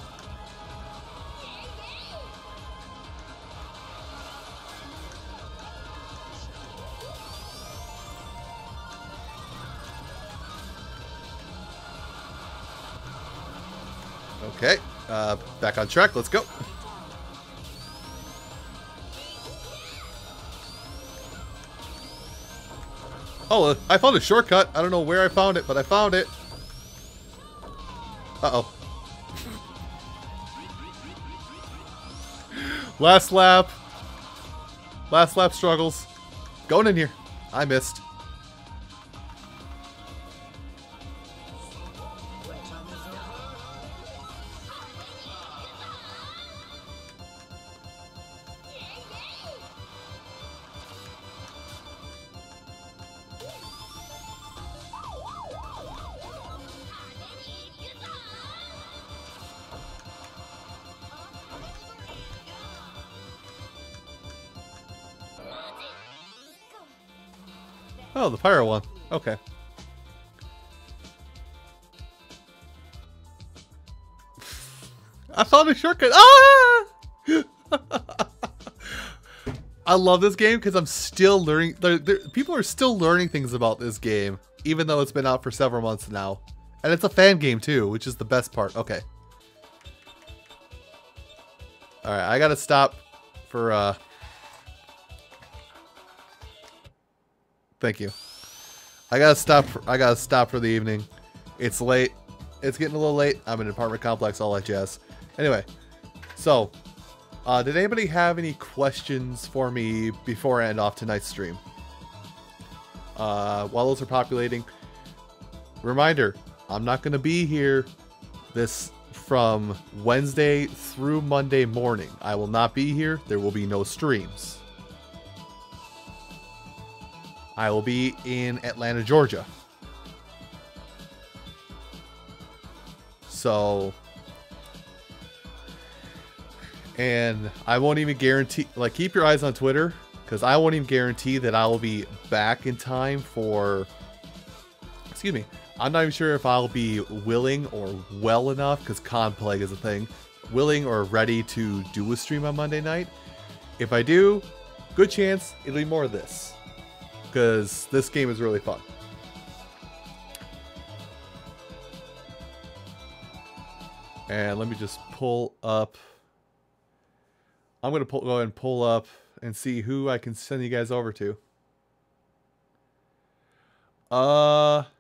Okay, uh, back on track. Let's go. Oh, uh, I found a shortcut. I don't know where I found it, but I found it. Uh-oh. Last lap. Last lap struggles. Going in here. I missed. Oh, the pyro one. Okay. I found a shortcut. Ah! I love this game because I'm still learning. There, there, people are still learning things about this game, even though it's been out for several months now. And it's a fan game too, which is the best part. Okay. Alright, I gotta stop for, uh... Thank you. I gotta stop. For, I gotta stop for the evening. It's late. It's getting a little late. I'm in an apartment complex, all that jazz. Anyway, so uh, did anybody have any questions for me before I end off tonight's stream? Uh, while those are populating, reminder: I'm not gonna be here This from Wednesday through Monday morning. I will not be here. There will be no streams. I will be in Atlanta, Georgia. So, and I won't even guarantee, like, keep your eyes on Twitter, because I won't even guarantee that I will be back in time for, excuse me, I'm not even sure if I'll be willing or well enough, because con plague is a thing, willing or ready to do a stream on Monday night. If I do, good chance it'll be more of this, because this game is really fun. And let me just pull up. I'm going to pull, go ahead and pull up and see who I can send you guys over to. Uh,